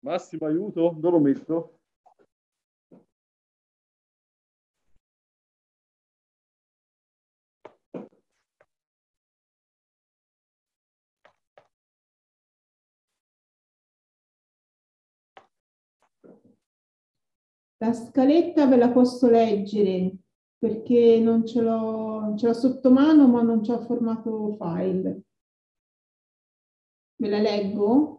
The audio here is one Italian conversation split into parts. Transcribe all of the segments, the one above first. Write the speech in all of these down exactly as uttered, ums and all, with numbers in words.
Massimo, aiuto, dove lo metto? La scaletta ve la posso leggere perché non ce l'ho ce l'ho sotto mano, ma non c'ho formato file. Ve la leggo?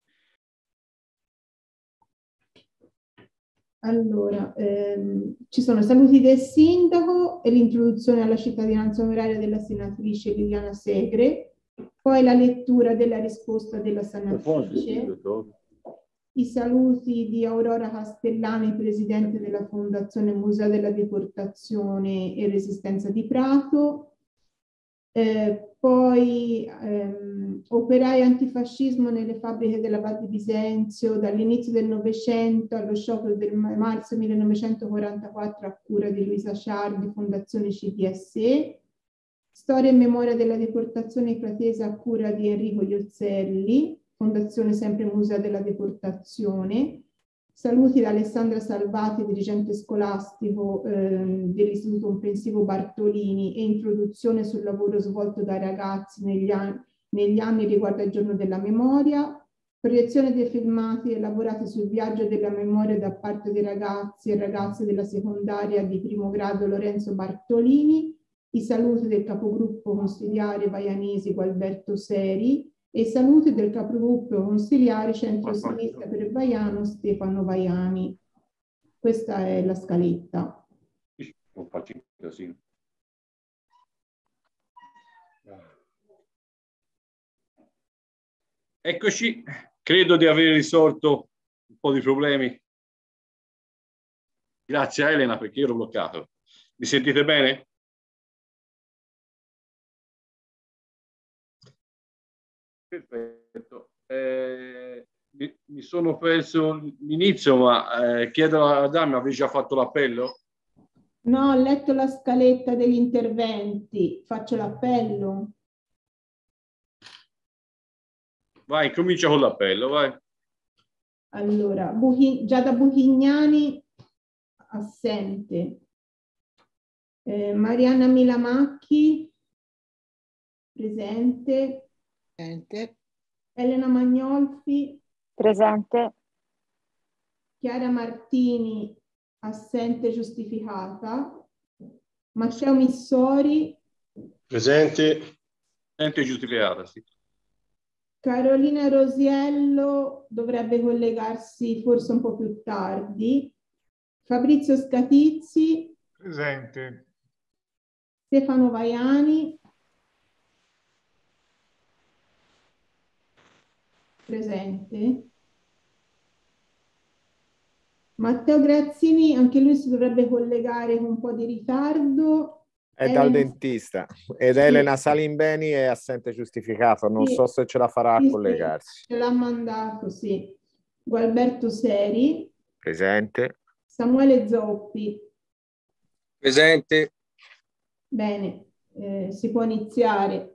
Allora, ehm, ci sono i saluti del sindaco e l'introduzione alla cittadinanza onoraria della senatrice Liliana Segre, poi la lettura della risposta della senatrice, i saluti di Aurora Castellani, presidente della Fondazione Museo della Deportazione e Resistenza di Prato, eh, poi ehm, operai antifascismo nelle fabbriche della Val di Bisenzio dall'inizio del Novecento allo sciopero del marzo millenovecentoquarantaquattro a cura di Luisa Ciardi, Fondazione C D S E, storia e memoria della deportazione pratese a cura di Enrico Iozzelli, Fondazione sempre Museo della Deportazione. Saluti da Alessandra Salvati, dirigente scolastico eh, dell'Istituto Comprensivo Bartolini e introduzione sul lavoro svolto dai ragazzi negli anni, negli anni riguardo al giorno della memoria. Proiezione dei filmati elaborati sul viaggio della memoria da parte dei ragazzi e ragazze della secondaria di primo grado Lorenzo Bartolini. I saluti del capogruppo consigliare Vaianesi Gualberto Seri e i saluti del capogruppo consigliare centro-sinistra per Vaiano Stefano Vaiani. Questa è la scaletta. Non faccio così. Eccoci, credo di aver risolto un po' di problemi. Grazie a Elena perché io ero bloccato. Mi sentite bene? Perfetto. Eh, mi, mi sono perso l'inizio, ma eh, chiedo a Adamo, avevi già fatto l'appello? No, ho letto la scaletta degli interventi. Faccio l'appello. Vai, comincia con l'appello, vai. Allora, Buchi, Giada Buchignani, assente. Eh, Marianna Milamacchi, presente. Presente. Elena Magnolfi. Presente. Chiara Martini, assente giustificata. Matteo Missori. Presente. Presente giustificata, sì. Carolina Rosiello dovrebbe collegarsi forse un po' più tardi. Fabrizio Scatizzi. Presente. Stefano Vaiani. Presente. Matteo Grazzini, anche lui si dovrebbe collegare con un po' di ritardo. È Elena... dal dentista. Ed sì. Elena Salimbeni è assente giustificato. Non sì. so se ce la farà sì, a collegarsi. Sì, ce l'ha mandato, sì. Gualberto Seri. Presente. Samuele Zoppi. Presente. Bene, eh, si può iniziare.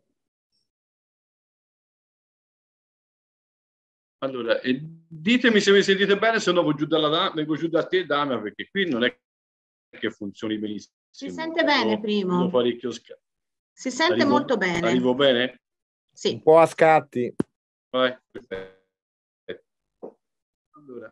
Allora, eh, ditemi se mi sentite bene, se no vengo giù, dalla, vengo giù da te, Damia, perché qui non è che funzioni benissimo. Si sente bene, Primo. Parecchio sca- si sente arrivo, molto bene. Arrivo bene? Sì. Un po' a scatti. Vai, perfetto. Allora,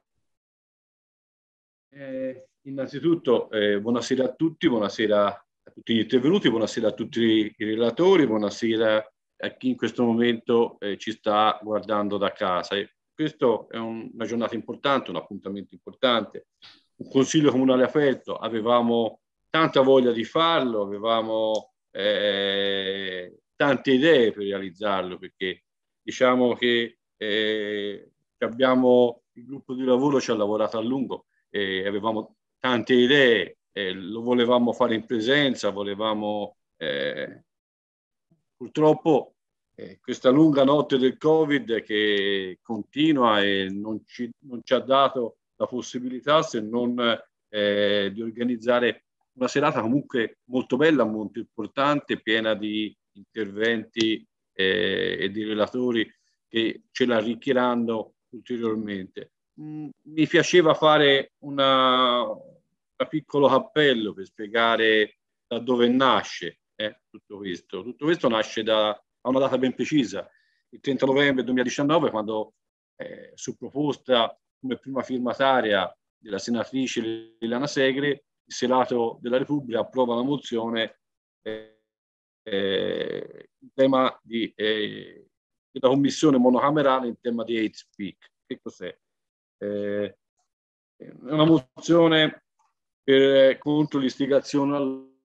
eh, innanzitutto eh, buonasera a tutti, buonasera a tutti gli intervenuti, buonasera a tutti i relatori, buonasera a chi in questo momento eh, ci sta guardando da casa. E questo è un, una giornata importante, un appuntamento importante, un consiglio comunale aperto. Avevamo tanta voglia di farlo, avevamo eh, tante idee per realizzarlo, perché diciamo che eh, abbiamo, il gruppo di lavoro ci ha lavorato a lungo, eh, avevamo tante idee, eh, lo volevamo fare in presenza, volevamo eh, purtroppo eh, questa lunga notte del Covid che continua e non ci, non ci ha dato la possibilità, se non eh, di organizzare una serata comunque molto bella, molto importante, piena di interventi eh, e di relatori che ce la arricchiranno ulteriormente. mh, mi piaceva fare una, un piccolo cappello per spiegare da dove nasce eh, tutto questo. Tutto questo nasce da, da una data ben precisa, il trenta novembre duemiladiciannove, quando eh, su proposta come prima firmataria della senatrice Liliana Segre, il Senato della Repubblica approva la mozione eh, eh, in tema di, eh, della commissione monocamerale in tema di hate speak. Che cos'è? Eh, è una mozione per, contro l'istigazione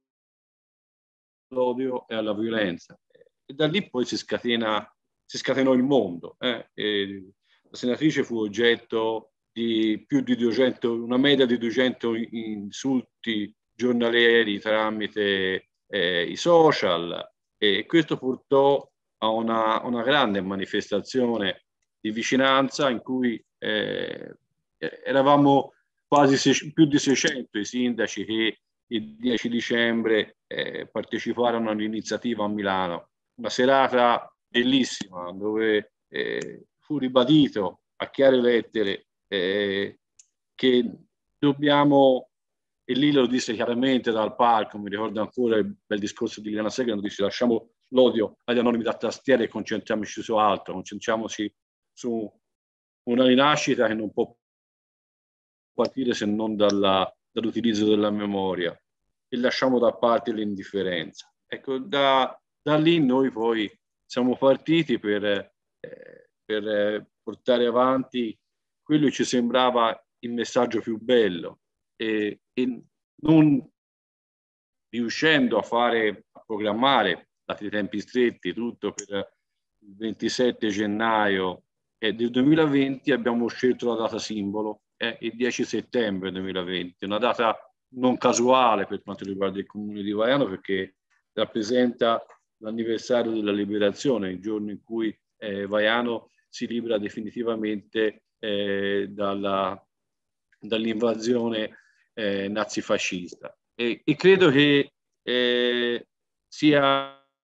all'odio e alla violenza. E da lì poi si scatena, si scatenò il mondo. Eh? E la senatrice fu oggetto di più di duecento, una media di duecento insulti giornalieri tramite eh, i social, e questo portò a una, una grande manifestazione di vicinanza in cui eh, eravamo quasi sei, più di seicento i sindaci che il dieci dicembre eh, parteciparono all'iniziativa a Milano, una serata bellissima dove eh, fu ribadito a chiare lettere eh, che dobbiamo, e lì lo disse chiaramente dal palco, mi ricordo ancora il bel discorso di Liliana Segre, quando disse: lasciamo l'odio agli anonimi da tastiera e concentriamoci su altro, concentriamoci su una rinascita che non può partire se non dalla, dall'utilizzo della memoria, e lasciamo da parte l'indifferenza. Ecco, da, da lì noi poi siamo partiti per, eh, per portare avanti quello che ci sembrava il messaggio più bello, e, e non riuscendo a fare, a programmare, dati i tempi stretti, tutto per il ventisette gennaio eh, del duemilaventi, abbiamo scelto la data simbolo, eh, il dieci settembre duemilaventi, una data non casuale per quanto riguarda il comune di Vaiano, perché rappresenta l'anniversario della liberazione, il giorno in cui eh, Vaiano si libera definitivamente eh, dalla, dall'invasione eh, nazifascista. E, e credo che eh, sia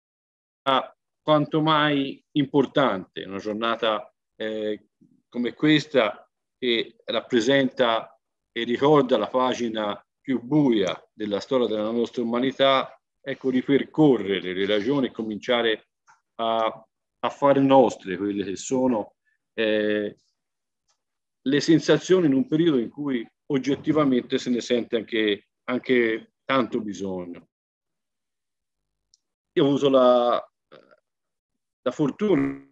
quanto mai importante una giornata eh, come questa, che rappresenta e ricorda la pagina più buia della storia della nostra umanità, ecco, ripercorrere le ragioni e cominciare a, a fare nostre quelle che sono eh, le sensazioni in un periodo in cui oggettivamente se ne sente anche, anche tanto bisogno. Io ho avuto la, la fortuna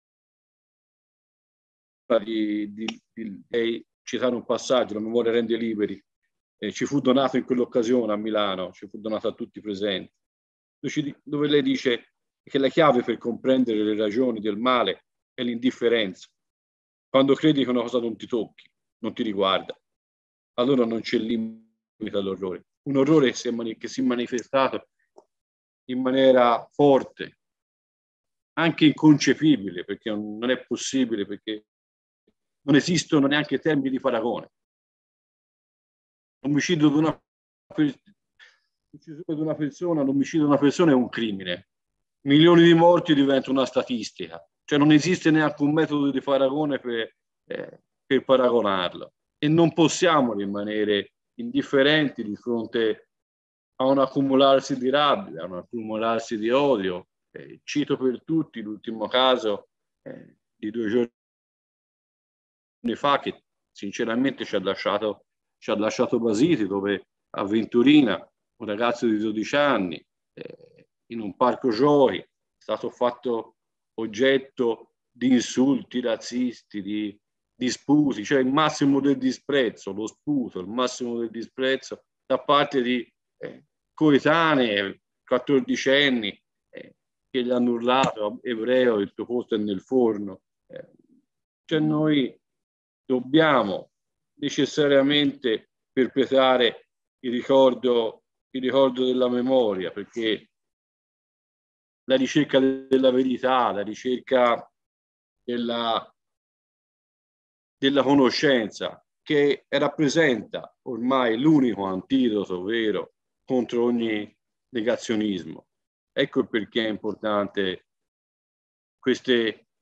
di, di, di, di citare un passaggio: la memoria rende liberi. Eh, ci fu donato in quell'occasione a Milano, ci fu donato a tutti i presenti, dove lei dice che la chiave per comprendere le ragioni del male è l'indifferenza. Quando credi che una cosa non ti tocchi, non ti riguarda, allora non c'è limite all'orrore. Un orrore che si è, che si è manifestato in maniera forte, anche inconcepibile, perché non è possibile, perché non esistono neanche termini di paragone. L'omicidio di una, di una persona, l'omicidio di una persona è un crimine. Milioni di morti diventano una statistica. Cioè non esiste neanche un metodo di paragone per, eh, per paragonarlo. E non possiamo rimanere indifferenti di fronte a un accumularsi di rabbia, a un accumularsi di odio. Eh, cito per tutti l'ultimo caso eh, di due giorni fa, che sinceramente ci ha lasciato, ci ha lasciato basiti, dove a Venturina un ragazzo di dodici anni eh, in un parco giochi è stato fatto oggetto di insulti razzisti, di, di sputi, cioè il massimo del disprezzo, lo sputo, il massimo del disprezzo da parte di eh, coetanei, quattordicenni, eh, che gli hanno urlato: ebreo, il tuo posto è nel forno. Eh, cioè noi dobbiamo necessariamente perpetrare il ricordo, il ricordo della memoria, perché la ricerca della verità, la ricerca della, della conoscenza, che rappresenta ormai l'unico antidoto vero contro ogni negazionismo. Ecco perché è importante queste,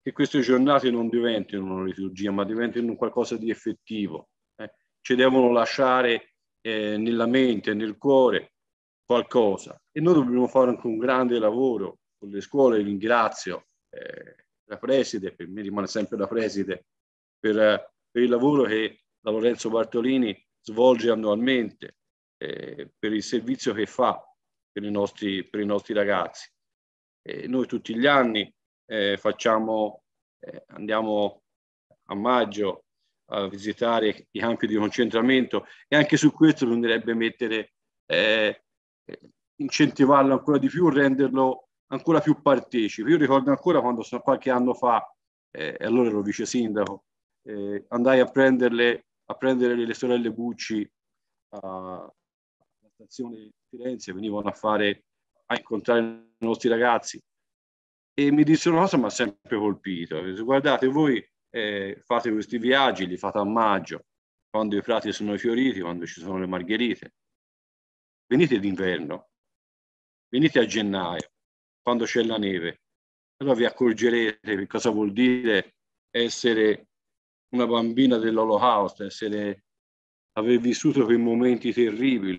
che queste giornate non diventino una liturgia, ma diventino qualcosa di effettivo. Eh. Ci devono lasciare eh, nella mente, nel cuore qualcosa. E noi dobbiamo fare anche un grande lavoro con le scuole. Ringrazio eh, la preside, per me rimane sempre la preside, per, eh, per il lavoro che la Lorenzo Bartolini svolge annualmente, eh, per il servizio che fa per i nostri, per i nostri ragazzi. E noi tutti gli anni eh, facciamo, eh, andiamo a maggio a visitare i campi di concentramento, e anche su questo bisognerebbe mettere, eh, incentivarlo ancora di più, renderlo ancora più partecipe. Io ricordo ancora quando sono qualche anno fa, eh, e allora ero vice sindaco, eh, andai a prenderle a prendere le sorelle Bucci alla stazione di Firenze, venivano a fare a incontrare i nostri ragazzi, e mi dissero una cosa che mi ha sempre colpito: guardate, voi eh, fate questi viaggi, li fate a maggio, quando i prati sono fioriti, quando ci sono le margherite. Venite d'inverno, venite a gennaio, quando c'è la neve, allora vi accorgerete che cosa vuol dire essere una bambina dell'Olocausto, essere, aver vissuto quei momenti terribili,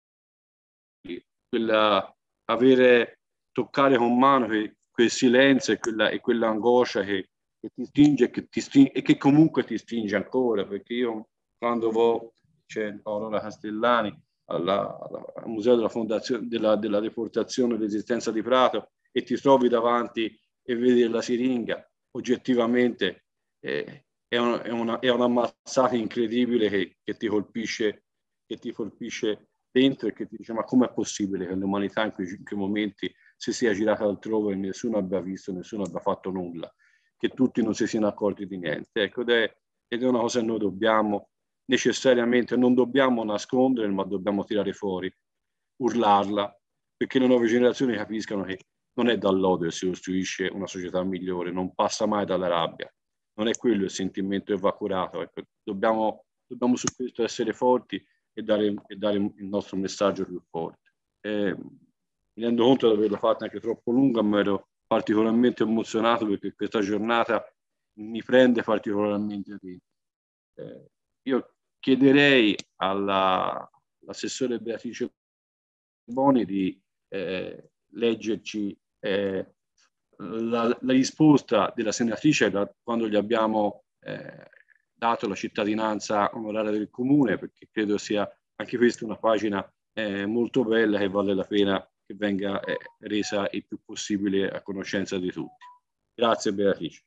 quella, avere, toccare con mano quel, quel silenzio e quella, e quell'angoscia che, che ti stringe e che, ti stringe, e che comunque ti stringe ancora, perché io quando vo, c'è Aurora Castellani alla, alla, al Museo della, fondazione, della, della deportazione e resistenza di Prato, e ti trovi davanti e vedi la siringa, oggettivamente eh, è, una, è, una, è una mazzata incredibile che, che ti colpisce, che ti colpisce dentro, e che ti dice: ma com'è possibile che l'umanità in quei, in quei momenti si sia girata altrove e nessuno abbia visto, nessuno abbia fatto nulla, che tutti non si siano accorti di niente. Ecco, ed è, ed è una cosa che noi dobbiamo necessariamente, non dobbiamo nascondere, ma dobbiamo tirare fuori, urlarla, perché le nuove generazioni capiscano che non è dall'odio che si costruisce una società migliore, non passa mai dalla rabbia, non è quello il sentimento che va curato. Ecco, dobbiamo, dobbiamo su questo essere forti e dare, e dare il nostro messaggio più forte. Eh, mi rendo conto di averlo fatto anche troppo lunga, ma ero particolarmente emozionato perché questa giornata mi prende particolarmente dentro. Eh, io chiederei all'assessore Beatrice Boni di eh, leggerci eh, la, la risposta della senatrice da quando gli abbiamo eh, dato la cittadinanza onoraria del comune, perché credo sia anche questa una pagina eh, molto bella che vale la pena che venga eh, resa il più possibile a conoscenza di tutti. Grazie Beatrice.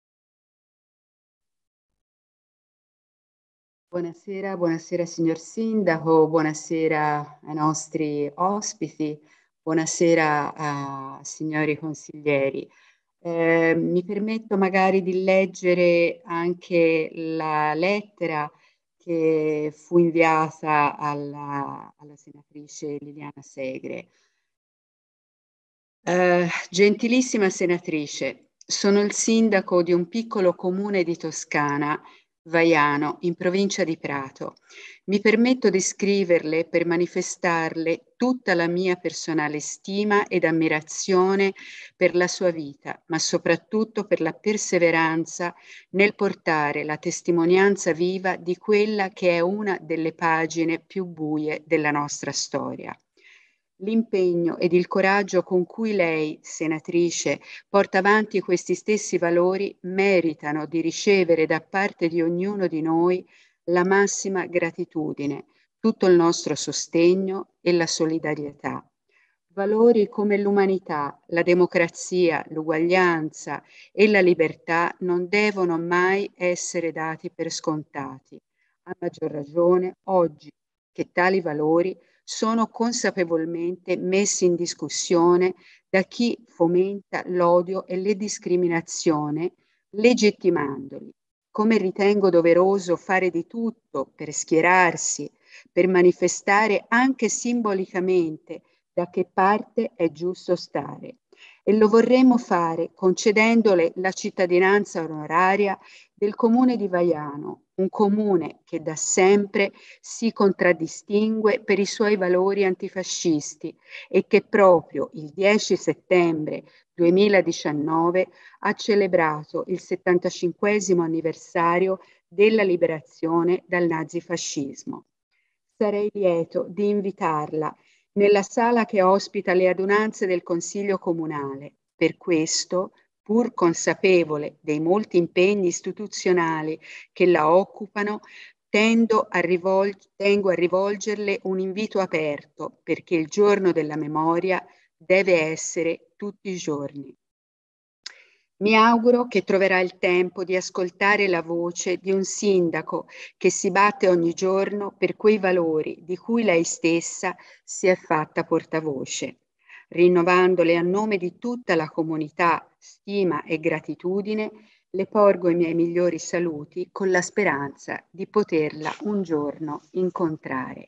Buonasera, buonasera signor Sindaco, buonasera ai nostri ospiti, buonasera a signori consiglieri. Eh, mi permetto magari di leggere anche la lettera che fu inviata alla, alla senatrice Liliana Segre. Eh, gentilissima senatrice, sono il sindaco di un piccolo comune di Toscana, Vaiano, in provincia di Prato. Mi permetto di scriverle per manifestarle tutta la mia personale stima ed ammirazione per la sua vita, ma soprattutto per la perseveranza nel portare la testimonianza viva di quella che è una delle pagine più buie della nostra storia. L'impegno ed il coraggio con cui lei, senatrice, porta avanti questi stessi valori meritano di ricevere da parte di ognuno di noi la massima gratitudine, tutto il nostro sostegno e la solidarietà. Valori come l'umanità, la democrazia, l'uguaglianza e la libertà non devono mai essere dati per scontati. A maggior ragione oggi che tali valori sono consapevolmente messi in discussione da chi fomenta l'odio e le discriminazioni, legittimandoli. Come ritengo doveroso fare di tutto per schierarsi, per manifestare anche simbolicamente da che parte è giusto stare. e lo vorremmo fare concedendole la cittadinanza onoraria del comune di Vaiano, un comune che da sempre si contraddistingue per i suoi valori antifascisti e che proprio il dieci settembre duemiladiciannove ha celebrato il settantacinquesimo anniversario della liberazione dal nazifascismo. Sarei lieto di invitarla nella sala che ospita le adunanze del Consiglio Comunale. Per questo, pur consapevole dei molti impegni istituzionali che la occupano, tendo a rivolg- tengo a rivolgerle un invito aperto, perché il giorno della memoria deve essere tutti i giorni. Mi auguro che troverà il tempo di ascoltare la voce di un sindaco che si batte ogni giorno per quei valori di cui lei stessa si è fatta portavoce. Rinnovandole a nome di tutta la comunità stima e gratitudine, le porgo i miei migliori saluti con la speranza di poterla un giorno incontrare.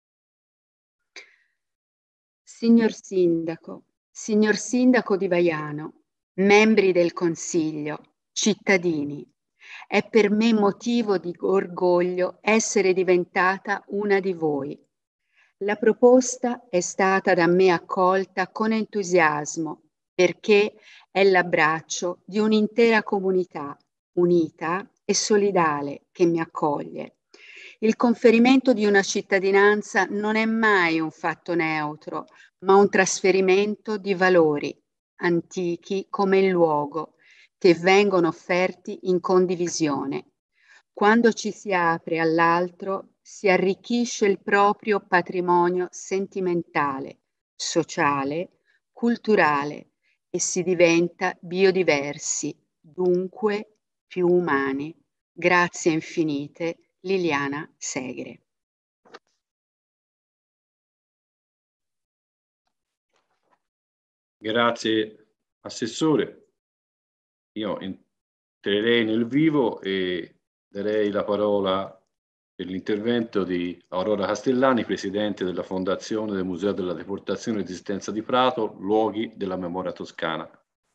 Signor Sindaco, signor Sindaco di Vaiano, membri del Consiglio, cittadini, è per me motivo di orgoglio essere diventata una di voi. La proposta è stata da me accolta con entusiasmo perché è l'abbraccio di un'intera comunità unita e solidale che mi accoglie. Il conferimento di una cittadinanza non è mai un fatto neutro, ma un trasferimento di valori antichi come il luogo, che vengono offerti in condivisione. Quando ci si apre all'altro, si arricchisce il proprio patrimonio sentimentale, sociale, culturale e si diventa biodiversi, dunque più umani. Grazie infinite, Liliana Segre. Grazie Assessore. Io entrerei nel vivo e darei la parola per l'intervento di Aurora Castellani, Presidente della Fondazione del Museo della Deportazione e Resistenza di Prato, Luoghi della Memoria Toscana.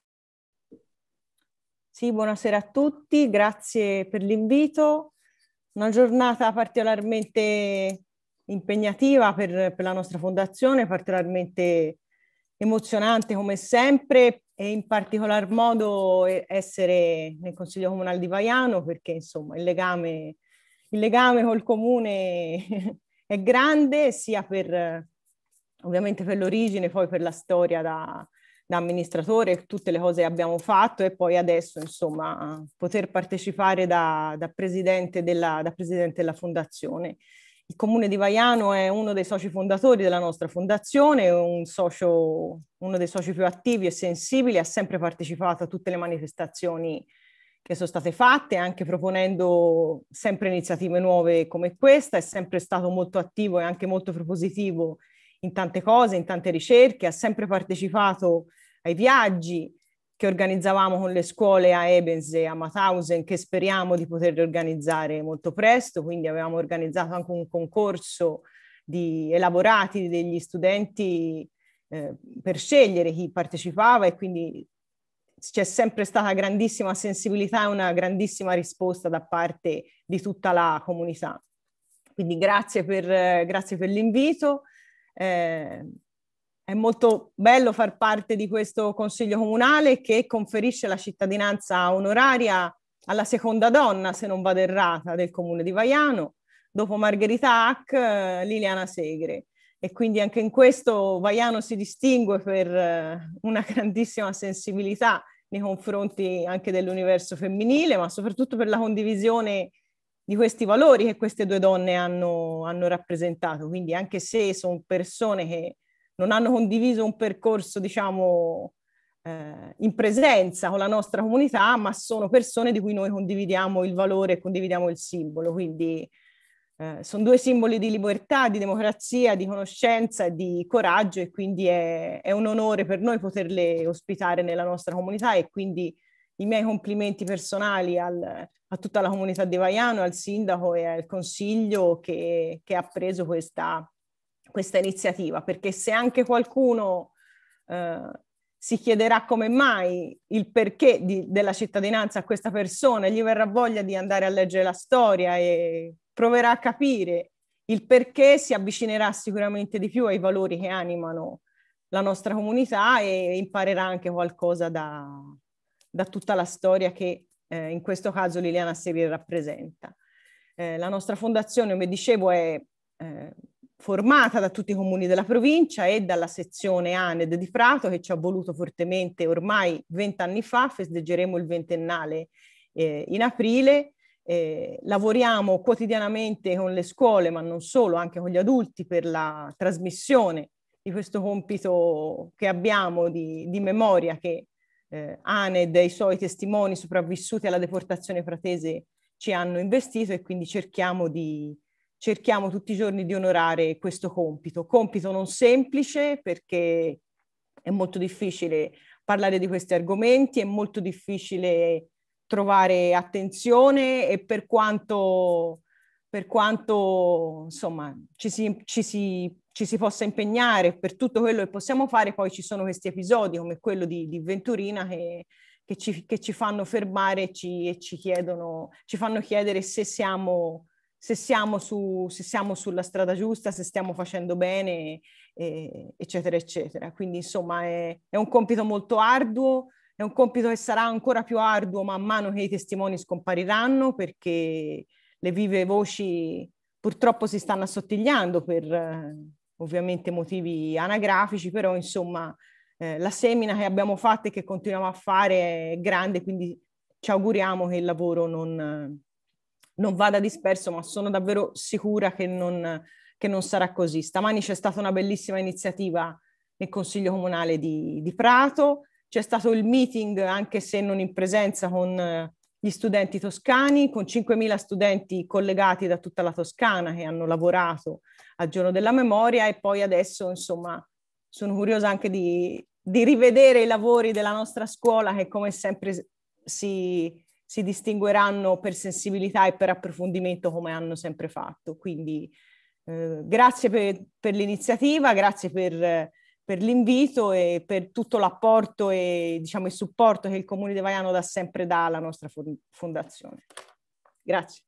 Sì, buonasera a tutti, grazie per l'invito. Una giornata particolarmente impegnativa per, per la nostra fondazione, particolarmente emozionante come sempre e in particolar modo essere nel Consiglio Comunale di Vaiano perché insomma il legame, il legame col comune è grande sia per ovviamente per l'origine, poi per la storia da, da amministratore, tutte le cose che abbiamo fatto e poi adesso insomma poter partecipare da, da, presidente della, da presidente della fondazione. Il Comune di Vaiano è uno dei soci fondatori della nostra fondazione, un socio, uno dei soci più attivi e sensibili, ha sempre partecipato a tutte le manifestazioni che sono state fatte, anche proponendo sempre iniziative nuove come questa, è sempre stato molto attivo e anche molto propositivo in tante cose, in tante ricerche, ha sempre partecipato ai viaggi che organizzavamo con le scuole a Ebens e a Mauthausen, che speriamo di poter organizzare molto presto, quindi avevamo organizzato anche un concorso di elaborati degli studenti eh, per scegliere chi partecipava e quindi c'è sempre stata grandissima sensibilità e una grandissima risposta da parte di tutta la comunità. Quindi grazie per, eh, grazie per l'invito. Eh, È molto bello far parte di questo Consiglio Comunale che conferisce la cittadinanza onoraria alla seconda donna, se non vado errata, del Comune di Vaiano, dopo Margherita Hack, Liliana Segre. E quindi anche in questo Vaiano si distingue per una grandissima sensibilità nei confronti anche dell'universo femminile, ma soprattutto per la condivisione di questi valori che queste due donne hanno, hanno rappresentato. Quindi anche se sono persone che non hanno condiviso un percorso, diciamo, eh, in presenza con la nostra comunità, ma sono persone di cui noi condividiamo il valore e condividiamo il simbolo. Quindi eh, sono due simboli di libertà, di democrazia, di conoscenza e di coraggio e quindi è, è un onore per noi poterle ospitare nella nostra comunità e quindi i miei complimenti personali al, a tutta la comunità di Vaiano, al sindaco e al consiglio che, che ha preso questa questa iniziativa, perché se anche qualcuno eh, si chiederà come mai, il perché di, della cittadinanza a questa persona, gli verrà voglia di andare a leggere la storia e proverà a capire il perché, si avvicinerà sicuramente di più ai valori che animano la nostra comunità e imparerà anche qualcosa da, da tutta la storia che eh, in questo caso Liliana Segre rappresenta. Eh, la nostra fondazione, come dicevo, è eh, formata da tutti i comuni della provincia e dalla sezione A N E D di Prato, che ci ha voluto fortemente ormai vent'anni fa. Festeggeremo il ventennale eh, in aprile. Eh, lavoriamo quotidianamente con le scuole, ma non solo, anche con gli adulti, per la trasmissione di questo compito che abbiamo di, di memoria che eh, A N E D e i suoi testimoni sopravvissuti alla deportazione pratese ci hanno investito, e quindi cerchiamo di cerchiamo tutti i giorni di onorare questo compito. Compito non semplice, perché è molto difficile parlare di questi argomenti, è molto difficile trovare attenzione, e per quanto, per quanto insomma, ci si, ci, si, ci si possa impegnare per tutto quello che possiamo fare, poi ci sono questi episodi come quello di, di Venturina che, che, ci, che ci fanno fermare e ci, e ci chiedono, ci fanno chiedere se siamo... Se siamo, su, se siamo sulla strada giusta, se stiamo facendo bene, eh, eccetera, eccetera. Quindi insomma è, è un compito molto arduo, è un compito che sarà ancora più arduo man mano che i testimoni scompariranno, perché le vive voci purtroppo si stanno assottigliando per eh, ovviamente motivi anagrafici, però insomma eh, la semina che abbiamo fatto e che continuiamo a fare è grande, quindi ci auguriamo che il lavoro non... non vada disperso, ma sono davvero sicura che non, che non sarà così. Stamani c'è stata una bellissima iniziativa nel Consiglio Comunale di, di Prato, c'è stato il meeting, anche se non in presenza, con gli studenti toscani, con cinquemila studenti collegati da tutta la Toscana che hanno lavorato al Giorno della Memoria, e poi adesso, insomma, sono curiosa anche di, di rivedere i lavori della nostra scuola, che come sempre si... si distingueranno per sensibilità e per approfondimento, come hanno sempre fatto. Quindi eh, grazie per, per l'iniziativa, grazie per, per l'invito e per tutto l'apporto e diciamo il supporto che il Comune di Vaiano da sempre dà alla nostra fondazione. Grazie.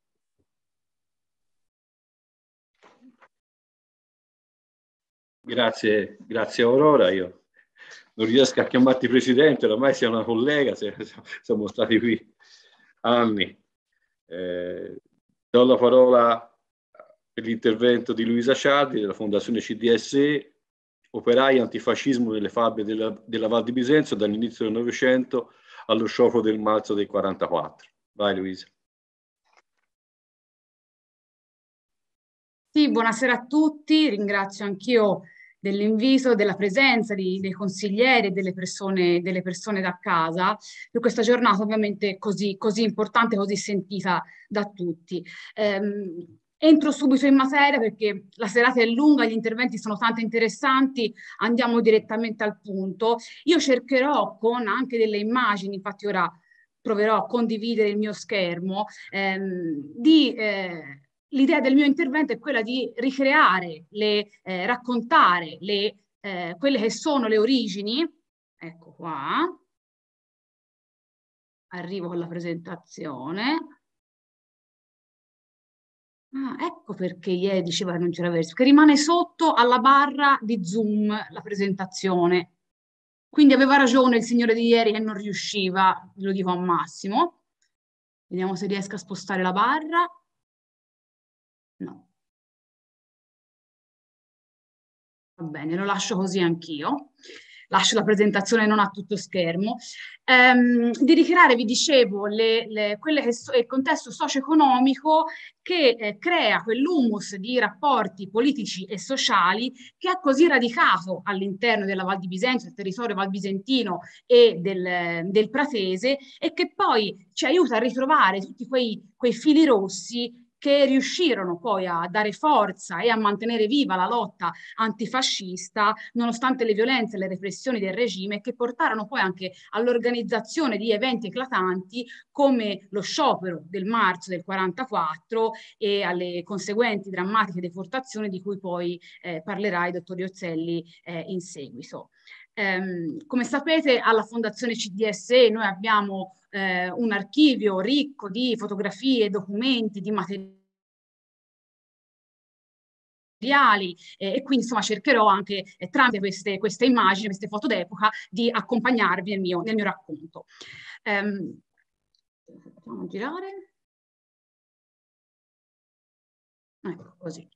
Grazie, grazie Aurora. Io non riesco a chiamarti presidente, ormai sei una collega, siamo stati qui anni. Eh, do la parola per l'intervento di Luisa Ciardi della Fondazione C D S E, operai antifascismo delle Fabbie della, della Val di Bisenzio dall'inizio del Novecento allo sciopero del marzo del quarantaquattro. Vai Luisa. Sì, buonasera a tutti, ringrazio anch'io dell'invito, della presenza di, dei consiglieri e delle persone, delle persone da casa per questa giornata ovviamente così, così importante, così sentita da tutti. Ehm, entro subito in materia perché la serata è lunga, gli interventi sono tanto interessanti, andiamo direttamente al punto. Io cercherò con anche delle immagini, infatti ora proverò a condividere il mio schermo, ehm, di... Eh, l'idea del mio intervento è quella di ricreare, le, eh, raccontare le, eh, quelle che sono le origini. Ecco qua. Arrivo con la presentazione. Ah, ecco perché ieri diceva che non c'era verso, che rimane sotto alla barra di Zoom la presentazione. Quindi aveva ragione il signore di ieri che non riusciva, lo dico a Massimo. Vediamo se riesco a spostare la barra. No. Va bene, lo lascio così anch'io. Lascio la presentazione non a tutto schermo. Ehm, di ricreare, vi dicevo, le, le, quelle che so, il contesto socio-economico che eh, crea quell'humus di rapporti politici e sociali che ha così radicato all'interno della Val di Bisenzio, del territorio valbisentino e del, del Pratese, e che poi ci aiuta a ritrovare tutti quei, quei fili rossi che riuscirono poi a dare forza e a mantenere viva la lotta antifascista nonostante le violenze e le repressioni del regime, che portarono poi anche all'organizzazione di eventi eclatanti come lo sciopero del marzo del quarantaquattro e alle conseguenti drammatiche deportazioni di cui poi eh, parlerà il dottor Iozzelli eh, in seguito. Ehm, come sapete, alla Fondazione C D S E noi abbiamo eh, un archivio ricco di fotografie, documenti, di materiali, eh, e quindi insomma cercherò anche eh, tramite queste, queste immagini, queste foto d'epoca, di accompagnarvi nel mio, nel mio racconto. Um, facciamo girare. Ecco così.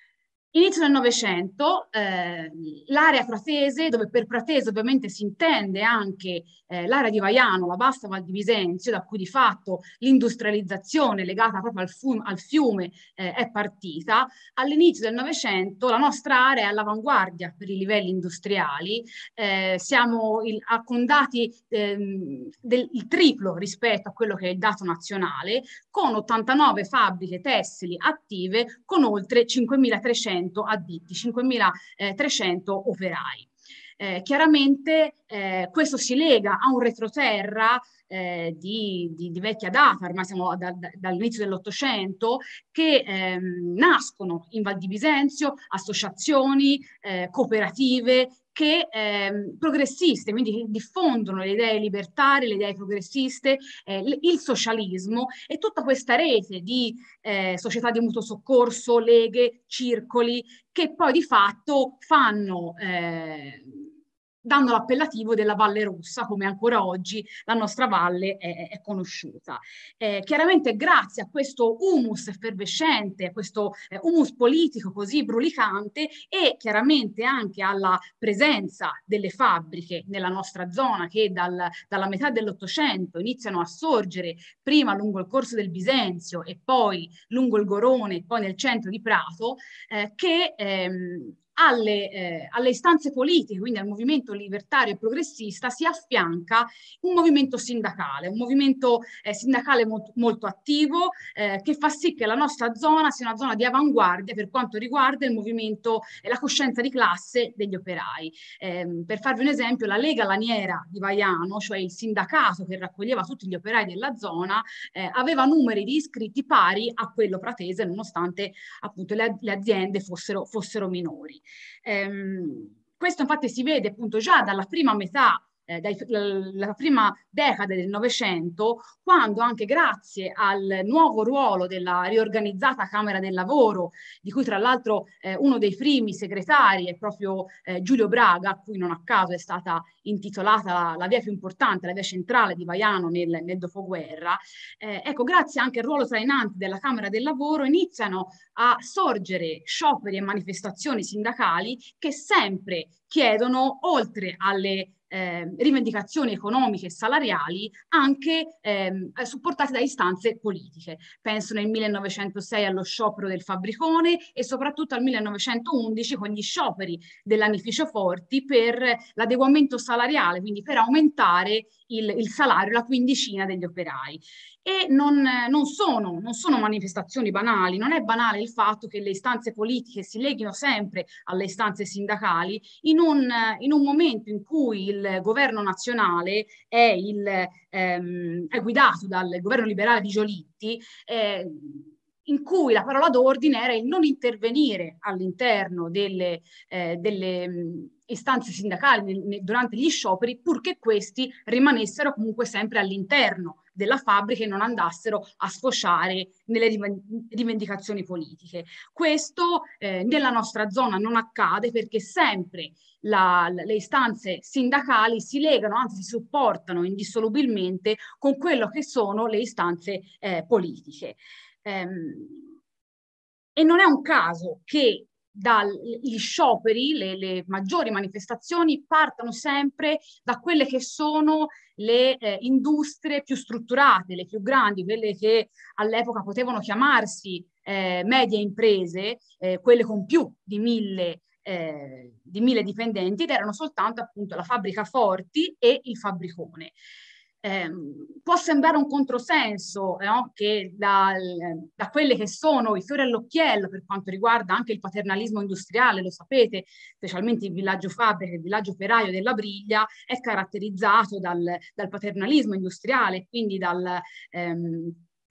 Inizio del Novecento, eh, l'area pratese, dove per pratese ovviamente si intende anche eh, l'area di Vaiano, la vasta Val di Bisenzio, da cui di fatto l'industrializzazione legata proprio al, fiume, al fiume eh, è partita. All'inizio del Novecento la nostra area è all'avanguardia per i livelli industriali, eh, siamo il, a, con dati ehm, del il triplo rispetto a quello che è il dato nazionale, con ottantanove fabbriche tessili attive, con oltre cinquemilatrecento addetti, cinquemilatrecento operai. Eh, chiaramente eh, questo si lega a un retroterra eh, di, di, di vecchia data, ormai siamo da, da, dall'inizio dell'Ottocento, che ehm, nascono in Val di Bisenzio associazioni, eh, cooperative, che ehm, progressiste, quindi diffondono le idee libertarie, le idee progressiste, eh, il socialismo e tutta questa rete di eh, società di mutuo soccorso, leghe, circoli, che poi di fatto fanno... Eh, danno l'appellativo della Valle Rossa, come ancora oggi la nostra valle è, è conosciuta. Eh, chiaramente grazie a questo humus effervescente, a questo eh, humus politico così brulicante e chiaramente anche alla presenza delle fabbriche nella nostra zona che dal, dalla metà dell'Ottocento iniziano a sorgere prima lungo il corso del Bisenzio e poi lungo il Gorone e poi nel centro di Prato, eh, che ehm, Alle, eh, alle istanze politiche, quindi al movimento libertario e progressista, si affianca un movimento sindacale, un movimento eh, sindacale molto, molto attivo, eh, che fa sì che la nostra zona sia una zona di avanguardia per quanto riguarda il movimento e la coscienza di classe degli operai. Eh, per farvi un esempio, la Lega Laniera di Vaiano, cioè il sindacato che raccoglieva tutti gli operai della zona, eh, aveva numeri di iscritti pari a quello pratese, nonostante appunto le, le aziende fossero, fossero minori. Ehm, questo infatti si vede appunto già dalla prima metà, eh, dai, la prima decade del Novecento, quando anche grazie al nuovo ruolo della riorganizzata Camera del Lavoro, di cui tra l'altro eh, uno dei primi segretari è proprio eh, Giulio Braga, a cui non a caso è stata intitolata la, la via più importante, la via centrale di Vaiano nel, nel dopoguerra, eh, ecco, grazie anche al ruolo trainante della Camera del Lavoro iniziano a sorgere scioperi e manifestazioni sindacali che sempre chiedono, oltre alle Eh, rivendicazioni economiche e salariali, anche ehm, supportate da istanze politiche. Penso nel millenovecentosei allo sciopero del Fabbricone e soprattutto al millenovecentoundici con gli scioperi dell'Anificio Forti per l'adeguamento salariale, quindi per aumentare il, il salario, la quindicina degli operai. E non, non, sono, non sono manifestazioni banali, non è banale il fatto che le istanze politiche si leghino sempre alle istanze sindacali in un, in un momento in cui il governo nazionale è, il, ehm, è guidato dal governo liberale di Giolitti, eh, in cui la parola d'ordine era il non intervenire all'interno delle, eh, delle mh, istanze sindacali nel, nel, durante gli scioperi, purché questi rimanessero comunque sempre all'interno della fabbrica e non andassero a sfociare nelle rivendicazioni politiche. Questo eh, nella nostra zona non accade perché sempre la, le istanze sindacali si legano, anzi si supportano indissolubilmente con quello che sono le istanze eh, politiche. Ehm, e non è un caso che dagli scioperi, le, le maggiori manifestazioni partano sempre da quelle che sono le eh, industrie più strutturate, le più grandi, quelle che all'epoca potevano chiamarsi eh, medie imprese, eh, quelle con più di mille, eh, di mille dipendenti, ed erano soltanto appunto la fabbrica Forti e il Fabbricone. Eh, può sembrare un controsenso, no? Che da, da quelle che sono i fiori all'occhiello per quanto riguarda anche il paternalismo industriale, lo sapete, specialmente il villaggio fabbrica, il villaggio operaio della Briglia è caratterizzato dal, dal paternalismo industriale, quindi dal, ehm,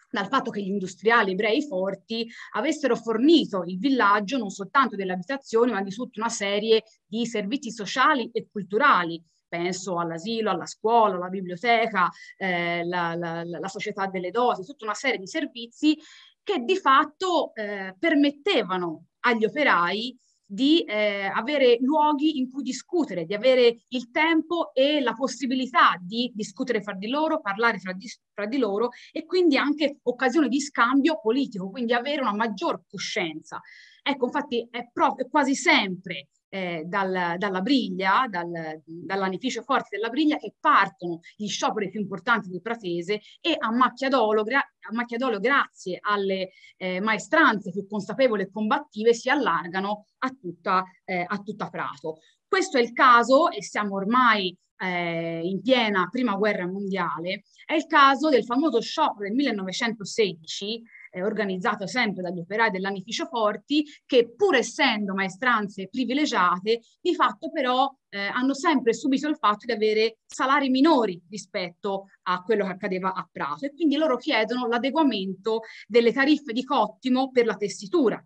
dal fatto che gli industriali ebrei forti avessero fornito il villaggio non soltanto delle abitazioni, ma di tutta una serie di servizi sociali e culturali. Penso all'asilo, alla scuola, alla biblioteca, eh, la, la, la società delle doti, tutta una serie di servizi che di fatto eh, permettevano agli operai di eh, avere luoghi in cui discutere, di avere il tempo e la possibilità di discutere fra di loro, parlare fra di, fra di loro, e quindi anche occasione di scambio politico, quindi avere una maggior coscienza. Ecco, infatti è, proprio, è quasi sempre eh, dal, dalla Briglia, dal, dall'anificio Forti della Briglia, che partono gli scioperi più importanti del Pratese, e a macchia d'olio, gra a macchia d'olio grazie alle eh, maestranze più consapevoli e combattive, si allargano a tutta, eh, a tutta Prato. Questo è il caso, e siamo ormai eh, in piena prima guerra mondiale, è il caso del famoso sciopero del millenovecentosedici, eh, organizzato sempre dagli operai dell'anificio Forti, che pur essendo maestranze privilegiate, di fatto però eh, hanno sempre subito il fatto di avere salari minori rispetto a quello che accadeva a Prato, e quindi loro chiedono l'adeguamento delle tariffe di cottimo per la tessitura.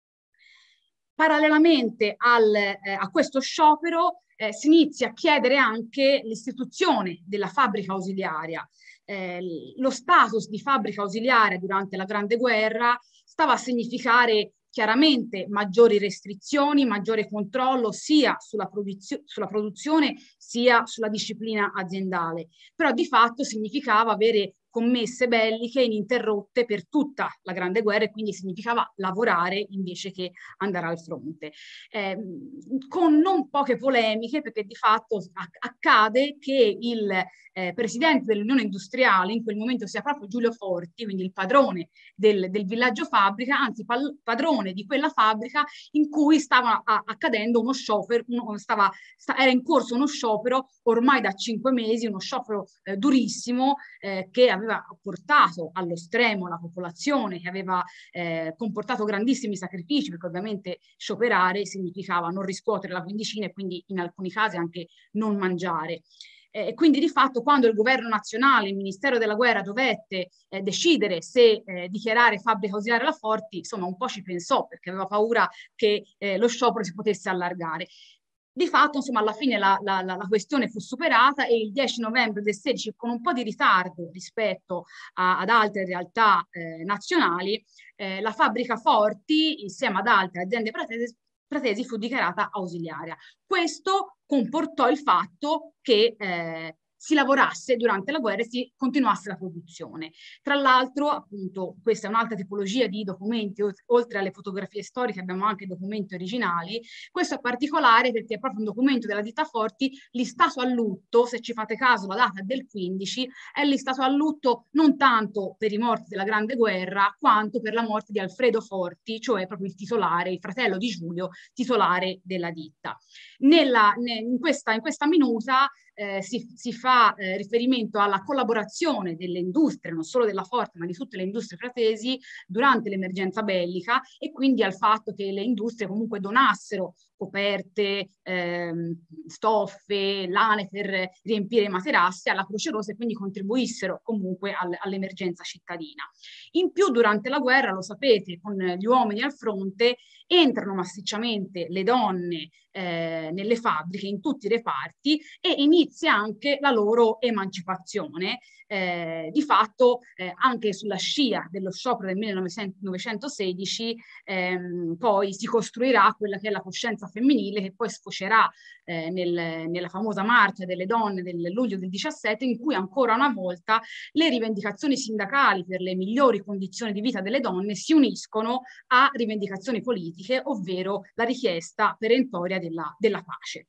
Parallelamente al, eh, a questo sciopero eh, si inizia a chiedere anche l'istituzione della fabbrica ausiliaria. Eh, lo status di fabbrica ausiliaria durante la Grande Guerra stava a significare chiaramente maggiori restrizioni, maggiore controllo sia sulla, produzio sulla produzione sia sulla disciplina aziendale, però di fatto significava avere commesse belliche ininterrotte per tutta la Grande Guerra, e quindi significava lavorare invece che andare al fronte. Eh, con non poche polemiche, perché di fatto accade che il eh, presidente dell'Unione Industriale in quel momento sia proprio Giulio Forti, quindi il padrone del, del villaggio fabbrica, anzi padrone di quella fabbrica in cui stava a, accadendo uno sciopero, uno, stava, sta, era in corso uno sciopero ormai da cinque mesi, uno sciopero eh, durissimo eh, che aveva portato allo stremo la popolazione, che aveva eh, comportato grandissimi sacrifici, perché ovviamente scioperare significava non riscuotere la quindicina e quindi in alcuni casi anche non mangiare. E eh, quindi di fatto quando il governo nazionale, il Ministero della Guerra dovette eh, decidere se eh, dichiarare fabbrica ausiliaria la Forti, insomma un po' ci pensò, perché aveva paura che eh, lo sciopero si potesse allargare. Di fatto, insomma, alla fine la, la, la questione fu superata, e il dieci novembre del sedici, con un po' di ritardo rispetto a, ad altre realtà eh, nazionali, eh, la fabbrica Forti, insieme ad altre aziende pratesi, pratesi, fu dichiarata ausiliaria. Questo comportò il fatto che eh, si lavorasse durante la guerra e si continuasse la produzione. Tra l'altro, appunto, questa è un'altra tipologia di documenti, oltre alle fotografie storiche abbiamo anche documenti originali. Questo è particolare perché è proprio un documento della ditta Forti listato a lutto, se ci fate caso la data è del quindici, è listato a lutto non tanto per i morti della Grande Guerra, quanto per la morte di Alfredo Forti, cioè proprio il titolare, il fratello di Giulio, titolare della ditta. Nella, in, questa, in questa minuta Eh, si, si fa eh, riferimento alla collaborazione delle industrie, non solo della Forti, ma di tutte le industrie pratesi durante l'emergenza bellica, e quindi al fatto che le industrie comunque donassero coperte, ehm, stoffe, lane per riempire i materassi alla Croce Rossa, e quindi contribuissero comunque al, all'emergenza cittadina. In più, durante la guerra, lo sapete, con gli uomini al fronte, entrano massicciamente le donne eh, nelle fabbriche, in tutti i reparti, e inizia anche la loro emancipazione. Eh, di fatto, eh, anche sulla scia dello sciopero del millenovecentosedici, ehm, poi si costruirà quella che è la coscienza femminile, che poi sfocerà eh, nel, nella famosa marcia delle donne del luglio del diciassette, in cui ancora una volta le rivendicazioni sindacali per le migliori condizioni di vita delle donne si uniscono a rivendicazioni politiche, ovvero la richiesta perentoria della, della pace.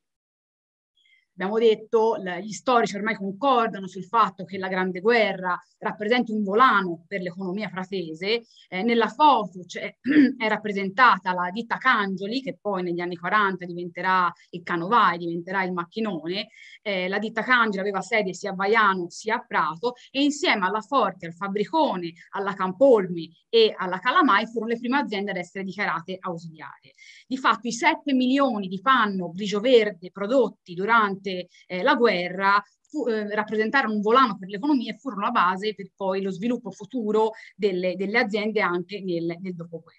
Abbiamo detto, gli storici ormai concordano sul fatto che la Grande Guerra rappresenti un volano per l'economia pratese. Eh, nella foto è rappresentata la ditta Cangioli, che poi negli anni quaranta diventerà il Canovai, diventerà il Macchinone. Eh, la ditta Cangioli aveva sede sia a Vaiano sia a Prato, e insieme alla Forti, al Fabbricone, alla Campolmi e alla Calamai furono le prime aziende ad essere dichiarate ausiliarie. Di fatto i sette milioni di panno grigio-verde prodotti durante durante eh, la guerra fu, eh, rappresentarono un volano per l'economia e furono la base per poi lo sviluppo futuro delle, delle aziende anche nel, nel dopoguerra.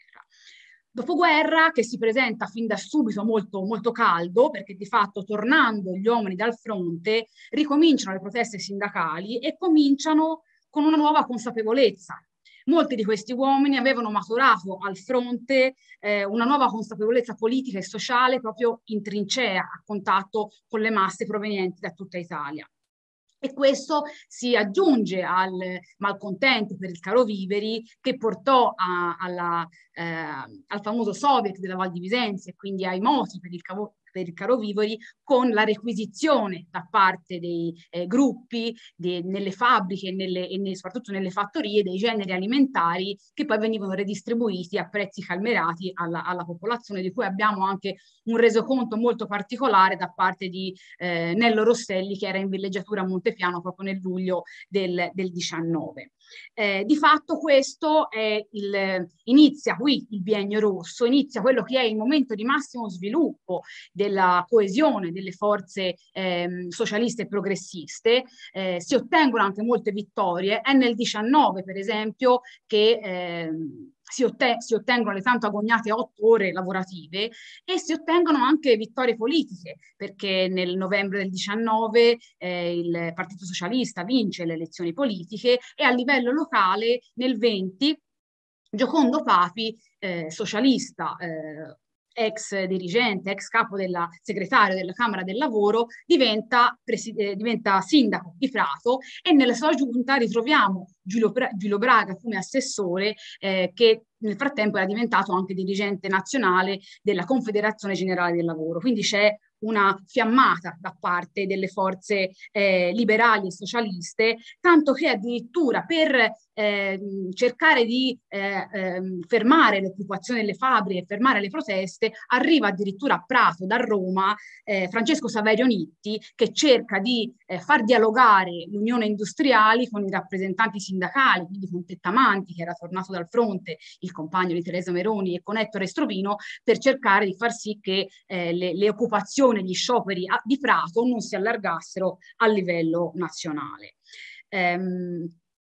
Dopoguerra che si presenta fin da subito molto, molto caldo, perché di fatto tornando gli uomini dal fronte ricominciano le proteste sindacali e cominciano con una nuova consapevolezza. Molti di questi uomini avevano maturato al fronte eh, una nuova consapevolezza politica e sociale proprio in trincea, a contatto con le masse provenienti da tutta Italia. E questo si aggiunge al malcontento per il caro viveri che portò a, alla, eh, al famoso Soviet della Val di Vicenza e quindi ai moti per il, cavo, per il caro viveri, con la requisizione da parte dei eh, gruppi de, nelle fabbriche e, nelle, e ne, soprattutto nelle fattorie dei generi alimentari che poi venivano redistribuiti a prezzi calmerati alla, alla popolazione, di cui abbiamo anche un resoconto molto particolare da parte di eh, Nello Rosselli, che era in villeggiatura a Montepiano proprio nel luglio del, del diciannove. Eh, di fatto questo è il, inizia qui il biennio rosso, inizia quello che è il momento di massimo sviluppo della coesione delle forze eh, socialiste e progressiste, eh, si ottengono anche molte vittorie, è nel diciannove per esempio che eh, Si, otten- si ottengono le tanto agognate otto ore lavorative e si ottengono anche vittorie politiche, perché nel novembre del diciannove eh, il Partito Socialista vince le elezioni politiche e a livello locale nel venti Giocondo Papi, eh, socialista, eh, ex dirigente, ex capo della segretario della Camera del Lavoro, diventa, eh, diventa sindaco di Prato e nella sua giunta ritroviamo Giulio, Giulio Braga come assessore eh, che nel frattempo era diventato anche dirigente nazionale della Confederazione Generale del Lavoro. Quindi c'è una fiammata da parte delle forze eh, liberali e socialiste, tanto che addirittura per eh, cercare di eh, eh, fermare l'occupazione delle fabbriche, fermare le proteste, arriva addirittura a Prato da Roma eh, Francesco Saverio Nitti, che cerca di eh, far dialogare l'Unione Industriali con i rappresentanti sindacali, quindi con Tettamanti, che era tornato dal fronte, il compagno di Teresa Meroni, e con Ettore Strovino, per cercare di far sì che eh, le, le occupazioni, gli scioperi a, di Prato non si allargassero a livello nazionale. Ehm,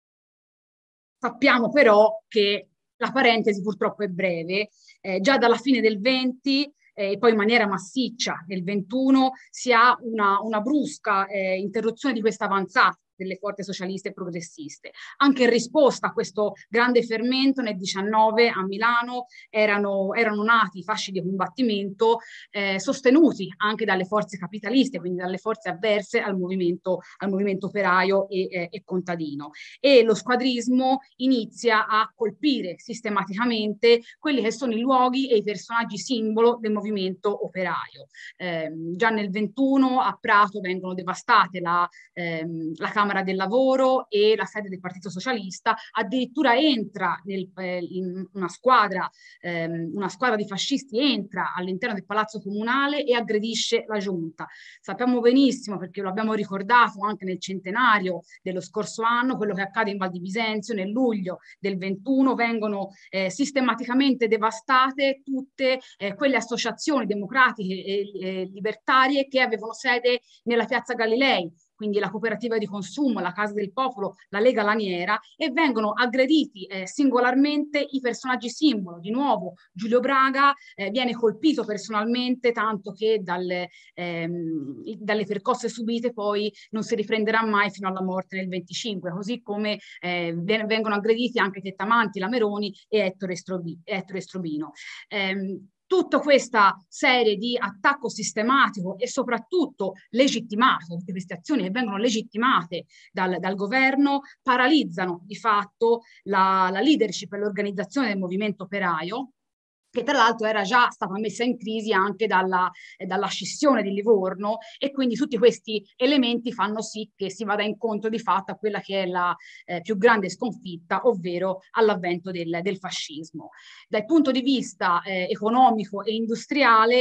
sappiamo però che la parentesi purtroppo è breve, eh, già dalla fine del venti e eh, poi in maniera massiccia nel ventuno si ha una, una brusca eh, interruzione di questa avanzata delle forze socialiste e progressiste. Anche in risposta a questo grande fermento nel diciannove a Milano erano, erano nati fasci di combattimento eh, sostenuti anche dalle forze capitaliste, quindi dalle forze avverse al movimento, al movimento operaio e, eh, e contadino. E lo squadrismo inizia a colpire sistematicamente quelli che sono i luoghi e i personaggi simbolo del movimento operaio. Eh, già nel ventuno a Prato vengono devastate la, ehm, la Camera del Lavoro e la sede del Partito Socialista, addirittura entra nel, eh, in una squadra, ehm, una squadra di fascisti entra all'interno del Palazzo Comunale e aggredisce la giunta. Sappiamo benissimo, perché lo abbiamo ricordato anche nel centenario dello scorso anno, quello che accade in Val di Bisenzio nel luglio del ventuno, vengono eh, sistematicamente devastate tutte eh, quelle associazioni democratiche e eh, libertarie che avevano sede nella piazza Galilei, quindi la cooperativa di consumo, la Casa del Popolo, la Lega Laniera, e vengono aggrediti eh, singolarmente i personaggi simbolo. Di nuovo Giulio Braga eh, viene colpito personalmente, tanto che dalle, ehm, dalle percosse subite poi non si riprenderà mai fino alla morte nel venticinque, così come eh, vengono aggrediti anche Tettamanti, la Meroni e Ettore, Strobi, Ettore Strobino. Eh, Tutta questa serie di attacco sistematico e soprattutto legittimato, tutte queste azioni che vengono legittimate dal, dal governo, paralizzano di fatto la, la leadership e l'organizzazione del movimento operaio, che tra l'altro era già stata messa in crisi anche dalla, eh, dalla scissione di Livorno, e quindi tutti questi elementi fanno sì che si vada incontro di fatto a quella che è la eh, più grande sconfitta, ovvero all'avvento del, del fascismo. Dal punto di vista eh, economico e industriale,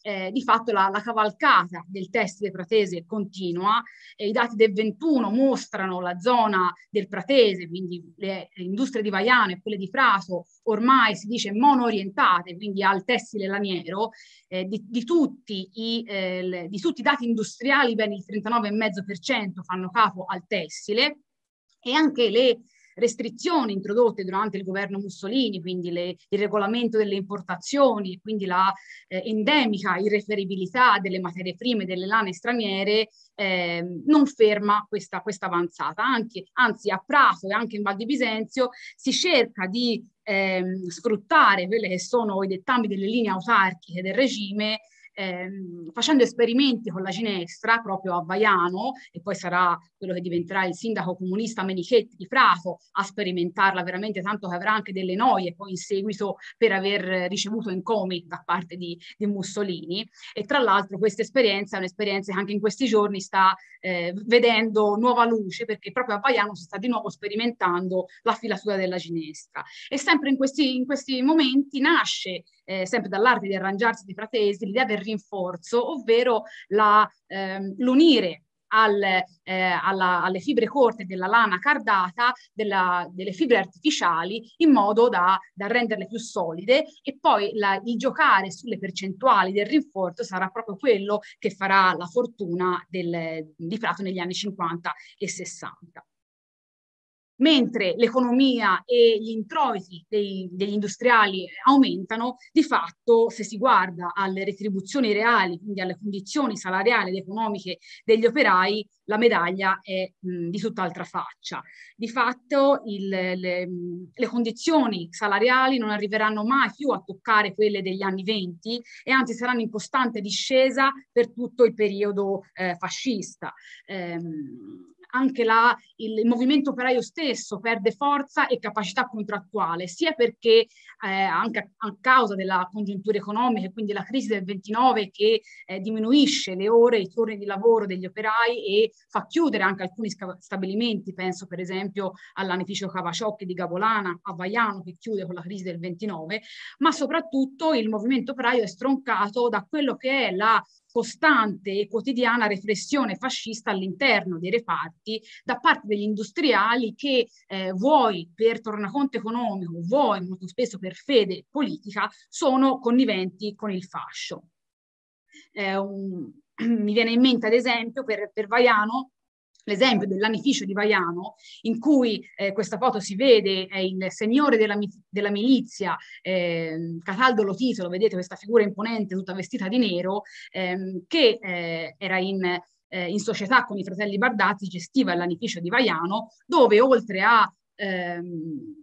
eh, di fatto la, la cavalcata del tessile pratese continua. Eh, I dati del ventuno mostrano la zona del Pratese, quindi le, le industrie di Vaiano e quelle di Prato, ormai si dice monoorientate, quindi al tessile laniero. Eh, di, di, tutti i, eh, le, di tutti i dati industriali ben il trentanove virgola cinque per cento fanno capo al tessile, e anche le restrizioni introdotte durante il governo Mussolini, quindi le, il regolamento delle importazioni, quindi la eh, endemica irreferibilità delle materie prime delle lane straniere, eh, non ferma questa, questa avanzata. Anche, anzi, a Prato e anche in Val di Bisenzio si cerca di ehm, sfruttare quelle che sono i dettami delle linee autarchiche del regime, Ehm, facendo esperimenti con la ginestra proprio a Vaiano, e poi sarà quello che diventerà il sindaco comunista Menichetti di Prato a sperimentarla veramente, tanto che avrà anche delle noie poi in seguito per aver ricevuto encomi da parte di, di Mussolini. E tra l'altro questa esperienza è un'esperienza che anche in questi giorni sta eh, vedendo nuova luce, perché proprio a Vaiano si sta di nuovo sperimentando la filatura della ginestra. E sempre in questi, in questi momenti nasce, eh, sempre dall'arte di arrangiarsi dei pratesi, l'idea del rinforzo, ovvero ehm, l'unire al, eh, alla, alle fibre corte della lana cardata della, delle fibre artificiali, in modo da, da renderle più solide, e poi la, il giocare sulle percentuali del rinforzo sarà proprio quello che farà la fortuna del, di Prato negli anni cinquanta e sessanta. Mentre l'economia e gli introiti dei, degli industriali aumentano, di fatto, se si guarda alle retribuzioni reali, quindi alle condizioni salariali ed economiche degli operai, la medaglia è mh, di tutt'altra faccia. Di fatto il, le, le condizioni salariali non arriveranno mai più a toccare quelle degli anni venti, e anzi saranno in costante discesa per tutto il periodo eh, fascista. Ehm, Anche la, il, il movimento operaio stesso perde forza e capacità contrattuale, sia perché eh, anche a, a causa della congiuntura economica, quindi la crisi del ventinove, che eh, diminuisce le ore, i turni di lavoro degli operai e fa chiudere anche alcuni stabilimenti, penso per esempio all'anificio Cavaciocchi di Gavolana, a Vaiano, che chiude con la crisi del ventinove, ma soprattutto il movimento operaio è stroncato da quello che è la costante e quotidiana repressione fascista all'interno dei reparti da parte degli industriali che eh, vuoi per tornaconto economico, vuoi molto spesso per fede politica, sono conniventi con il fascio. Eh, un, mi viene in mente ad esempio per, per Vaiano l'esempio dell'anificio di Vaiano, in cui eh, questa foto si vede, è il signore della, della milizia, eh, Cataldo Lo Tito, vedete questa figura imponente tutta vestita di nero, ehm, che eh, era in, eh, in società con i fratelli Bardati, gestiva l'anificio di Vaiano, dove oltre a ehm,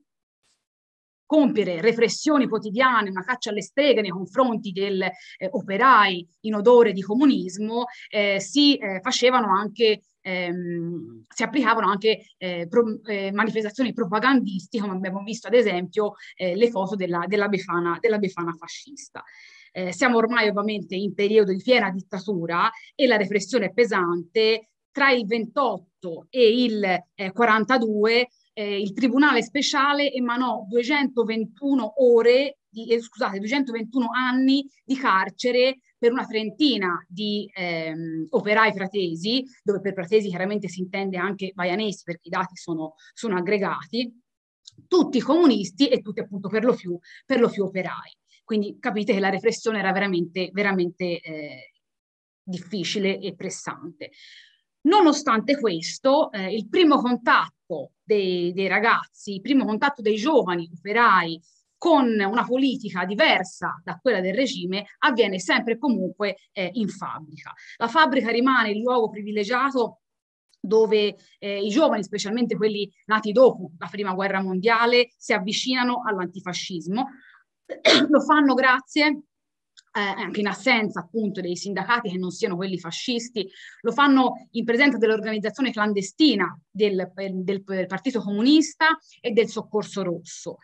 compiere repressioni quotidiane, una caccia alle streghe nei confronti degli eh, operai in odore di comunismo, eh, si eh, facevano anche Ehm, si applicavano anche eh, pro, eh, manifestazioni propagandistiche, come abbiamo visto ad esempio eh, le foto della, della, Befana, della Befana fascista. Eh, siamo ormai ovviamente in periodo di piena dittatura e la repressione è pesante. Tra il ventotto e il eh, quarantadue eh, il Tribunale Speciale emanò duecentoventuno ore, di, eh, scusate, duecentoventuno anni di carcere per una trentina di ehm, operai pratesi, dove per pratesi chiaramente si intende anche vaianesi, perché i dati sono, sono aggregati, tutti comunisti e tutti appunto per lo più, per lo più operai. Quindi capite che la repressione era veramente, veramente eh, difficile e pressante. Nonostante questo, eh, il primo contatto dei, dei ragazzi, il primo contatto dei giovani operai con una politica diversa da quella del regime avviene sempre e comunque eh, in fabbrica. La fabbrica rimane il luogo privilegiato dove eh, i giovani, specialmente quelli nati dopo la Prima Guerra Mondiale, si avvicinano all'antifascismo. Lo fanno grazie Eh, anche in assenza appunto dei sindacati che non siano quelli fascisti, lo fanno in presenza dell'organizzazione clandestina del, del, del Partito Comunista e del Soccorso Rosso.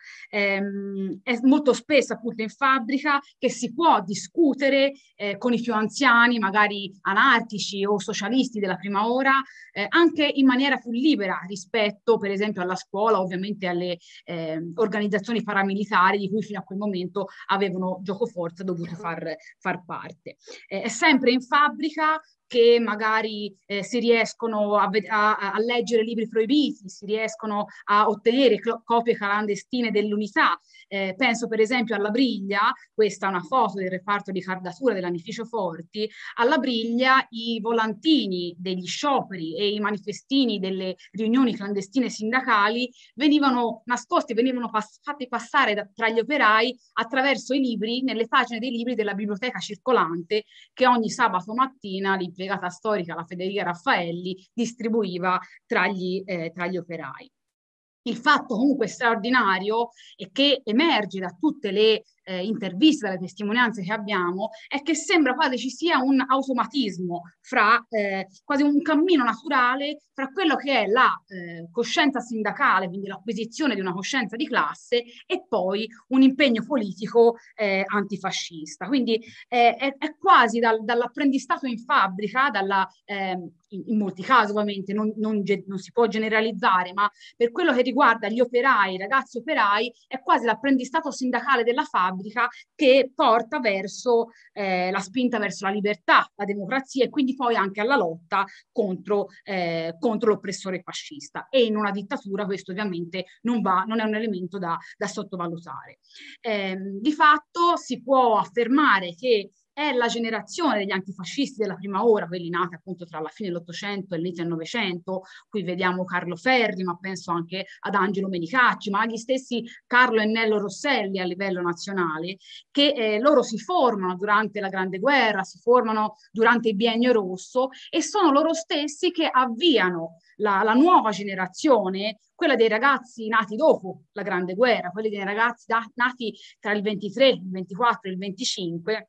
Ehm, è molto spesso appunto in fabbrica che si può discutere eh, con i più anziani, magari anarchici o socialisti della prima ora, eh, anche in maniera più libera rispetto per esempio alla scuola, ovviamente alle eh, organizzazioni paramilitari di cui fino a quel momento avevano giocoforza dovuto far, far parte. Eh, è sempre in fabbrica che magari eh, si riescono a, a, a leggere libri proibiti, si riescono a ottenere copie clandestine dell'Unità. Eh, penso per esempio alla Briglia, questa è una foto del reparto di cardatura dell'Anificio Forti, alla Briglia i volantini degli scioperi e i manifestini delle riunioni clandestine sindacali venivano nascosti, venivano pass- fatti passare da, tra gli operai attraverso i libri, nelle pagine dei libri della biblioteca circolante che ogni sabato mattina l'impiegata storica, la Federica Raffaelli, distribuiva tra gli, eh, tra gli operai. Il fatto comunque straordinario e che emerge da tutte le eh, interviste, dalle testimonianze che abbiamo, è che sembra quasi ci sia un automatismo fra, eh, quasi un cammino naturale fra quello che è la eh, coscienza sindacale, quindi l'acquisizione di una coscienza di classe, e poi un impegno politico eh, antifascista. Quindi eh, è, è quasi dal, dall'apprendistato in fabbrica, dalla, eh, in, in molti casi ovviamente non, non, non si può generalizzare, ma per quello che riguarda gli operai, i ragazzi operai, è quasi l'apprendistato sindacale della fabbrica che porta verso eh, la spinta verso la libertà, la democrazia e quindi poi anche alla lotta contro, eh, contro l'oppressore fascista. E in una dittatura questo ovviamente non, va, non è un elemento da, da sottovalutare. Eh, di fatto si può affermare che è la generazione degli antifascisti della prima ora, quelli nati appunto tra la fine dell'Ottocento e l'inizio del Novecento. Qui vediamo Carlo Ferri, ma penso anche ad Angelo Menicacci, ma agli stessi Carlo e Nello Rosselli a livello nazionale, che eh, loro si formano durante la Grande Guerra, si formano durante il Biennio Rosso e sono loro stessi che avviano la, la nuova generazione, quella dei ragazzi nati dopo la Grande Guerra, quelli dei ragazzi da, nati tra il ventitré, il ventiquattro e il venticinque,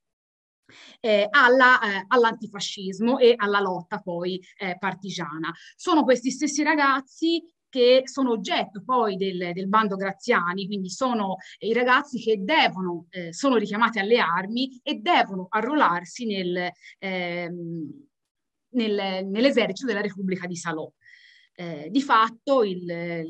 Eh, alla, eh, all'antifascismo e alla lotta poi eh, partigiana. Sono questi stessi ragazzi che sono oggetto poi del, del bando Graziani, quindi sono eh, i ragazzi che devono, eh, sono richiamati alle armi e devono arruolarsi nel, ehm, nel, nell'esercito della Repubblica di Salò. Eh, di fatto il,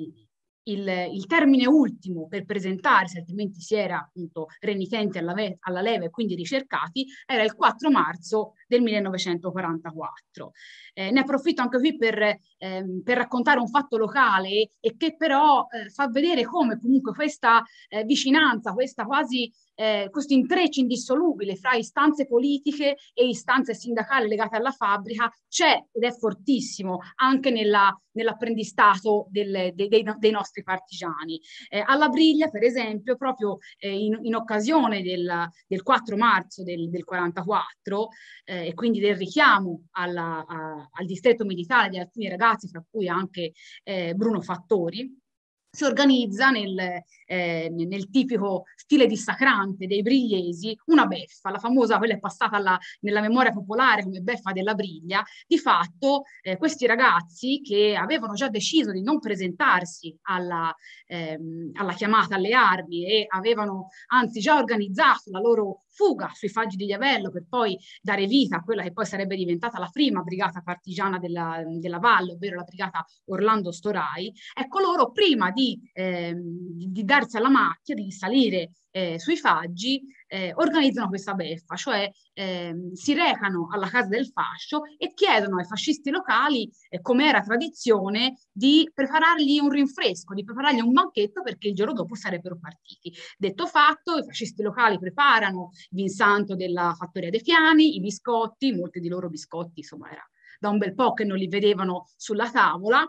il, il termine ultimo per presentarsi, altrimenti si era appunto renitenti alla, alla leva e quindi ricercati, era il quattro marzo del millenovecentoquarantaquattro. Eh, ne approfitto anche qui per, ehm, per raccontare un fatto locale e che però eh, fa vedere come comunque questa eh, vicinanza, questa quasi Eh, questo intreccio indissolubile fra istanze politiche e istanze sindacali legate alla fabbrica c'è ed è fortissimo anche nella, nell'apprendistato del, dei, dei, dei nostri partigiani. Eh, alla Briglia, per esempio, proprio eh, in, in occasione del, del quattro marzo del, del quarantaquattro eh, e quindi del richiamo alla, a, al distretto militare di alcuni ragazzi, fra cui anche eh, Bruno Fattori, si organizza nel, eh, nel tipico stile dissacrante dei brigliesi una beffa, la famosa, quella è passata alla, nella memoria popolare come beffa della Briglia. Di fatto eh, questi ragazzi che avevano già deciso di non presentarsi alla, ehm, alla chiamata alle armi e avevano anzi già organizzato la loro fuga sui faggi di Diavello per poi dare vita a quella che poi sarebbe diventata la prima brigata partigiana della, della Valle, ovvero la brigata Orlando Storai, ecco loro prima di, eh, di darsi alla macchia, di salire eh, sui faggi, eh, organizzano questa beffa, cioè eh, si recano alla casa del fascio e chiedono ai fascisti locali, eh, come era tradizione, di preparargli un rinfresco, di preparargli un banchetto perché il giorno dopo sarebbero partiti. Detto fatto, i fascisti locali preparano il vinsanto della fattoria dei Fiani, i biscotti, molti di loro biscotti, insomma, era da un bel po' che non li vedevano sulla tavola,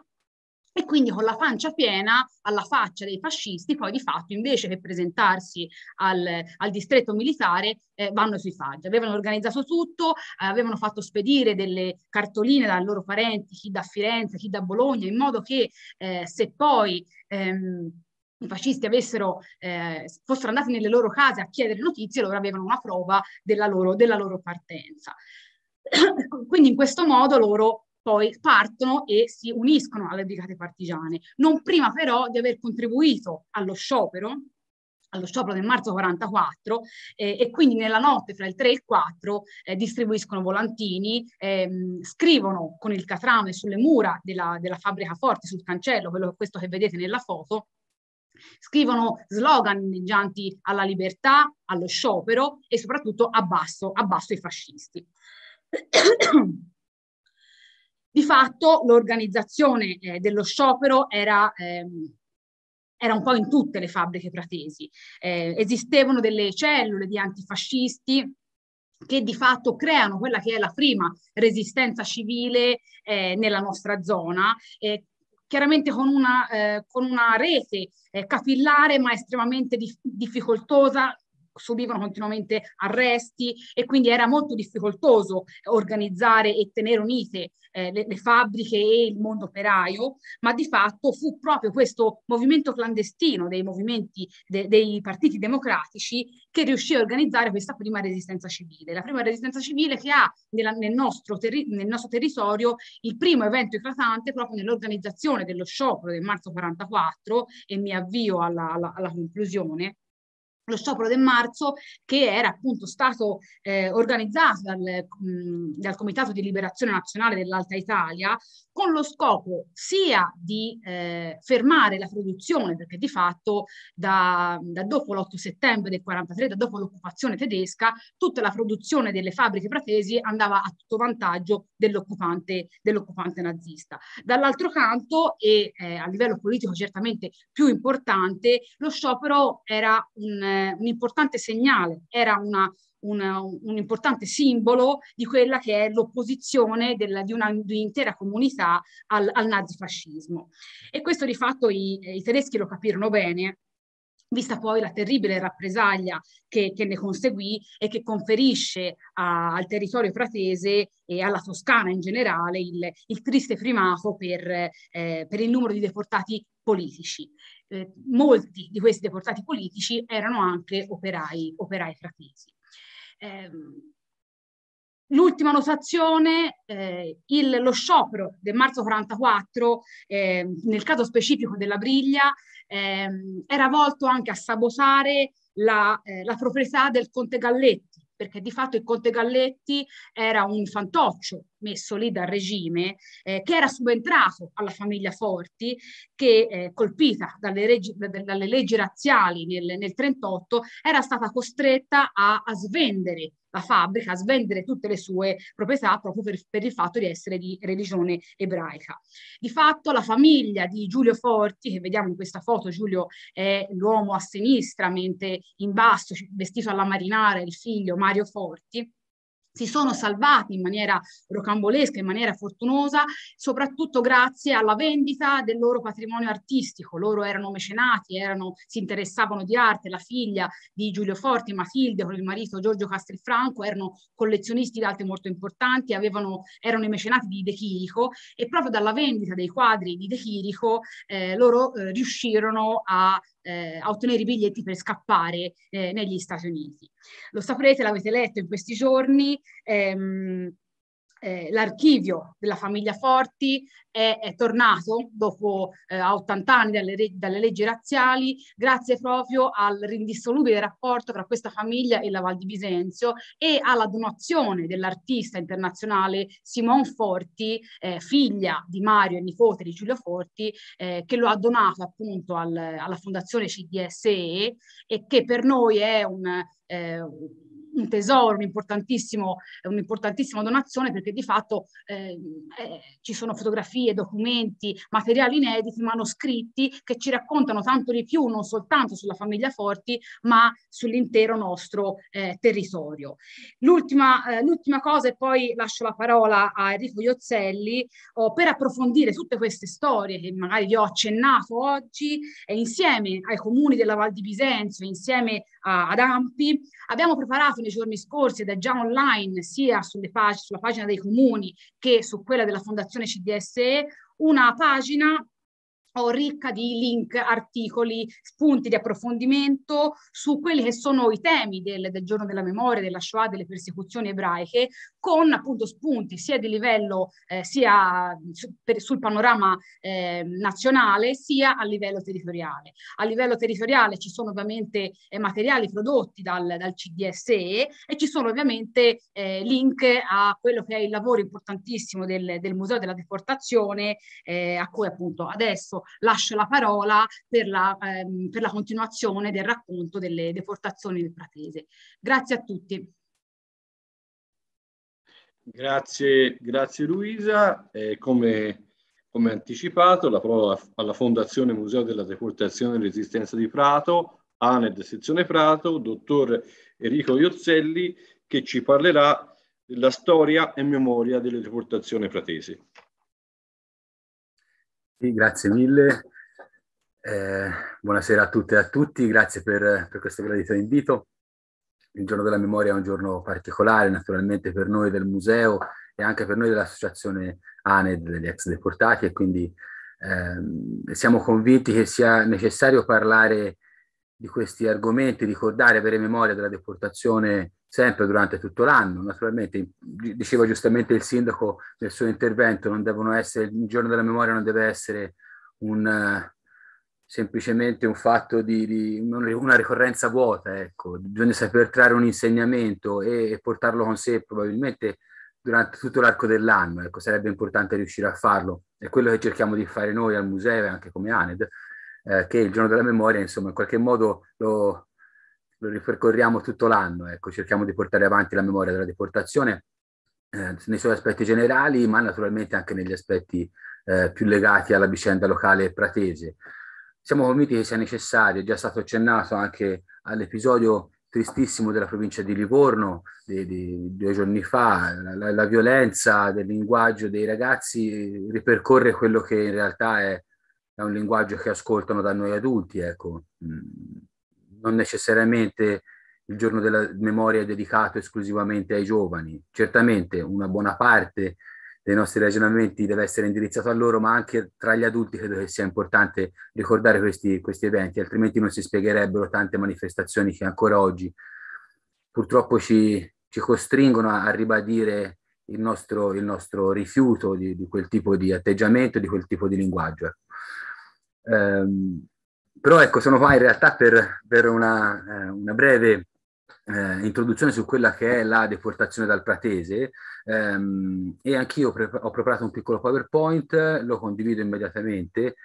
e quindi con la pancia piena, alla faccia dei fascisti, poi di fatto invece che presentarsi al, al distretto militare eh, vanno sui faggi. Avevano organizzato tutto, eh, avevano fatto spedire delle cartoline dai loro parenti, chi da Firenze, chi da Bologna, in modo che eh, se poi ehm, i fascisti avessero, eh, fossero andati nelle loro case a chiedere notizie, loro avevano una prova della loro, della loro partenza. Quindi in questo modo loro poi partono e si uniscono alle brigate partigiane, non prima però di aver contribuito allo sciopero, allo sciopero del marzo quarantaquattro, eh, e quindi nella notte fra il tre e il quattro eh, distribuiscono volantini, ehm, scrivono con il catrame sulle mura della, della fabbrica Forti, sul cancello, quello, questo che vedete nella foto, scrivono slogan inneggianti alla libertà, allo sciopero e soprattutto abbasso, abbasso i fascisti. Di fatto l'organizzazione eh, dello sciopero era, ehm, era un po' in tutte le fabbriche pratesi. Eh, esistevano delle cellule di antifascisti che di fatto creano quella che è la prima resistenza civile eh, nella nostra zona, eh, chiaramente con una, eh, con una rete eh, capillare ma estremamente dif- difficoltosa, subivano continuamente arresti e quindi era molto difficoltoso organizzare e tenere unite eh, le, le fabbriche e il mondo operaio, ma di fatto fu proprio questo movimento clandestino dei movimenti de, dei partiti democratici che riuscì a organizzare questa prima resistenza civile. La prima resistenza civile che ha nella, nel, nostro terri- nel nostro territorio il primo evento eclatante proprio nell'organizzazione dello sciopero del marzo quarantaquattro, e mi avvio alla, alla, alla conclusione. Lo sciopero del marzo, che era appunto stato eh, organizzato dal, mh, dal Comitato di Liberazione Nazionale dell'Alta Italia, con lo scopo sia di eh, fermare la produzione, perché di fatto da, da dopo l'otto settembre del quarantatré, da dopo l'occupazione tedesca, tutta la produzione delle fabbriche pratesi andava a tutto vantaggio dell'occupante, dell'occupante nazista. Dall'altro canto, e eh, a livello politico certamente più importante, lo sciopero era un un importante segnale, era una, una, un importante simbolo di quella che è l'opposizione della, di, una, di un'intera comunità al, al nazifascismo. E questo di fatto i, i tedeschi lo capirono bene, vista poi la terribile rappresaglia che, che ne conseguì e che conferisce a, al territorio pratese e alla Toscana in generale il, il triste primato per, eh, per il numero di deportati politici. Eh, molti di questi deportati politici erano anche operai, operai pratesi. Eh, L'ultima notazione, eh, il, lo sciopero del marzo quarantaquattro, eh, nel caso specifico della Briglia, eh, era volto anche a sabotare la, eh, la proprietà del Conte Galletti, perché di fatto il Conte Galletti era un fantoccio messo lì dal regime, eh, che era subentrato alla famiglia Forti, che eh, colpita dalle, regi, dalle leggi razziali nel, nel trentotto, era stata costretta a, a svendere la fabbrica, a svendere tutte le sue proprietà proprio per, per il fatto di essere di religione ebraica. Di fatto la famiglia di Giulio Forti, che vediamo in questa foto, Giulio è l'uomo a sinistra, mentre in basso, vestito alla marinara, il figlio Mario Forti, si sono salvati in maniera rocambolesca, in maniera fortunosa, soprattutto grazie alla vendita del loro patrimonio artistico. Loro erano mecenati, erano, si interessavano di arte. La figlia di Giulio Forti, Matilde, con il marito Giorgio Castelfranco, erano collezionisti di arte molto importanti, avevano, erano i mecenati di De Chirico, e proprio dalla vendita dei quadri di De Chirico eh, loro eh, riuscirono a Eh, a ottenere i biglietti per scappare eh, negli Stati Uniti. Lo saprete, l'avete letto in questi giorni, ehm, eh, l'archivio della famiglia Forti è, è tornato dopo eh, a ottanta anni dalle, dalle leggi razziali, grazie proprio al indissolubile rapporto tra questa famiglia e la Val di Bisenzio e alla donazione dell'artista internazionale Simone Forti, eh, figlia di Mario e nipote di Giulio Forti, eh, che lo ha donato appunto al, alla Fondazione C D S E, e che per noi è un eh, un tesoro, un'importantissimo, un'importantissima donazione, perché di fatto eh, eh, ci sono fotografie, documenti, materiali inediti, manoscritti che ci raccontano tanto di più, non soltanto sulla famiglia Forti, ma sull'intero nostro eh, territorio. L'ultima, eh, l'ultima cosa, e poi lascio la parola a Enrico Iozzelli, oh, per approfondire tutte queste storie che magari vi ho accennato oggi, e insieme ai comuni della Val di Bisenzio, insieme a, ad Ampi, abbiamo preparato nei giorni scorsi, ed è già online sia sulle pag- sulla pagina dei comuni che su quella della Fondazione C D S E, una pagina o ricca di link, articoli, spunti di approfondimento su quelli che sono i temi del, del giorno della memoria, della Shoah, delle persecuzioni ebraiche, con appunto spunti sia di livello eh, sia su, per, sul panorama eh, nazionale, sia a livello territoriale. A livello territoriale ci sono ovviamente eh, materiali prodotti dal, dal C D S E e ci sono ovviamente eh, link a quello che è il lavoro importantissimo del, del Museo della Deportazione, eh, a cui appunto adesso lascio la parola per la, ehm, per la continuazione del racconto delle deportazioni del Pratese. Grazie a tutti. Grazie, grazie Luisa. Eh, come, come anticipato, la parola alla Fondazione Museo della Deportazione e Resistenza di Prato, ANED sezione Prato, dottor Enrico Iozzelli, che ci parlerà della storia e memoria delle deportazioni pratesi. Sì, grazie mille. Eh, buonasera a tutte e a tutti, grazie per, per questo gradito invito. Il giorno della memoria è un giorno particolare, naturalmente per noi del museo e anche per noi dell'associazione ANED degli ex deportati, e quindi ehm, siamo convinti che sia necessario parlare di questi argomenti, ricordare, avere memoria della deportazione sempre durante tutto l'anno. Naturalmente, diceva giustamente il sindaco nel suo intervento, non devono essere, il giorno della memoria non deve essere un, uh, semplicemente un fatto di, di una ricorrenza vuota, ecco. Bisogna saper trarre un insegnamento e, e portarlo con sé probabilmente durante tutto l'arco dell'anno, ecco. Sarebbe importante riuscire a farlo. È quello che cerchiamo di fare noi al museo e anche come ANED, eh, che il giorno della memoria, insomma, in qualche modo lo lo ripercorriamo tutto l'anno, ecco, cerchiamo di portare avanti la memoria della deportazione eh, nei suoi aspetti generali, ma naturalmente anche negli aspetti eh, più legati alla vicenda locale pratese. Siamo convinti che sia necessario, è già stato accennato anche all'episodio tristissimo della provincia di Livorno di, di due giorni fa, la, la violenza del linguaggio dei ragazzi ripercorre quello che in realtà è, è un linguaggio che ascoltano da noi adulti, ecco. Mm. Non necessariamente il giorno della memoria è dedicato esclusivamente ai giovani. Certamente una buona parte dei nostri ragionamenti deve essere indirizzato a loro, ma anche tra gli adulti credo che sia importante ricordare questi, questi eventi, altrimenti non si spiegherebbero tante manifestazioni che ancora oggi purtroppo ci, ci costringono a, a ribadire il nostro, il nostro rifiuto di, di quel tipo di atteggiamento, di quel tipo di linguaggio. Um, Però ecco, sono qua in realtà per, per una, eh, una breve eh, introduzione su quella che è la deportazione dal Pratese, ehm, e anch'io pre- ho preparato un piccolo PowerPoint, lo condivido immediatamente.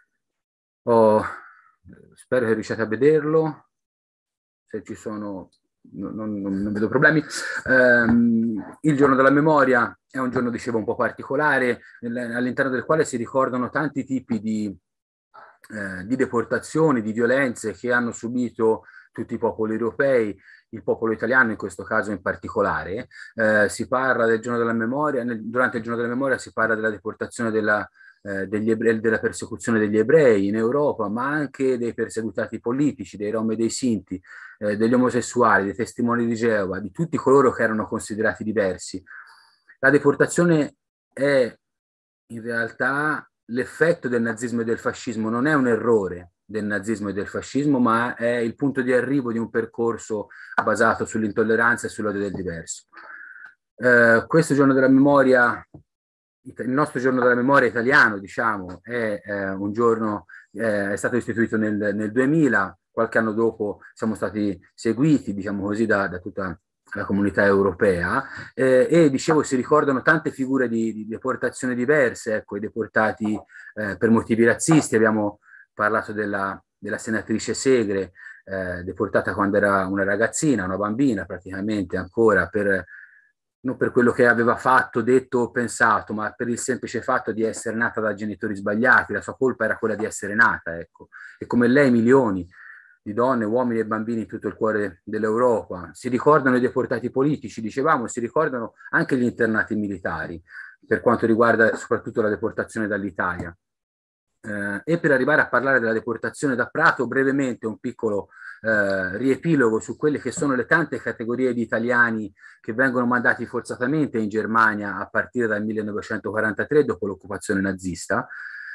Oh, spero che riusciate a vederlo, se ci sono, no, non, non, non vedo problemi. Um, il giorno della memoria è un giorno, dicevo, un po' particolare, all'interno del quale si ricordano tanti tipi di Eh, di deportazioni, di violenze che hanno subito tutti i popoli europei, il popolo italiano in questo caso in particolare. Eh, si parla del giorno della memoria, nel, durante il giorno della memoria si parla della deportazione della, eh, degli ebrei, della persecuzione degli ebrei in Europa, ma anche dei perseguitati politici, dei Rom e dei Sinti, eh, degli omosessuali, dei testimoni di Geova, di tutti coloro che erano considerati diversi. La deportazione è in realtà l'effetto del nazismo e del fascismo, non è un errore del nazismo e del fascismo, ma è il punto di arrivo di un percorso basato sull'intolleranza e sull'odio del diverso. Eh, questo giorno della memoria, il nostro giorno della memoria italiano, diciamo, è eh, un giorno, eh, è stato istituito nel, nel duemila, qualche anno dopo siamo stati seguiti, diciamo così, da, da tutta la comunità europea, eh, e dicevo si ricordano tante figure di, di deportazione diverse, ecco, i deportati eh, per motivi razzisti. Abbiamo parlato della, della senatrice Segre, eh, deportata quando era una ragazzina, una bambina praticamente ancora, per, non per quello che aveva fatto, detto o pensato, ma per il semplice fatto di essere nata da genitori sbagliati. La sua colpa era quella di essere nata, ecco. E come lei milioni di donne, uomini e bambini in tutto il cuore dell'Europa. Si ricordano i deportati politici, dicevamo, si ricordano anche gli internati militari, per quanto riguarda soprattutto la deportazione dall'Italia. Eh, e per arrivare a parlare della deportazione da Prato, brevemente un piccolo eh, riepilogo su quelle che sono le tante categorie di italiani che vengono mandati forzatamente in Germania a partire dal millenovecentoquarantatré, dopo l'occupazione nazista.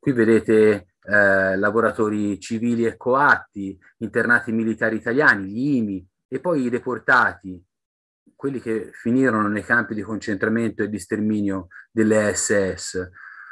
Qui vedete eh, lavoratori civili e coatti, internati militari italiani, gli I M I, e poi i deportati, quelli che finirono nei campi di concentramento e di sterminio delle S S.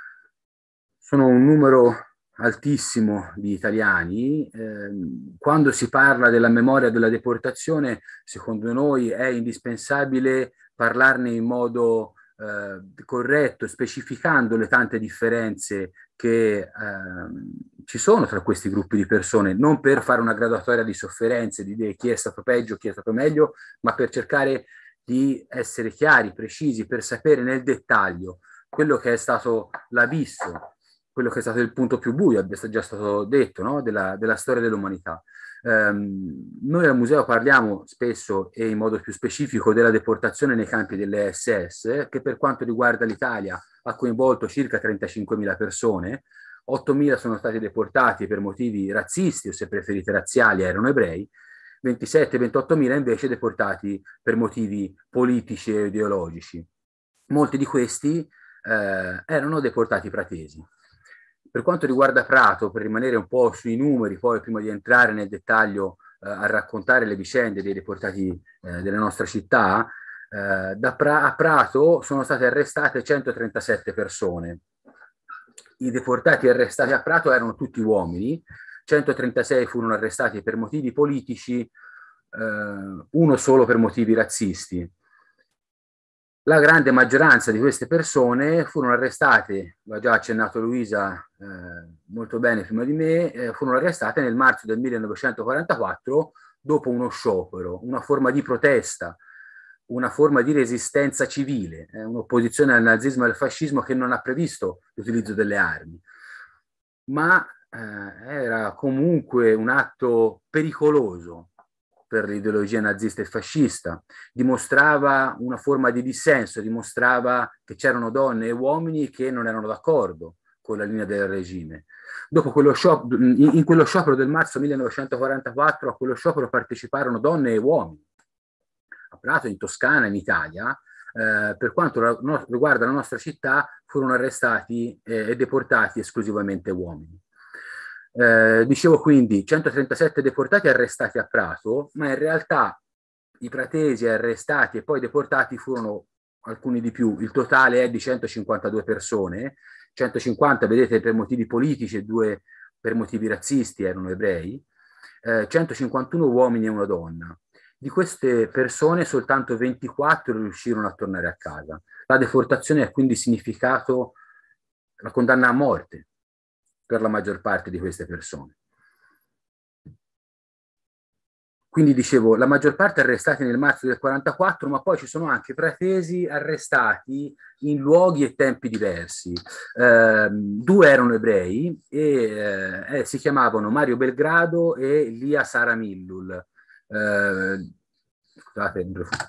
Sono un numero altissimo di italiani. Eh, quando si parla della memoria della deportazione, secondo noi è indispensabile parlarne in modo eh, corretto, specificando le tante differenze che eh, ci sono tra questi gruppi di persone, non per fare una graduatoria di sofferenze, di dire chi è stato peggio, chi è stato meglio, ma per cercare di essere chiari, precisi, per sapere nel dettaglio quello che è stato l'abisso, quello che è stato il punto più buio, è già stato detto, no? della, della storia dell'umanità. Um, noi al museo parliamo spesso e in modo più specifico della deportazione nei campi delle S S, che per quanto riguarda l'Italia ha coinvolto circa trentacinquemila persone, ottomila sono stati deportati per motivi razzisti o, se preferite, razziali, erano ebrei, ventisette ventottomila invece deportati per motivi politici e ideologici. Molti di questi eh, erano deportati pratesi. Per quanto riguarda Prato, per rimanere un po' sui numeri, poi prima di entrare nel dettaglio eh, a raccontare le vicende dei deportati eh, della nostra città, eh, da pra- a Prato sono state arrestate centotrentasette persone. I deportati arrestati a Prato erano tutti uomini, centotrentasei furono arrestati per motivi politici, eh, uno solo per motivi razzisti. La grande maggioranza di queste persone furono arrestate, l'ha già accennato Luisa eh, molto bene prima di me, eh, furono arrestate nel marzo del millenovecentoquarantaquattro dopo uno sciopero, una forma di protesta, una forma di resistenza civile, eh, un'opposizione al nazismo e al fascismo che non ha previsto l'utilizzo delle armi, ma eh, era comunque un atto pericoloso per l'ideologia nazista e fascista, dimostrava una forma di dissenso, dimostrava che c'erano donne e uomini che non erano d'accordo con la linea del regime. Dopo quello sciopero, in quello sciopero del marzo millenovecentoquarantaquattro, a quello sciopero parteciparono donne e uomini. A Prato, in Toscana, in Italia, eh, per quanto la, no, riguarda la nostra città, furono arrestati eh, e deportati esclusivamente uomini. Eh, dicevo quindi centotrentasette deportati arrestati a Prato, ma in realtà i pratesi arrestati e poi deportati furono alcuni di più. Il totale è di centocinquantadue persone, centocinquanta vedete per motivi politici e due per motivi razzisti, erano ebrei, eh, centocinquantuno uomini e una donna. Di queste persone soltanto ventiquattro riuscirono a tornare a casa. La deportazione ha quindi significato la condanna a morte per la maggior parte di queste persone. Quindi dicevo, la maggior parte arrestati nel marzo del quarantaquattro, ma poi ci sono anche pratesi arrestati in luoghi e tempi diversi. Eh, due erano ebrei e eh, si chiamavano Mario Belgrado e Lia Sara Millul. Eh, scusate,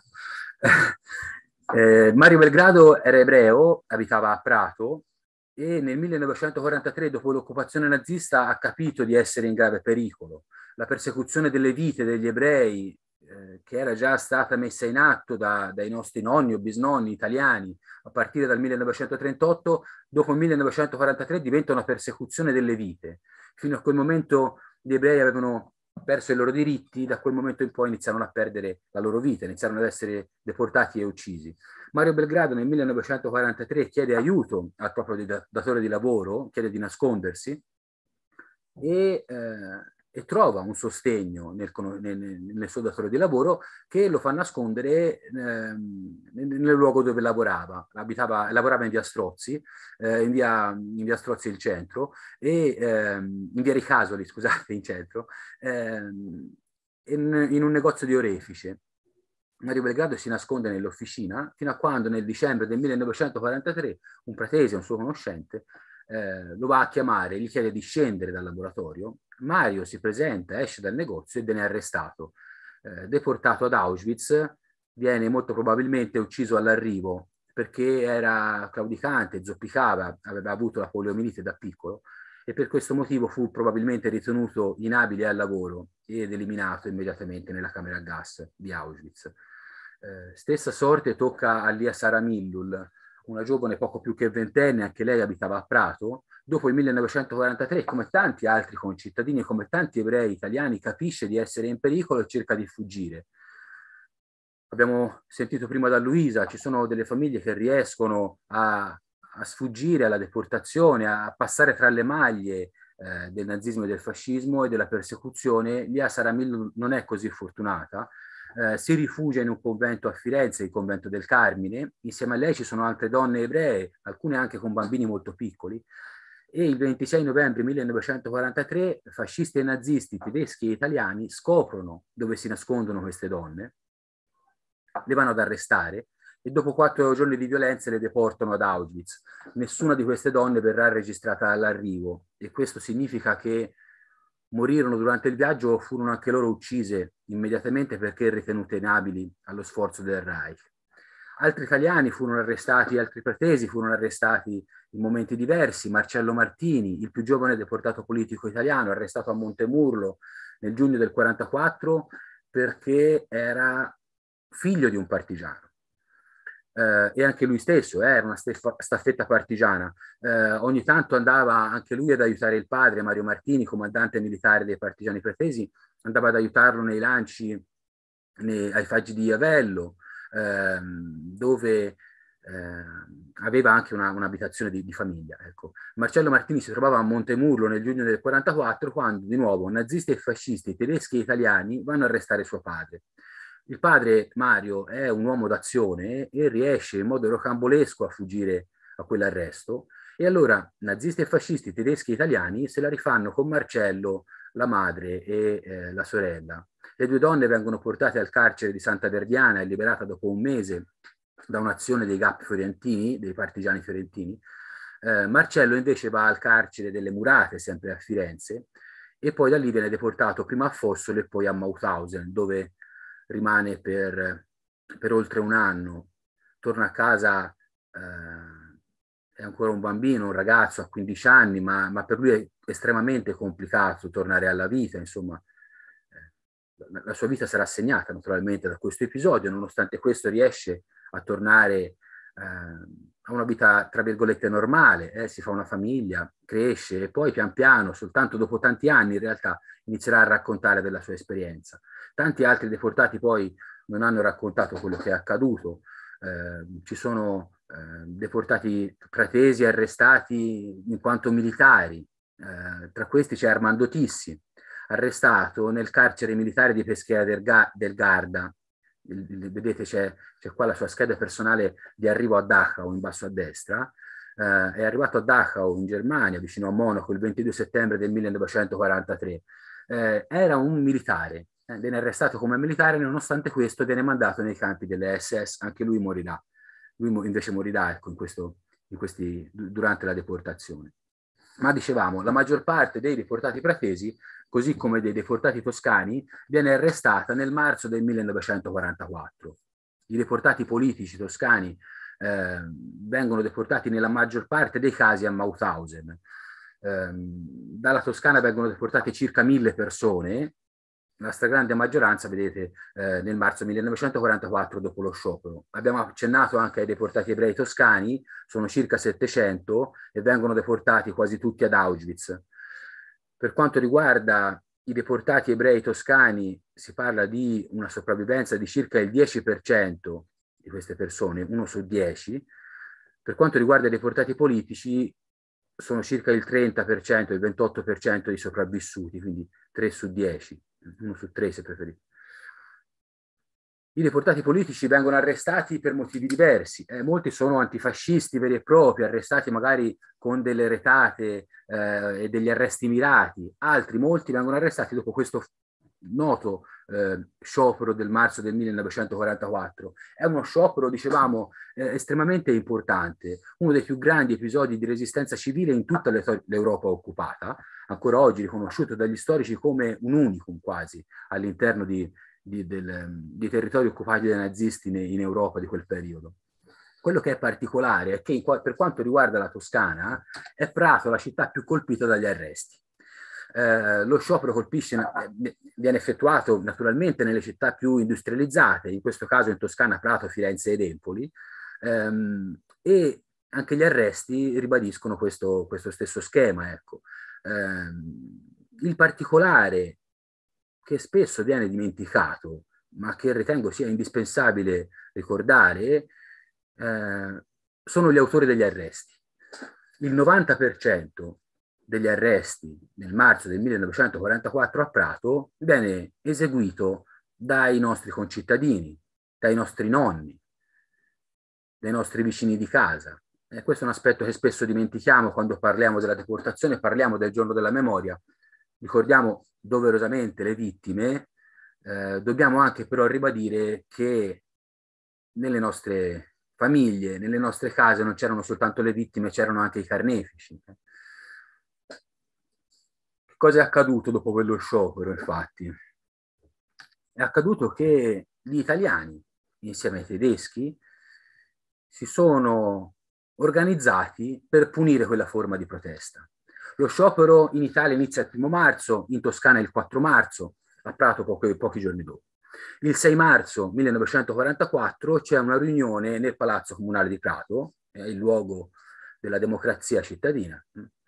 eh, Mario Belgrado era ebreo, abitava a Prato, e nel millenovecentoquarantatré, dopo l'occupazione nazista, ha capito di essere in grave pericolo. La persecuzione delle vite degli ebrei, eh, che era già stata messa in atto da, dai nostri nonni o bisnonni italiani a partire dal millenovecentotrentotto, dopo il millenovecentoquarantatré diventa una persecuzione delle vite. Fino a quel momento gli ebrei avevano perso i loro diritti, da quel momento in poi iniziarono a perdere la loro vita, iniziarono ad essere deportati e uccisi. Mario Belgrado nel millenovecentoquarantatré chiede aiuto al proprio datore di lavoro, chiede di nascondersi e, eh, e trova un sostegno nel, nel, nel suo datore di lavoro che lo fa nascondere eh, nel, nel luogo dove lavorava. Abitava, lavorava in via Strozzi, eh, in, via, in via Strozzi il centro, e eh, in via Ricasoli, scusate, in centro, eh, in, in un negozio di orefice. Mario Belgrado si nasconde nell'officina fino a quando nel dicembre del millenovecentoquarantatré un pratese, un suo conoscente, eh, lo va a chiamare, gli chiede di scendere dal laboratorio. Mario si presenta, esce dal negozio e viene arrestato. Eh, deportato ad Auschwitz, viene molto probabilmente ucciso all'arrivo perché era claudicante, zoppicava, aveva avuto la poliomielite da piccolo e per questo motivo fu probabilmente ritenuto inabile al lavoro ed eliminato immediatamente nella camera a gas di Auschwitz. Eh, stessa sorte tocca a Lia Sara Millul, una giovane poco più che ventenne, anche lei abitava a Prato, dopo il millenovecentoquarantatré, come tanti altri concittadini, come tanti ebrei italiani, capisce di essere in pericolo e cerca di fuggire. Abbiamo sentito prima da Luisa, ci sono delle famiglie che riescono a, a sfuggire alla deportazione, a passare tra le maglie eh, del nazismo e del fascismo e della persecuzione. Lia Saramillo non è così fortunata, eh, si rifugia in un convento a Firenze, il convento del Carmine. Insieme a lei ci sono altre donne ebree, alcune anche con bambini molto piccoli, e il ventisei novembre millenovecentoquarantatré fascisti e nazisti tedeschi e italiani scoprono dove si nascondono queste donne, le vanno ad arrestare e dopo quattro giorni di violenze le deportano ad Auschwitz. Nessuna di queste donne verrà registrata all'arrivo e questo significa che morirono durante il viaggio o furono anche loro uccise immediatamente perché ritenute inabili allo sforzo del Reich. Altri italiani furono arrestati, altri pretesi furono arrestati in momenti diversi. Marcello Martini, il più giovane deportato politico italiano, arrestato a Montemurlo nel giugno del quarantaquattro perché era figlio di un partigiano. Eh, e anche lui stesso eh, era una staffetta partigiana. Eh, ogni tanto andava anche lui ad aiutare il padre, Mario Martini, comandante militare dei partigiani pretesi, andava ad aiutarlo nei lanci nei, ai faggi di Iavello, ehm, dove eh, aveva anche una, un'abitazione di, di famiglia. Ecco. Marcello Martini si trovava a Montemurlo nel giugno del quarantaquattro quando di nuovo nazisti e fascisti tedeschi e italiani vanno a arrestare suo padre. Il padre Mario è un uomo d'azione e riesce in modo rocambolesco a fuggire a quell'arresto e allora nazisti e fascisti tedeschi e italiani se la rifanno con Marcello, la madre e eh, la sorella. Le due donne vengono portate al carcere di Santa Verdiana e liberata dopo un mese da un'azione dei G A P fiorentini, dei partigiani fiorentini. Eh, Marcello invece va al carcere delle Murate, sempre a Firenze, e poi da lì viene deportato prima a Fossolo e poi a Mauthausen, dove rimane per, per oltre un anno, torna a casa, eh, è ancora un bambino, un ragazzo a quindici anni, ma, ma per lui è estremamente complicato tornare alla vita, insomma, eh, la, la sua vita sarà segnata naturalmente da questo episodio, nonostante questo riesce a tornare eh, a una vita tra virgolette normale, eh, si fa una famiglia, cresce e poi pian piano, soltanto dopo tanti anni in realtà, inizierà a raccontare della sua esperienza. Tanti altri deportati poi non hanno raccontato quello che è accaduto. Eh, ci sono eh, deportati pretesi e arrestati in quanto militari. Eh, tra questi c'è Armando Tissi, arrestato nel carcere militare di Peschiera del, Ga- del Garda. Il, il, vedete c'è, c'è qua la sua scheda personale di arrivo a Dachau in basso a destra. Eh, è arrivato a Dachau in Germania, vicino a Monaco, il ventidue settembre del millenovecentoquarantatré. Eh, era un militare. Viene arrestato come militare, nonostante questo viene mandato nei campi delle S S, anche lui morirà. Lui invece morirà ecco, in questo, in questi, durante la deportazione. Ma dicevamo, la maggior parte dei deportati pratesi, così come dei deportati toscani, viene arrestata nel marzo del millenovecentoquarantaquattro. I deportati politici toscani eh, vengono deportati nella maggior parte dei casi a Mauthausen. Eh, dalla Toscana vengono deportate circa mille persone, la stragrande maggioranza, vedete, eh, nel marzo millenovecentoquarantaquattro dopo lo sciopero. Abbiamo accennato anche ai deportati ebrei toscani, sono circa settecento e vengono deportati quasi tutti ad Auschwitz. Per quanto riguarda i deportati ebrei toscani, si parla di una sopravvivenza di circa il dieci per cento di queste persone, uno su dieci. Per quanto riguarda i deportati politici, sono circa il trenta per cento, il ventotto per cento di sopravvissuti, quindi tre su dieci. Uno su tre se preferite. I deportati politici vengono arrestati per motivi diversi, eh, molti sono antifascisti veri e propri, arrestati magari con delle retate eh, e degli arresti mirati, altri, molti vengono arrestati dopo questo noto eh, sciopero del marzo del millenovecentoquarantaquattro. È uno sciopero, dicevamo, eh, estremamente importante, uno dei più grandi episodi di resistenza civile in tutta l'Europa occupata, ancora oggi riconosciuto dagli storici come un unicum quasi all'interno di, di, del, di territori occupati dai nazisti in Europa di quel periodo. Quello che è particolare è che in, per quanto riguarda la Toscana è Prato la città più colpita dagli arresti. Eh, lo sciopero colpisce, eh, viene effettuato naturalmente nelle città più industrializzate, in questo caso in Toscana Prato, Firenze ed Empoli, ehm, e anche gli arresti ribadiscono questo, questo stesso schema. Ecco. Eh, il particolare che spesso viene dimenticato, ma che ritengo sia indispensabile ricordare, eh, sono gli autori degli arresti. Il novanta per cento degli arresti nel marzo del millenovecentoquarantaquattro a Prato viene eseguito dai nostri concittadini, dai nostri nonni, dai nostri vicini di casa. E questo è un aspetto che spesso dimentichiamo quando parliamo della deportazione, parliamo del giorno della memoria, ricordiamo doverosamente le vittime, eh, dobbiamo anche però ribadire che nelle nostre famiglie, nelle nostre case non c'erano soltanto le vittime, c'erano anche i carnefici. Che cosa è accaduto dopo quello sciopero, infatti? È accaduto che gli italiani, insieme ai tedeschi, si sono organizzati per punire quella forma di protesta. Lo sciopero in Italia inizia il primo marzo, in Toscana il quattro marzo, a Prato pochi, pochi giorni dopo. Il sei marzo millenovecentoquarantaquattro c'è una riunione nel Palazzo Comunale di Prato, è il luogo della democrazia cittadina.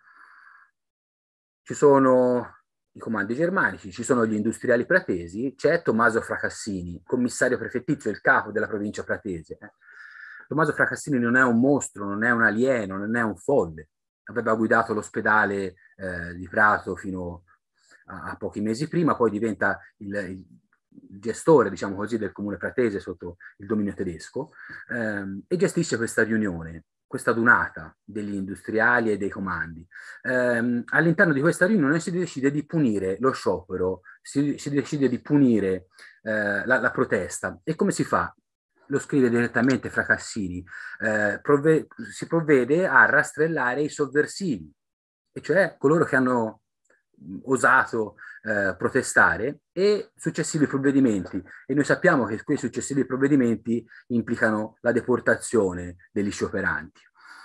Ci sono i comandi germanici, ci sono gli industriali pratesi, c'è Tommaso Fracassini, commissario prefettizio, il capo della provincia pratese. Tommaso Fracassini non è un mostro, non è un alieno, non è un folle. Aveva guidato l'ospedale eh, di Prato fino a, a pochi mesi prima, poi diventa il, il gestore, diciamo così, del comune pratese sotto il dominio tedesco, ehm, e gestisce questa riunione, questa dunata degli industriali e dei comandi. Ehm, all'interno di questa riunione si decide di punire lo sciopero, si, si decide di punire eh, la, la protesta. E come si fa? Lo scrive direttamente Fracassini, eh, provve- si provvede a rastrellare i sovversivi, e cioè coloro che hanno osato eh, protestare, e successivi provvedimenti. E noi sappiamo che quei successivi provvedimenti implicano la deportazione degli scioperanti.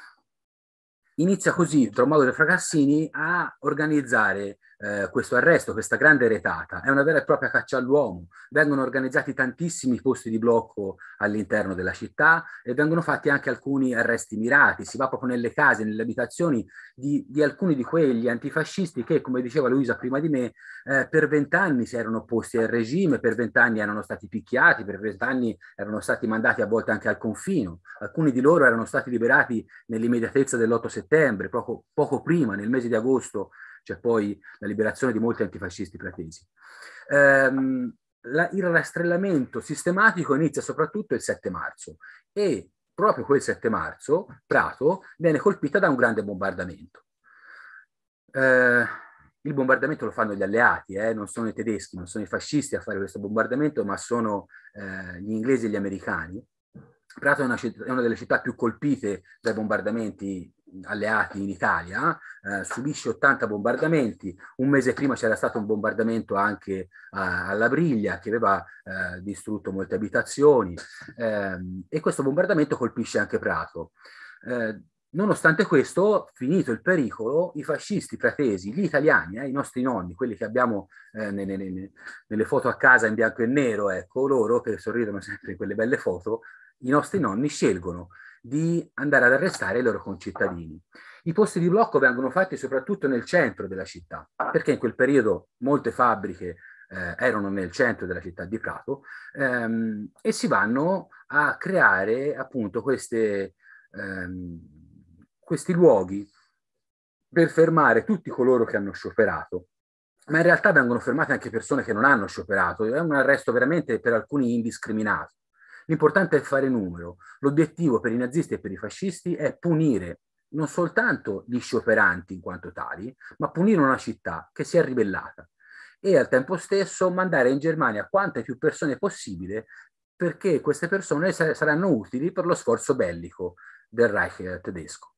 Inizia così Tommaso Fracassini a organizzare eh, questo arresto, questa grande retata. È una vera e propria caccia all'uomo. Vengono organizzati tantissimi posti di blocco all'interno della città e vengono fatti anche alcuni arresti mirati. Si va proprio nelle case, nelle abitazioni di, di alcuni di quegli antifascisti che, come diceva Luisa prima di me, eh, per vent'anni si erano opposti al regime, per vent'anni erano stati picchiati, per vent'anni erano stati mandati a volte anche al confino. Alcuni di loro erano stati liberati nell'immediatezza dell'otto settembre, poco, poco prima, nel mese di agosto, c'è poi la liberazione di molti antifascisti pratesi. Ehm, la, il rastrellamento sistematico inizia soprattutto il sette marzo, e proprio quel sette marzo Prato viene colpita da un grande bombardamento. Eh, il bombardamento lo fanno gli alleati, eh, non sono i tedeschi, non sono i fascisti a fare questo bombardamento, ma sono eh, gli inglesi e gli americani. Prato è una, è una delle città più colpite dai bombardamenti alleati in Italia, eh, subisce ottanta bombardamenti. Un mese prima c'era stato un bombardamento anche a, alla Briglia, che aveva eh, distrutto molte abitazioni, eh, e questo bombardamento colpisce anche Prato. Eh, nonostante questo, finito il pericolo, i fascisti pratesi, gli italiani, eh, i nostri nonni, quelli che abbiamo eh, nelle, nelle, nelle foto a casa in bianco e nero, ecco, loro che sorridono sempre in quelle belle foto, i nostri nonni scelgono di andare ad arrestare i loro concittadini. I posti di blocco vengono fatti soprattutto nel centro della città, perché in quel periodo molte fabbriche eh, erano nel centro della città di Prato, ehm, e si vanno a creare appunto queste, ehm, questi luoghi per fermare tutti coloro che hanno scioperato. Ma in realtà vengono fermate anche persone che non hanno scioperato. È un arresto veramente per alcuni indiscriminato. L'importante è fare numero. L'obiettivo per i nazisti e per i fascisti è punire non soltanto gli scioperanti in quanto tali, ma punire una città che si è ribellata, e al tempo stesso mandare in Germania quante più persone possibile, perché queste persone saranno utili per lo sforzo bellico del Reich tedesco.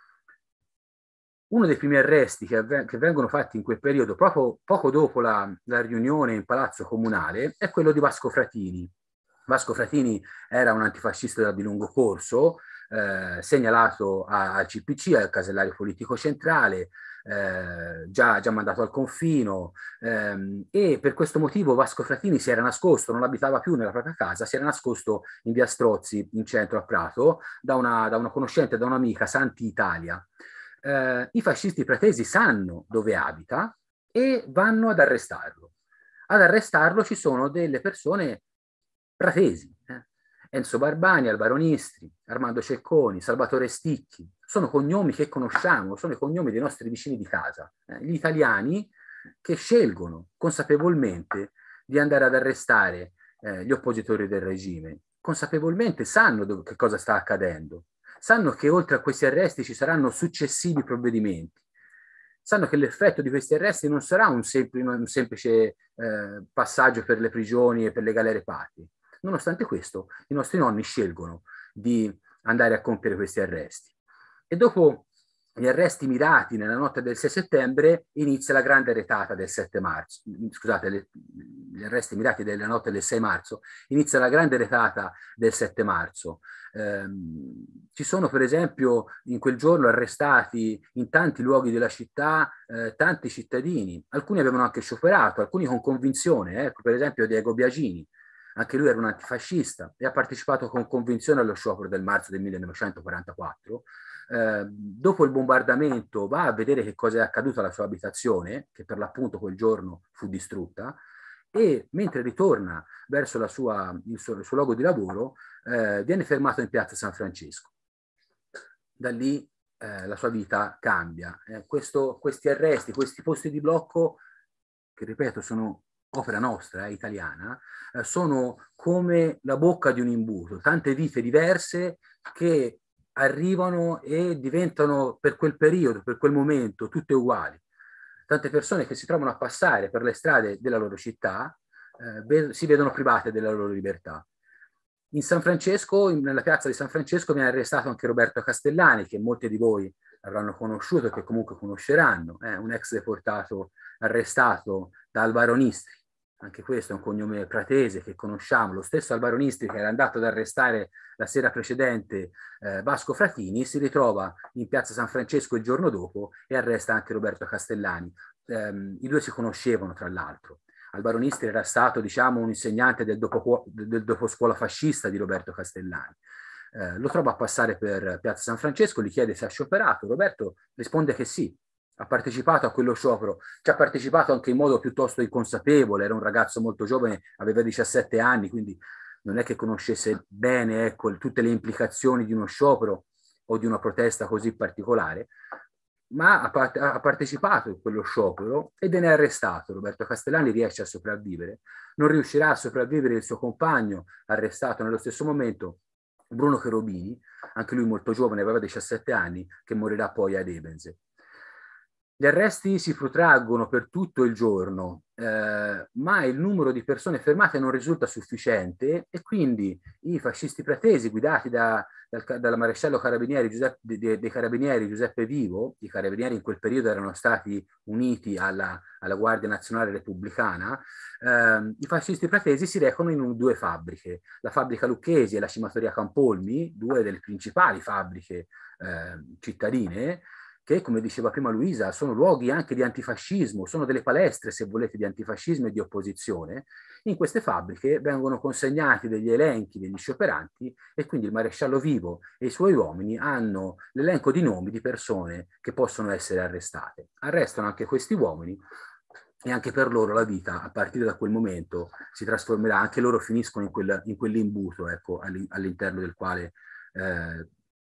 Uno dei primi arresti che, avve- che vengono fatti in quel periodo, proprio poco dopo la, la riunione in Palazzo Comunale, è quello di Vasco Fratini. Vasco Fratini era un antifascista di lungo corso, eh, segnalato al C P C, al casellario politico centrale, eh, già, già mandato al confino, ehm, e per questo motivo Vasco Fratini si era nascosto, non abitava più nella propria casa, si era nascosto in via Strozzi, in centro a Prato, da una, da una conoscente, da un'amica, Santi Italia. Eh, I fascisti pratesi sanno dove abita e vanno ad arrestarlo. Ad arrestarlo ci sono delle persone pratesi, eh? Enzo Barbani, Alvaro Nistri, Armando Cecconi, Salvatore Sticchi, sono cognomi che conosciamo, sono i cognomi dei nostri vicini di casa, eh? Gli italiani che scelgono consapevolmente di andare ad arrestare eh, gli oppositori del regime, consapevolmente sanno dove, che cosa sta accadendo, sanno che oltre a questi arresti ci saranno successivi provvedimenti, sanno che l'effetto di questi arresti non sarà un, sempl- un semplice eh, passaggio per le prigioni e per le galere patrie. Nonostante questo, i nostri nonni scelgono di andare a compiere questi arresti. E dopo gli arresti mirati nella notte del sei settembre inizia la grande retata del sette marzo. Scusate, le, gli arresti mirati della notte del sei marzo, inizia la grande retata del sette marzo. Eh, ci sono per esempio in quel giorno arrestati in tanti luoghi della città eh, tanti cittadini. Alcuni avevano anche scioperato, alcuni con convinzione, ecco, per esempio Diego Biagini. Anche lui era un antifascista e ha partecipato con convinzione allo sciopero del marzo del millenovecentoquarantaquattro. Eh, dopo il bombardamento va a vedere che cosa è accaduto alla sua abitazione, che per l'appunto quel giorno fu distrutta, e mentre ritorna verso la sua, il, suo, il suo luogo di lavoro eh, viene fermato in piazza San Francesco. Da lì eh, la sua vita cambia. Eh, questo, questi arresti, questi posti di blocco, che ripeto sono opera nostra, eh, italiana, eh, sono come la bocca di un imbuto, tante vite diverse che arrivano e diventano per quel periodo, per quel momento, tutte uguali. Tante persone che si trovano a passare per le strade della loro città eh, si vedono private della loro libertà. In San Francesco, in, nella piazza di San Francesco, viene arrestato anche Roberto Castellani, che molti di voi avranno conosciuto e che comunque conosceranno, eh, un ex deportato arrestato da Alvaro Nistri. Anche questo è un cognome pratese che conosciamo. Lo stesso Alvaro Nistri, che era andato ad arrestare la sera precedente eh, Vasco Fratini, si ritrova in piazza San Francesco il giorno dopo e arresta anche Roberto Castellani. Eh, I due si conoscevano, tra l'altro. Alvaro Nistri era stato, diciamo, un insegnante del, dopo, del doposcuola fascista di Roberto Castellani. Eh, lo trova a passare per piazza San Francesco, gli chiede se ha scioperato. Roberto risponde che sì, ha partecipato a quello sciopero, ci ha partecipato anche in modo piuttosto inconsapevole, era un ragazzo molto giovane, aveva diciassette anni, quindi non è che conoscesse bene, ecco, tutte le implicazioni di uno sciopero o di una protesta così particolare, ma ha, part- ha partecipato a quello sciopero e viene arrestato. Roberto Castellani riesce a sopravvivere, non riuscirà a sopravvivere il suo compagno, arrestato nello stesso momento, Bruno Cherubini, anche lui molto giovane, aveva diciassette anni, che morirà poi ad Ebenze. Gli arresti si protraggono per tutto il giorno, eh, ma il numero di persone fermate non risulta sufficiente e quindi i fascisti pratesi, guidati da, dal, dal maresciallo carabinieri Giuseppe, dei, dei carabinieri Giuseppe Vivo, i carabinieri in quel periodo erano stati uniti alla, alla Guardia Nazionale Repubblicana, eh, i fascisti pratesi si recano in un, due fabbriche, la fabbrica Lucchesi e la cimatoria Campolmi, due delle principali fabbriche eh, cittadine, che, come diceva prima Luisa, sono luoghi anche di antifascismo, sono delle palestre, se volete, di antifascismo e di opposizione. In queste fabbriche vengono consegnati degli elenchi degli scioperanti e quindi il maresciallo Vivo e i suoi uomini hanno l'elenco di nomi di persone che possono essere arrestate. Arrestano anche questi uomini e anche per loro la vita, a partire da quel momento, si trasformerà, anche loro finiscono in, quel, in quell'imbuto, ecco, all'interno del quale eh,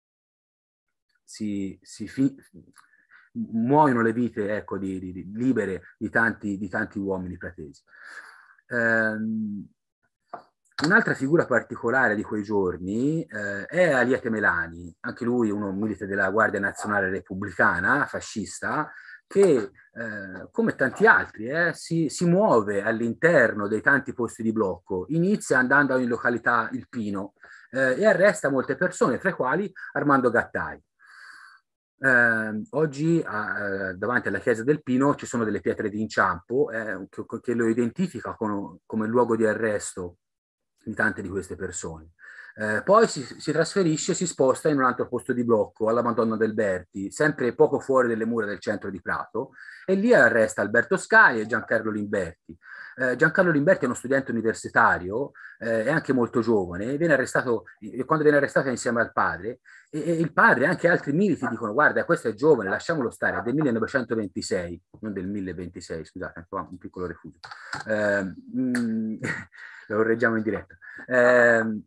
Si, si fi, muoiono le vite, ecco, di, di, di, libere di tanti, di tanti uomini pratesi. Um, un'altra figura particolare di quei giorni eh, è Aliete Melani, anche lui uno milite della Guardia Nazionale Repubblicana, fascista, che eh, come tanti altri eh, si, si muove all'interno dei tanti posti di blocco, inizia andando in località Il Pino eh, e arresta molte persone, tra i quali Armando Gattai. Eh, oggi eh, davanti alla chiesa del Pino ci sono delle pietre di inciampo eh, che, che lo identifica con, come luogo di arresto di tante di queste persone. Eh, poi si, si trasferisce, si sposta in un altro posto di blocco, alla Madonna del Berti, sempre poco fuori delle mura del centro di Prato, e lì arresta Alberto Scali e Giancarlo Limberti. Eh, Giancarlo Limberti è uno studente universitario, eh, è anche molto giovane, viene arrestato, e quando viene arrestato è insieme al padre, e, e il padre e anche altri militi dicono: guarda, questo è giovane, lasciamolo stare, è del millenovecentoventisei, non del milleventisei, scusate, un piccolo refuso. Eh, mm, lo correggiamo in diretta. Eh,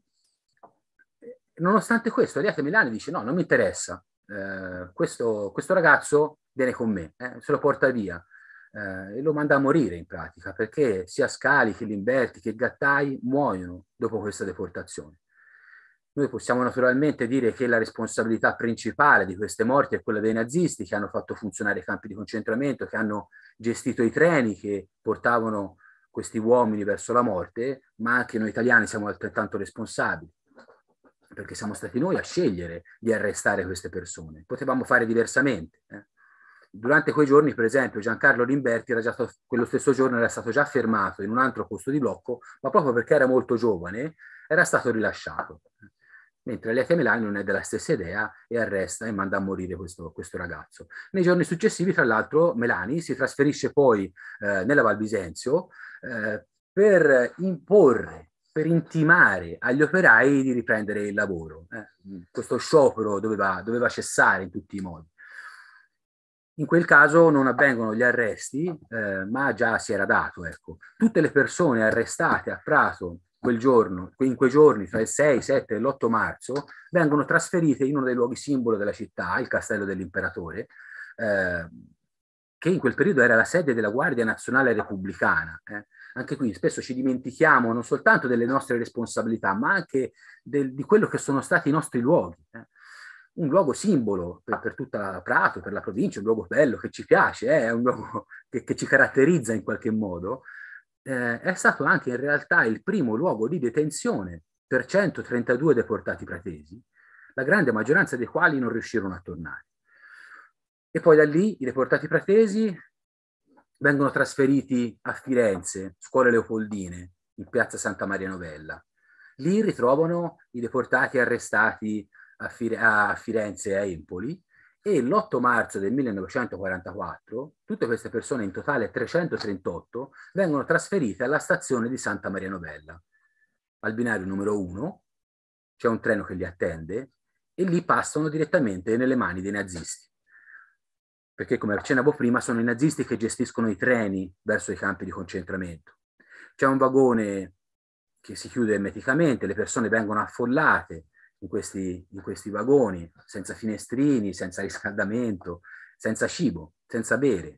nonostante questo, Ariete Milani dice: no, non mi interessa, eh, questo, questo ragazzo viene con me, eh, se lo porta via. Eh, e lo manda a morire in pratica, perché sia Scali che Limberti che Gattai muoiono dopo questa deportazione. Noi possiamo naturalmente dire che la responsabilità principale di queste morti è quella dei nazisti, che hanno fatto funzionare i campi di concentramento, che hanno gestito i treni che portavano questi uomini verso la morte, ma anche noi italiani siamo altrettanto responsabili, perché siamo stati noi a scegliere di arrestare queste persone. Potevamo fare diversamente. Eh? Durante quei giorni, per esempio, Giancarlo Limberti era già, quello stesso giorno era stato già fermato in un altro posto di blocco, ma proprio perché era molto giovane era stato rilasciato. Mentre Ariete Milani non è della stessa idea e arresta e manda a morire questo, questo ragazzo. Nei giorni successivi, tra l'altro, Melani si trasferisce poi eh, nella Val Bisenzio eh, per imporre, per intimare agli operai di riprendere il lavoro. Eh. Questo sciopero doveva, doveva cessare in tutti i modi. In quel caso non avvengono gli arresti, eh, ma già si era dato. Ecco. Tutte le persone arrestate a Prato quel giorno, in quei giorni, tra il sei, sette e l'otto marzo, vengono trasferite in uno dei luoghi simbolo della città, il Castello dell'Imperatore, eh, che in quel periodo era la sede della Guardia Nazionale Repubblicana. Eh. Anche qui spesso ci dimentichiamo non soltanto delle nostre responsabilità, ma anche del, di quello che sono stati i nostri luoghi. Eh. Un luogo simbolo per, per tutta Prato, per la provincia, un luogo bello che ci piace, eh, è un luogo che, che ci caratterizza in qualche modo, eh, è stato anche in realtà il primo luogo di detenzione per centotrentadue deportati pratesi, la grande maggioranza dei quali non riuscirono a tornare. E poi da lì i deportati pratesi vengono trasferiti a Firenze, Scuole Leopoldine, in piazza Santa Maria Novella. Lì ritrovano i deportati arrestati a, Fire- a Firenze e a Empoli, e l'otto marzo del millenovecentoquarantaquattro tutte queste persone, in totale trecentotrentotto, vengono trasferite alla stazione di Santa Maria Novella. Al binario numero uno c'è un treno che li attende e lì passano direttamente nelle mani dei nazisti. Perché, come accennavo prima, sono i nazisti che gestiscono i treni verso i campi di concentramento. C'è un vagone che si chiude ermeticamente, le persone vengono affollate in questi, in questi vagoni, senza finestrini, senza riscaldamento, senza cibo, senza bere.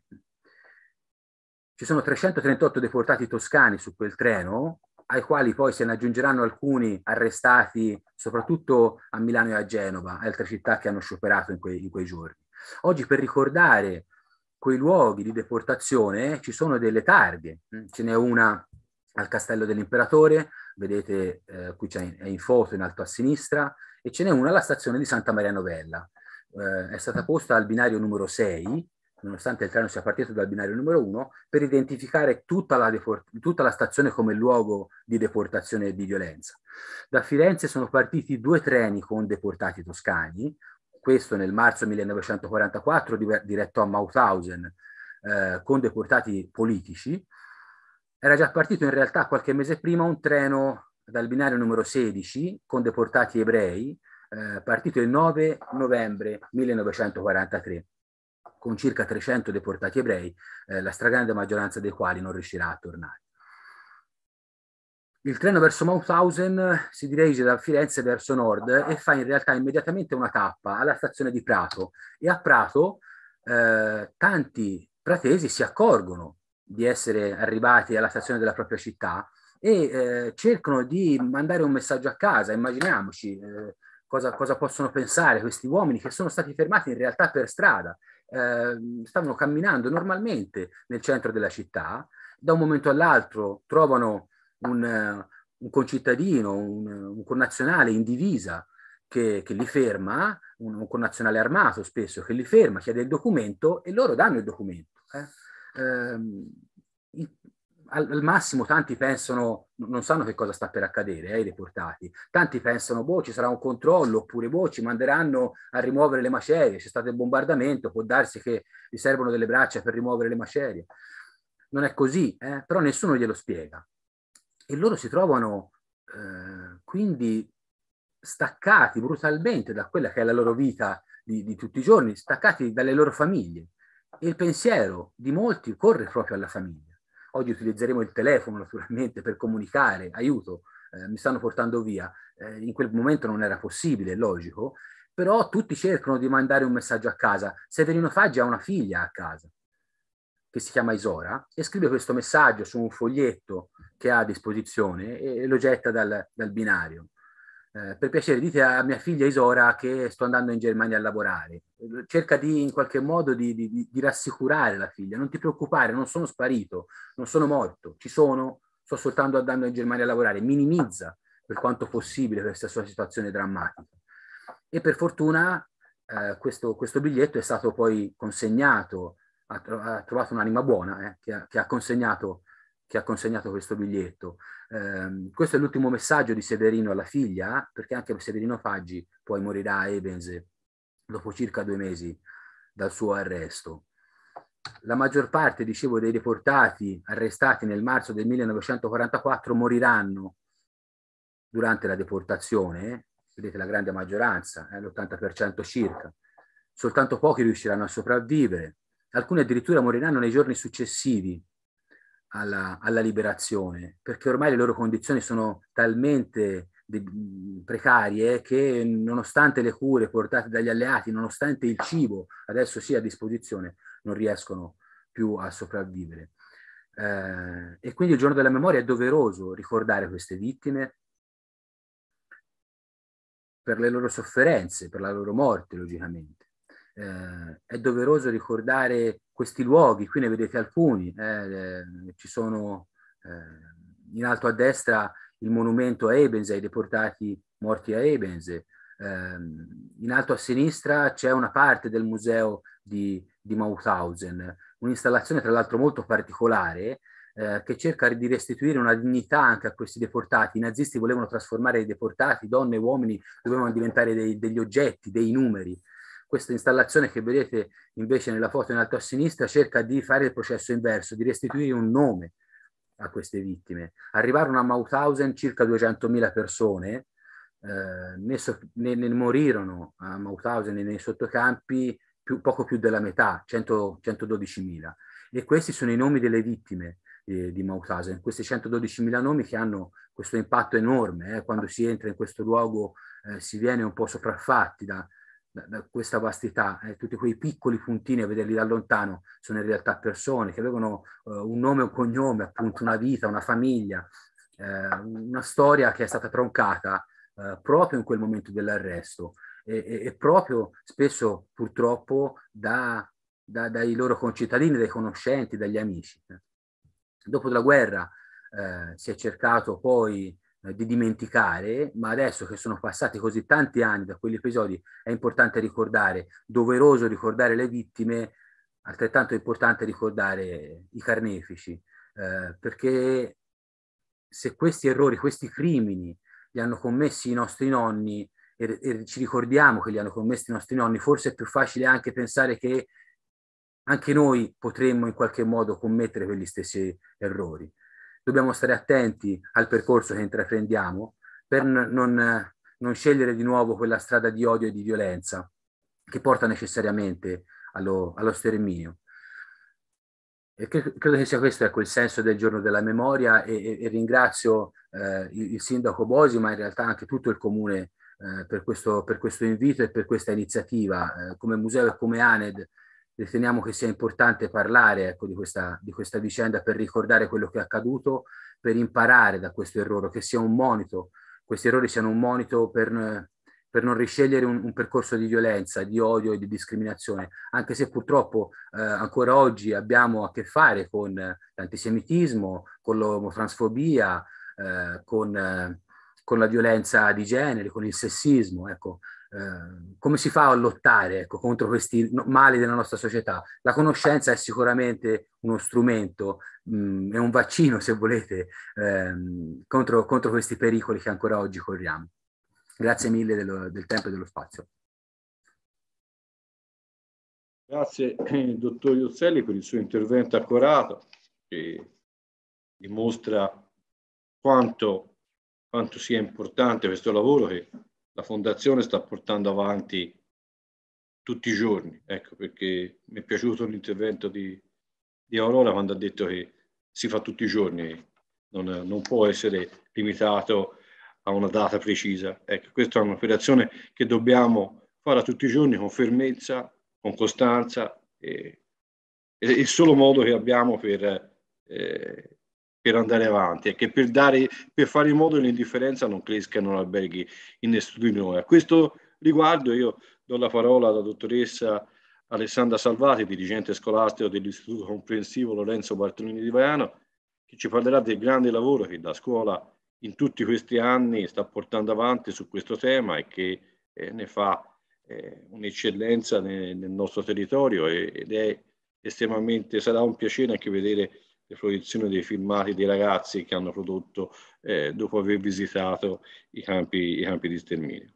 Ci sono trecentotrentotto deportati toscani su quel treno, ai quali poi se ne aggiungeranno alcuni arrestati soprattutto a Milano e a Genova, altre città che hanno scioperato in quei, in quei giorni. Oggi, per ricordare quei luoghi di deportazione, ci sono delle targhe. Ce n'è una al Castello dell'Imperatore, vedete eh, qui c'è in foto in alto a sinistra, e ce n'è una alla stazione di Santa Maria Novella. Eh, è stata posta al binario numero sei, nonostante il treno sia partito dal binario numero uno, per identificare tutta la, tutta la stazione come luogo di deportazione e di violenza. Da Firenze sono partiti due treni con deportati toscani, questo nel marzo millenovecentoquarantaquattro diretto a Mauthausen, eh, con deportati politici. Era già partito in realtà qualche mese prima un treno dal binario numero sedici con deportati ebrei, eh, partito il nove novembre millenovecentoquarantatré, con circa trecento deportati ebrei, eh, la stragrande maggioranza dei quali non riuscirà a tornare. Il treno verso Mauthausen si dirige da Firenze verso nord e fa in realtà immediatamente una tappa alla stazione di Prato, e a Prato eh, tanti pratesi si accorgono di essere arrivati alla stazione della propria città e eh, cercano di mandare un messaggio a casa. Immaginiamoci eh, cosa, cosa possono pensare questi uomini che sono stati fermati in realtà per strada, eh, stavano camminando normalmente nel centro della città, da un momento all'altro trovano un, un concittadino, un, un connazionale in divisa che, che li ferma, un, un connazionale armato spesso che li ferma, chiede il documento e loro danno il documento. Eh. Eh, al, al massimo tanti pensano, non sanno che cosa sta per accadere ai eh, deportati, tanti pensano, boh, ci sarà un controllo, oppure boh, ci manderanno a rimuovere le macerie, c'è stato il bombardamento, può darsi che gli servono delle braccia per rimuovere le macerie. Non è così, eh? Però nessuno glielo spiega. E loro si trovano eh, quindi staccati brutalmente da quella che è la loro vita di, di tutti i giorni, staccati dalle loro famiglie. E il pensiero di molti corre proprio alla famiglia. Oggi utilizzeremo il telefono naturalmente per comunicare, aiuto, eh, mi stanno portando via. Eh, in quel momento non era possibile, è logico, però tutti cercano di mandare un messaggio a casa. Severino Faggi ha una figlia a casa, che si chiama Isora, e scrive questo messaggio su un foglietto che ha a disposizione e lo getta dal, dal binario. Eh, per piacere dite a mia figlia Isora che sto andando in Germania a lavorare. Cerca di in qualche modo di, di, di rassicurare la figlia, non ti preoccupare, non sono sparito, non sono morto, ci sono, sto soltanto andando in Germania a lavorare. Minimizza per quanto possibile questa sua situazione drammatica. E per fortuna eh, questo, questo biglietto è stato poi consegnato, ha, ha trovato un'anima buona eh, che, ha, che ha consegnato che ha consegnato questo biglietto. Eh, questo è l'ultimo messaggio di Severino alla figlia, perché anche Severino Faggi poi morirà a Ebenze dopo circa due mesi dal suo arresto. La maggior parte, dicevo, dei deportati arrestati nel marzo del millenovecentoquarantaquattro moriranno durante la deportazione, vedete la grande maggioranza, eh, l'ottanta per cento circa. Soltanto pochi riusciranno a sopravvivere, alcuni addirittura moriranno nei giorni successivi Alla, alla liberazione, perché ormai le loro condizioni sono talmente de- precarie che nonostante le cure portate dagli alleati, nonostante il cibo adesso sia a disposizione, non riescono più a sopravvivere. Eh, e quindi il giorno della memoria è doveroso ricordare queste vittime per le loro sofferenze, per la loro morte, logicamente. Eh, è doveroso ricordare questi luoghi, qui ne vedete alcuni, eh, eh, ci sono eh, in alto a destra il monumento a Ebenze, ai deportati morti a Ebenze, eh, in alto a sinistra c'è una parte del museo di, di Mauthausen, un'installazione tra l'altro molto particolare eh, che cerca di restituire una dignità anche a questi deportati. I nazisti volevano trasformare i deportati, donne e uomini dovevano diventare dei, degli oggetti, dei numeri. Questa installazione che vedete invece nella foto in alto a sinistra cerca di fare il processo inverso, di restituire un nome a queste vittime. Arrivarono a Mauthausen circa duecentomila persone, eh, ne, so, ne, ne morirono a Mauthausen e nei sottocampi più, poco più della metà, cento, centododicimila. E questi sono i nomi delle vittime eh, di Mauthausen, questi centododicimila nomi che hanno questo impatto enorme. Eh, quando si entra in questo luogo eh, si viene un po' sopraffatti da Da, da questa vastità, eh, tutti quei piccoli puntini a vederli da lontano sono in realtà persone che avevano eh, un nome e un cognome, appunto una vita, una famiglia, eh, una storia che è stata troncata eh, proprio in quel momento dell'arresto e, e, e proprio spesso purtroppo da, da, dai loro concittadini, dai conoscenti, dagli amici. Dopo la guerra eh, si è cercato poi di dimenticare, ma adesso che sono passati così tanti anni da quegli episodi è importante ricordare, doveroso ricordare le vittime, altrettanto importante ricordare i carnefici, eh, perché se questi errori, questi crimini li hanno commessi i nostri nonni e, e ci ricordiamo che li hanno commessi i nostri nonni, forse è più facile anche pensare che anche noi potremmo in qualche modo commettere quegli stessi errori. Dobbiamo stare attenti al percorso che intraprendiamo per non, non scegliere di nuovo quella strada di odio e di violenza che porta necessariamente allo, allo sterminio. E credo che sia questo, ecco, il senso del giorno della memoria e, e, e ringrazio eh, il, il sindaco Bosi, ma in realtà anche tutto il comune eh, per, questo, per questo invito e per questa iniziativa. Eh, come museo e come ANED riteniamo che sia importante parlare, ecco, di questa, di questa vicenda per ricordare quello che è accaduto, per imparare da questo errore, che sia un monito, questi errori siano un monito per, per non riscegliere un, un percorso di violenza, di odio e di discriminazione, anche se purtroppo eh, ancora oggi abbiamo a che fare con l'antisemitismo, con l'omotransfobia, eh, con, eh, con la violenza di genere, con il sessismo. Ecco, eh, come si fa a lottare, ecco, contro questi mali della nostra società? La conoscenza è sicuramente uno strumento, mh, è un vaccino, se volete, ehm, contro, contro questi pericoli che ancora oggi corriamo. Grazie mille dello, del tempo e dello spazio. Grazie, eh, dottor Iozzelli, per il suo intervento accorato, che dimostra quanto, quanto sia importante questo lavoro che la Fondazione sta portando avanti tutti i giorni. Ecco, perché mi è piaciuto l'intervento di, di Aurora quando ha detto che si fa tutti i giorni, non, non può essere limitato a una data precisa. Ecco, questa è un'operazione che dobbiamo fare tutti i giorni con fermezza, con costanza, e, e il solo modo che abbiamo per, eh, per andare avanti è che per, dare, per fare in modo che l'indifferenza non cresca e non alberghi in nessuno di noi. A questo riguardo io do la parola alla dottoressa Alessandra Salvati, dirigente scolastico dell'Istituto Comprensivo Lorenzo Bartolini di Vaiano, che ci parlerà del grande lavoro che la scuola in tutti questi anni sta portando avanti su questo tema e che eh, ne fa eh, un'eccellenza nel, nel nostro territorio, e, ed è estremamente, sarà un piacere anche vedere le proiezioni dei filmati dei ragazzi che hanno prodotto eh, dopo aver visitato i campi, i campi di sterminio.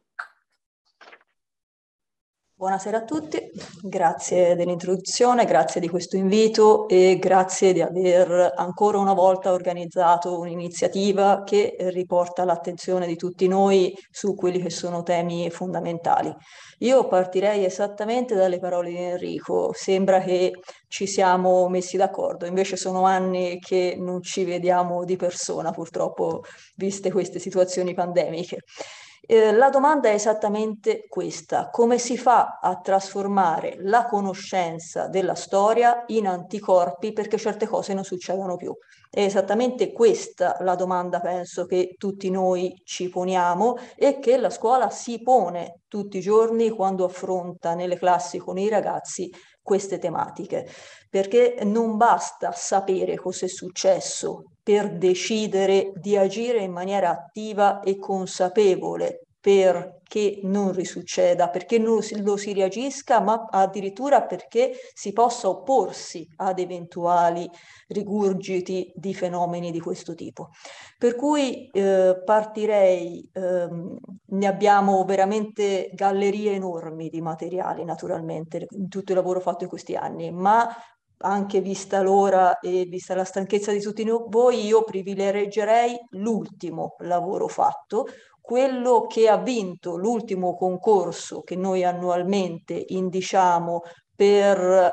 Buonasera a tutti, grazie dell'introduzione, grazie di questo invito e grazie di aver ancora una volta organizzato un'iniziativa che riporta l'attenzione di tutti noi su quelli che sono temi fondamentali. Io partirei esattamente dalle parole di Enrico, sembra che ci siamo messi d'accordo, invece sono anni che non ci vediamo di persona purtroppo, viste queste situazioni pandemiche. Eh, la domanda è esattamente questa: come si fa a trasformare la conoscenza della storia in anticorpi perché certe cose non succedano più? È esattamente questa la domanda, penso, che tutti noi ci poniamo e che la scuola si pone tutti i giorni quando affronta nelle classi con i ragazzi queste tematiche, perché non basta sapere cosa è successo per decidere di agire in maniera attiva e consapevole perché non risucceda, perché non lo si reagisca, ma addirittura perché si possa opporsi ad eventuali rigurgiti di fenomeni di questo tipo. Per cui eh, partirei, ehm, ne abbiamo veramente gallerie enormi di materiali, naturalmente, in tutto il lavoro fatto in questi anni, ma anche vista l'ora e vista la stanchezza di tutti voi, io privilegerei l'ultimo lavoro fatto, quello che ha vinto l'ultimo concorso che noi annualmente indiciamo per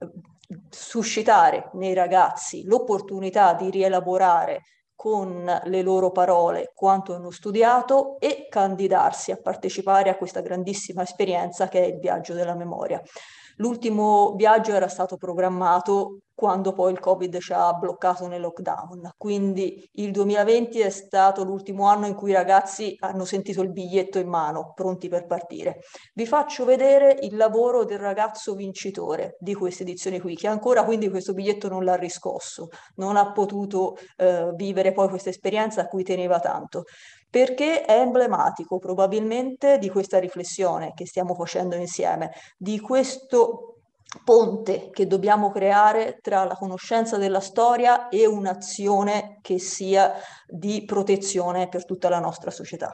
suscitare nei ragazzi l'opportunità di rielaborare con le loro parole quanto hanno studiato e candidarsi a partecipare a questa grandissima esperienza che è il viaggio della memoria. L'ultimo viaggio era stato programmato quando poi il Covid ci ha bloccato nel lockdown, quindi il duemilaventi è stato l'ultimo anno in cui i ragazzi hanno sentito il biglietto in mano, pronti per partire. Vi faccio vedere il lavoro del ragazzo vincitore di queste edizioni qui, che ancora quindi questo biglietto non l'ha riscosso, non ha potuto eh, vivere poi questa esperienza a cui teneva tanto, perché è emblematico probabilmente di questa riflessione che stiamo facendo insieme, di questo ponte che dobbiamo creare tra la conoscenza della storia e un'azione che sia di protezione per tutta la nostra società.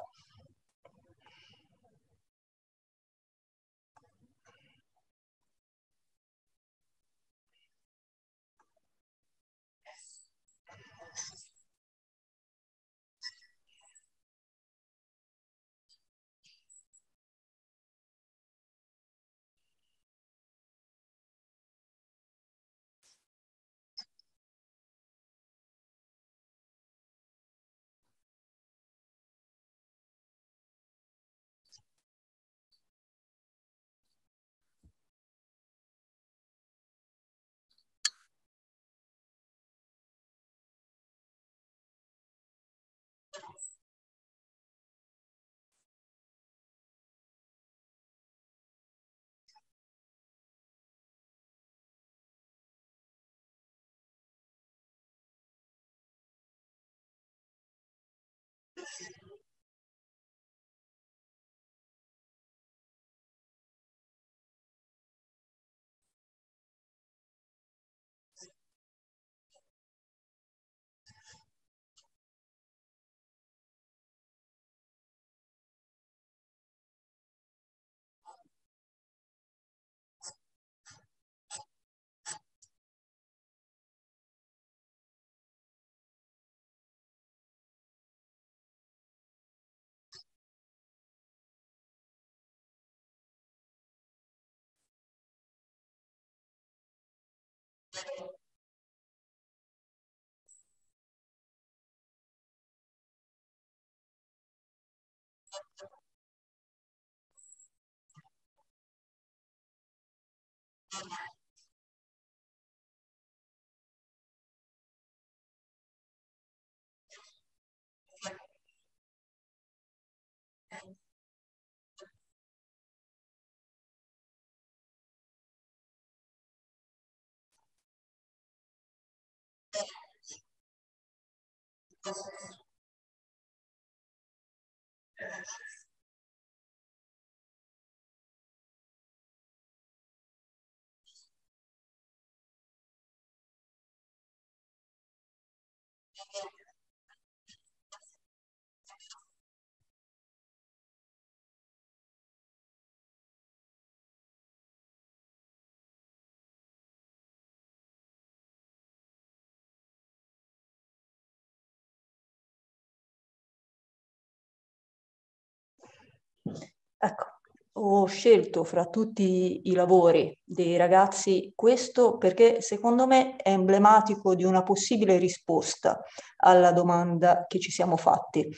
Ecco, ho scelto fra tutti i lavori dei ragazzi questo perché secondo me è emblematico di una possibile risposta alla domanda che ci siamo fatti.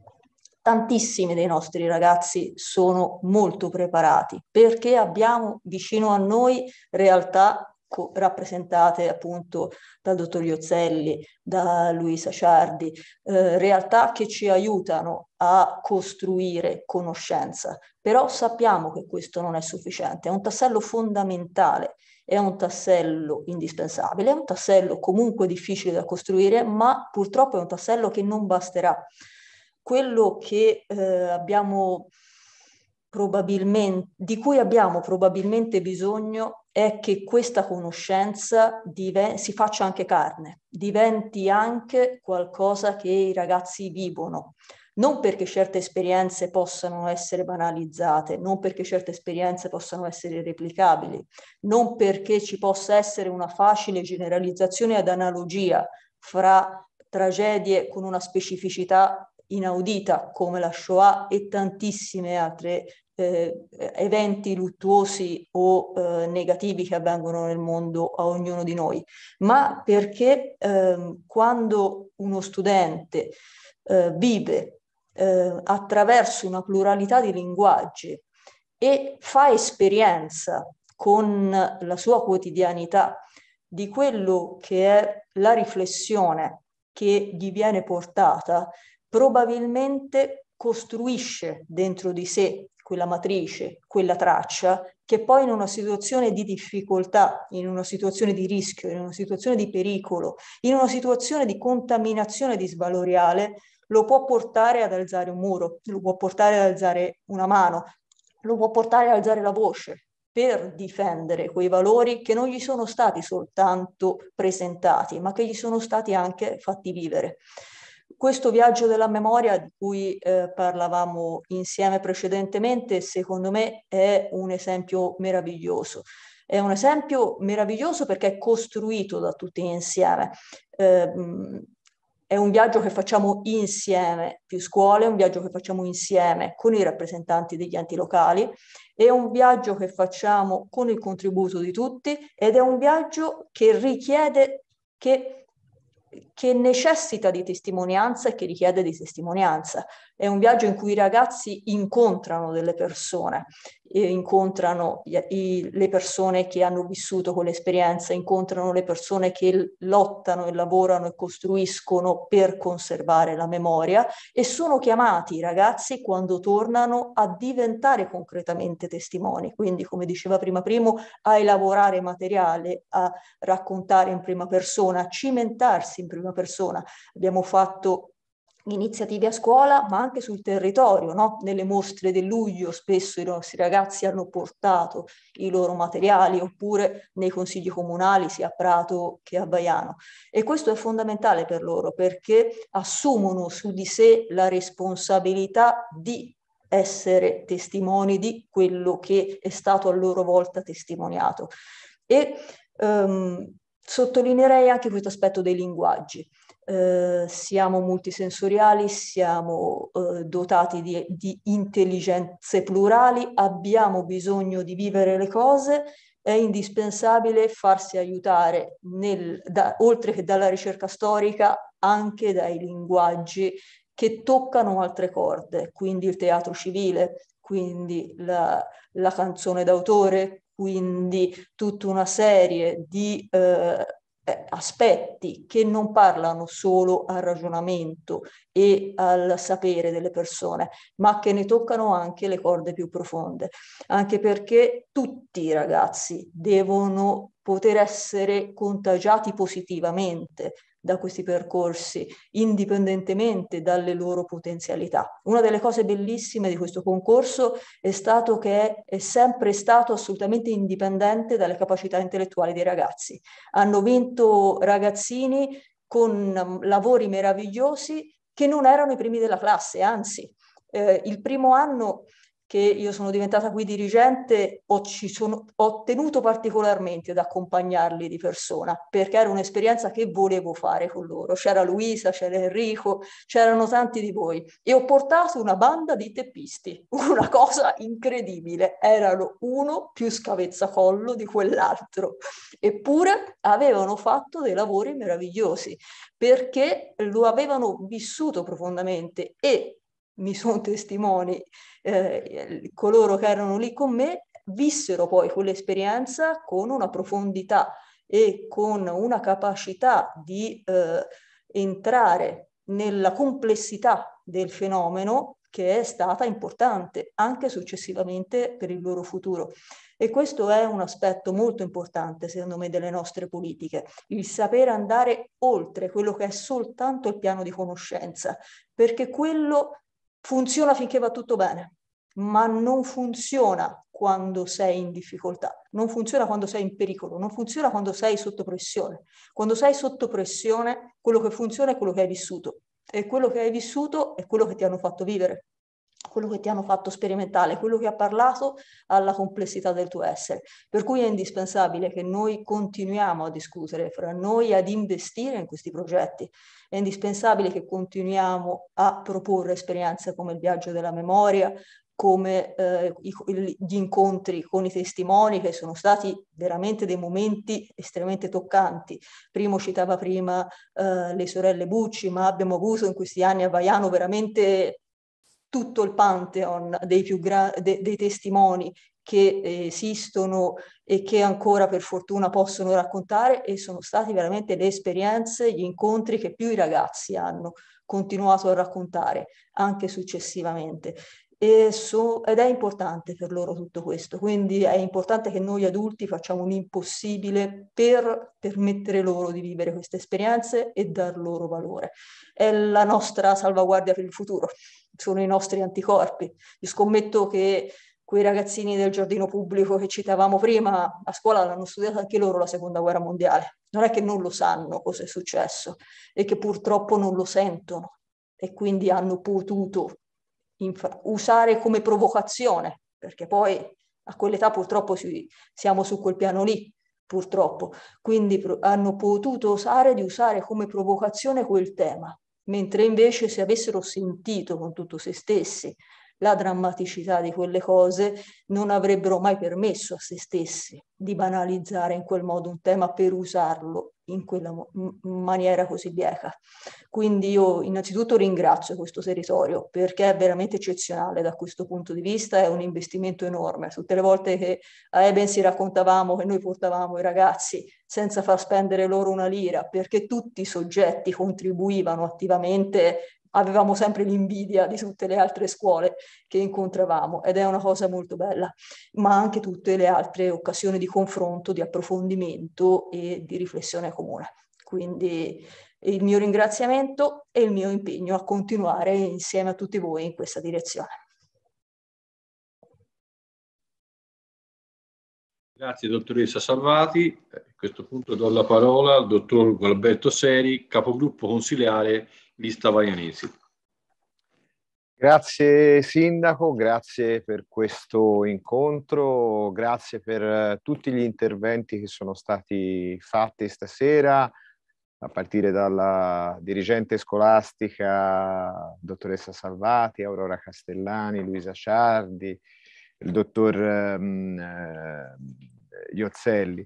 Tantissimi dei nostri ragazzi sono molto preparati perché abbiamo vicino a noi realtà rappresentate appunto dal dottor Iozzelli, da Luisa Ciardi, eh, realtà che ci aiutano a costruire conoscenza. Però sappiamo che questo non è sufficiente, è un tassello fondamentale, è un tassello indispensabile, è un tassello comunque difficile da costruire, ma purtroppo è un tassello che non basterà. Quello che eh, abbiamo probabilmente, di cui abbiamo probabilmente bisogno è che questa conoscenza si faccia anche carne, diventi anche qualcosa che i ragazzi vivono. Non perché certe esperienze possano essere banalizzate, non perché certe esperienze possano essere replicabili, non perché ci possa essere una facile generalizzazione ad analogia fra tragedie con una specificità inaudita come la Shoah e tantissime altre eh, eventi luttuosi o eh, negativi che avvengono nel mondo a ognuno di noi, ma perché eh, quando uno studente eh, vive eh, attraverso una pluralità di linguaggi e fa esperienza con la sua quotidianità di quello che è la riflessione che gli viene portata, probabilmente costruisce dentro di sé quella matrice, quella traccia, che poi in una situazione di difficoltà, in una situazione di rischio, in una situazione di pericolo, in una situazione di contaminazione disvaloriale, lo può portare ad alzare un muro, lo può portare ad alzare una mano, lo può portare ad alzare la voce per difendere quei valori che non gli sono stati soltanto presentati, ma che gli sono stati anche fatti vivere. Questo viaggio della memoria di cui eh, parlavamo insieme precedentemente, secondo me è un esempio meraviglioso. È un esempio meraviglioso perché è costruito da tutti insieme. Eh, è un viaggio che facciamo insieme, più scuole, è un viaggio che facciamo insieme con i rappresentanti degli enti locali, è un viaggio che facciamo con il contributo di tutti ed è un viaggio che richiede, che che necessita di testimonianza e che richiede di testimonianza. È un viaggio in cui i ragazzi incontrano delle persone, e incontrano i, i, le persone che hanno vissuto quell'esperienza, incontrano le persone che lottano e lavorano e costruiscono per conservare la memoria e sono chiamati i ragazzi quando tornano a diventare concretamente testimoni, quindi come diceva prima Primo, a elaborare materiale, a raccontare in prima persona, a cimentarsi in prima persona. Abbiamo fatto iniziative a scuola, ma anche sul territorio, no? Nelle mostre del luglio spesso i nostri ragazzi hanno portato i loro materiali, oppure nei consigli comunali sia a Prato che a Baiano. E questo è fondamentale per loro perché assumono su di sé la responsabilità di essere testimoni di quello che è stato a loro volta testimoniato. E um, sottolineerei anche questo aspetto dei linguaggi. Eh, siamo multisensoriali, siamo eh, dotati di, di intelligenze plurali, abbiamo bisogno di vivere le cose è indispensabile farsi aiutare, nel, da, oltre che dalla ricerca storica, anche dai linguaggi che toccano altre corde, quindi il teatro civile, quindi la, la canzone d'autore, quindi tutta una serie di eh, aspetti che non parlano solo al ragionamento e al sapere delle persone, ma che ne toccano anche le corde più profonde, anche perché tutti i ragazzi devono poter essere contagiati positivamente da questi percorsi, indipendentemente dalle loro potenzialità. Una delle cose bellissime di questo concorso è stato che è, è sempre stato assolutamente indipendente dalle capacità intellettuali dei ragazzi. Hanno vinto ragazzini con lavori meravigliosi che non erano i primi della classe, anzi, eh, il primo anno che io sono diventata qui dirigente ho, ci sono, ho tenuto particolarmente ad accompagnarli di persona, perché era un'esperienza che volevo fare con loro. C'era Luisa, c'era Enrico, c'erano tanti di voi e ho portato una banda di teppisti, una cosa incredibile, erano uno più scavezzacollo di quell'altro, eppure avevano fatto dei lavori meravigliosi perché lo avevano vissuto profondamente e mi sono testimoni, eh, coloro che erano lì con me, vissero poi quell'esperienza con una profondità e con una capacità di eh, entrare nella complessità del fenomeno che è stata importante anche successivamente per il loro futuro. E questo è un aspetto molto importante, secondo me, delle nostre politiche, il sapere andare oltre quello che è soltanto il piano di conoscenza, perché quello funziona finché va tutto bene, ma non funziona quando sei in difficoltà, non funziona quando sei in pericolo, non funziona quando sei sotto pressione. Quando sei sotto pressione, quello che funziona è quello che hai vissuto, e quello che hai vissuto è quello che ti hanno fatto vivere, quello che ti hanno fatto sperimentare, quello che ha parlato alla complessità del tuo essere. Per cui è indispensabile che noi continuiamo a discutere fra noi, ad investire in questi progetti. È indispensabile che continuiamo a proporre esperienze come il viaggio della memoria, come eh, i, gli incontri con i testimoni, che sono stati veramente dei momenti estremamente toccanti. Primo citava prima eh, le sorelle Bucci, ma abbiamo avuto in questi anni a Vaiano veramente tutto il pantheon dei, più gra- de- dei testimoni che eh, esistono e che ancora per fortuna possono raccontare, e sono stati veramente le esperienze, gli incontri che più i ragazzi hanno continuato a raccontare anche successivamente. E so, ed è importante per loro tutto questo, quindi è importante che noi adulti facciamo un impossibile per permettere loro di vivere queste esperienze e dar loro valore. È la nostra salvaguardia per il futuro, sono i nostri anticorpi. Io scommetto che quei ragazzini del giardino pubblico che citavamo prima, a scuola l'hanno studiata anche loro la seconda guerra mondiale. Non è che non lo sanno cosa è successo, è che purtroppo non lo sentono e quindi hanno potuto usare come provocazione, perché poi a quell'età purtroppo si, siamo su quel piano lì, purtroppo. Quindi pro- hanno potuto osare di usare come provocazione quel tema, mentre invece se avessero sentito con tutto se stessi la drammaticità di quelle cose, non avrebbero mai permesso a se stessi di banalizzare in quel modo un tema per usarlo in quella maniera così bieca. Quindi io innanzitutto ringrazio questo territorio perché è veramente eccezionale da questo punto di vista, è un investimento enorme. Tutte le volte che a Ebensi raccontavamo che noi portavamo i ragazzi senza far spendere loro una lira, perché tutti i soggetti contribuivano attivamente, avevamo sempre l'invidia di tutte le altre scuole che incontravamo, ed è una cosa molto bella, ma anche tutte le altre occasioni di confronto, di approfondimento e di riflessione comune. Quindi il mio ringraziamento e il mio impegno a continuare insieme a tutti voi in questa direzione. Grazie dottoressa Salvati. A questo punto do la parola al dottor Gualberto Seri, capogruppo consiliare Lista Vaianesi. Grazie Sindaco, grazie per questo incontro, grazie per tutti gli interventi che sono stati fatti stasera, a partire dalla dirigente scolastica, dottoressa Salvati, Aurora Castellani, Luisa Ciardi, il dottor um, Iozzelli.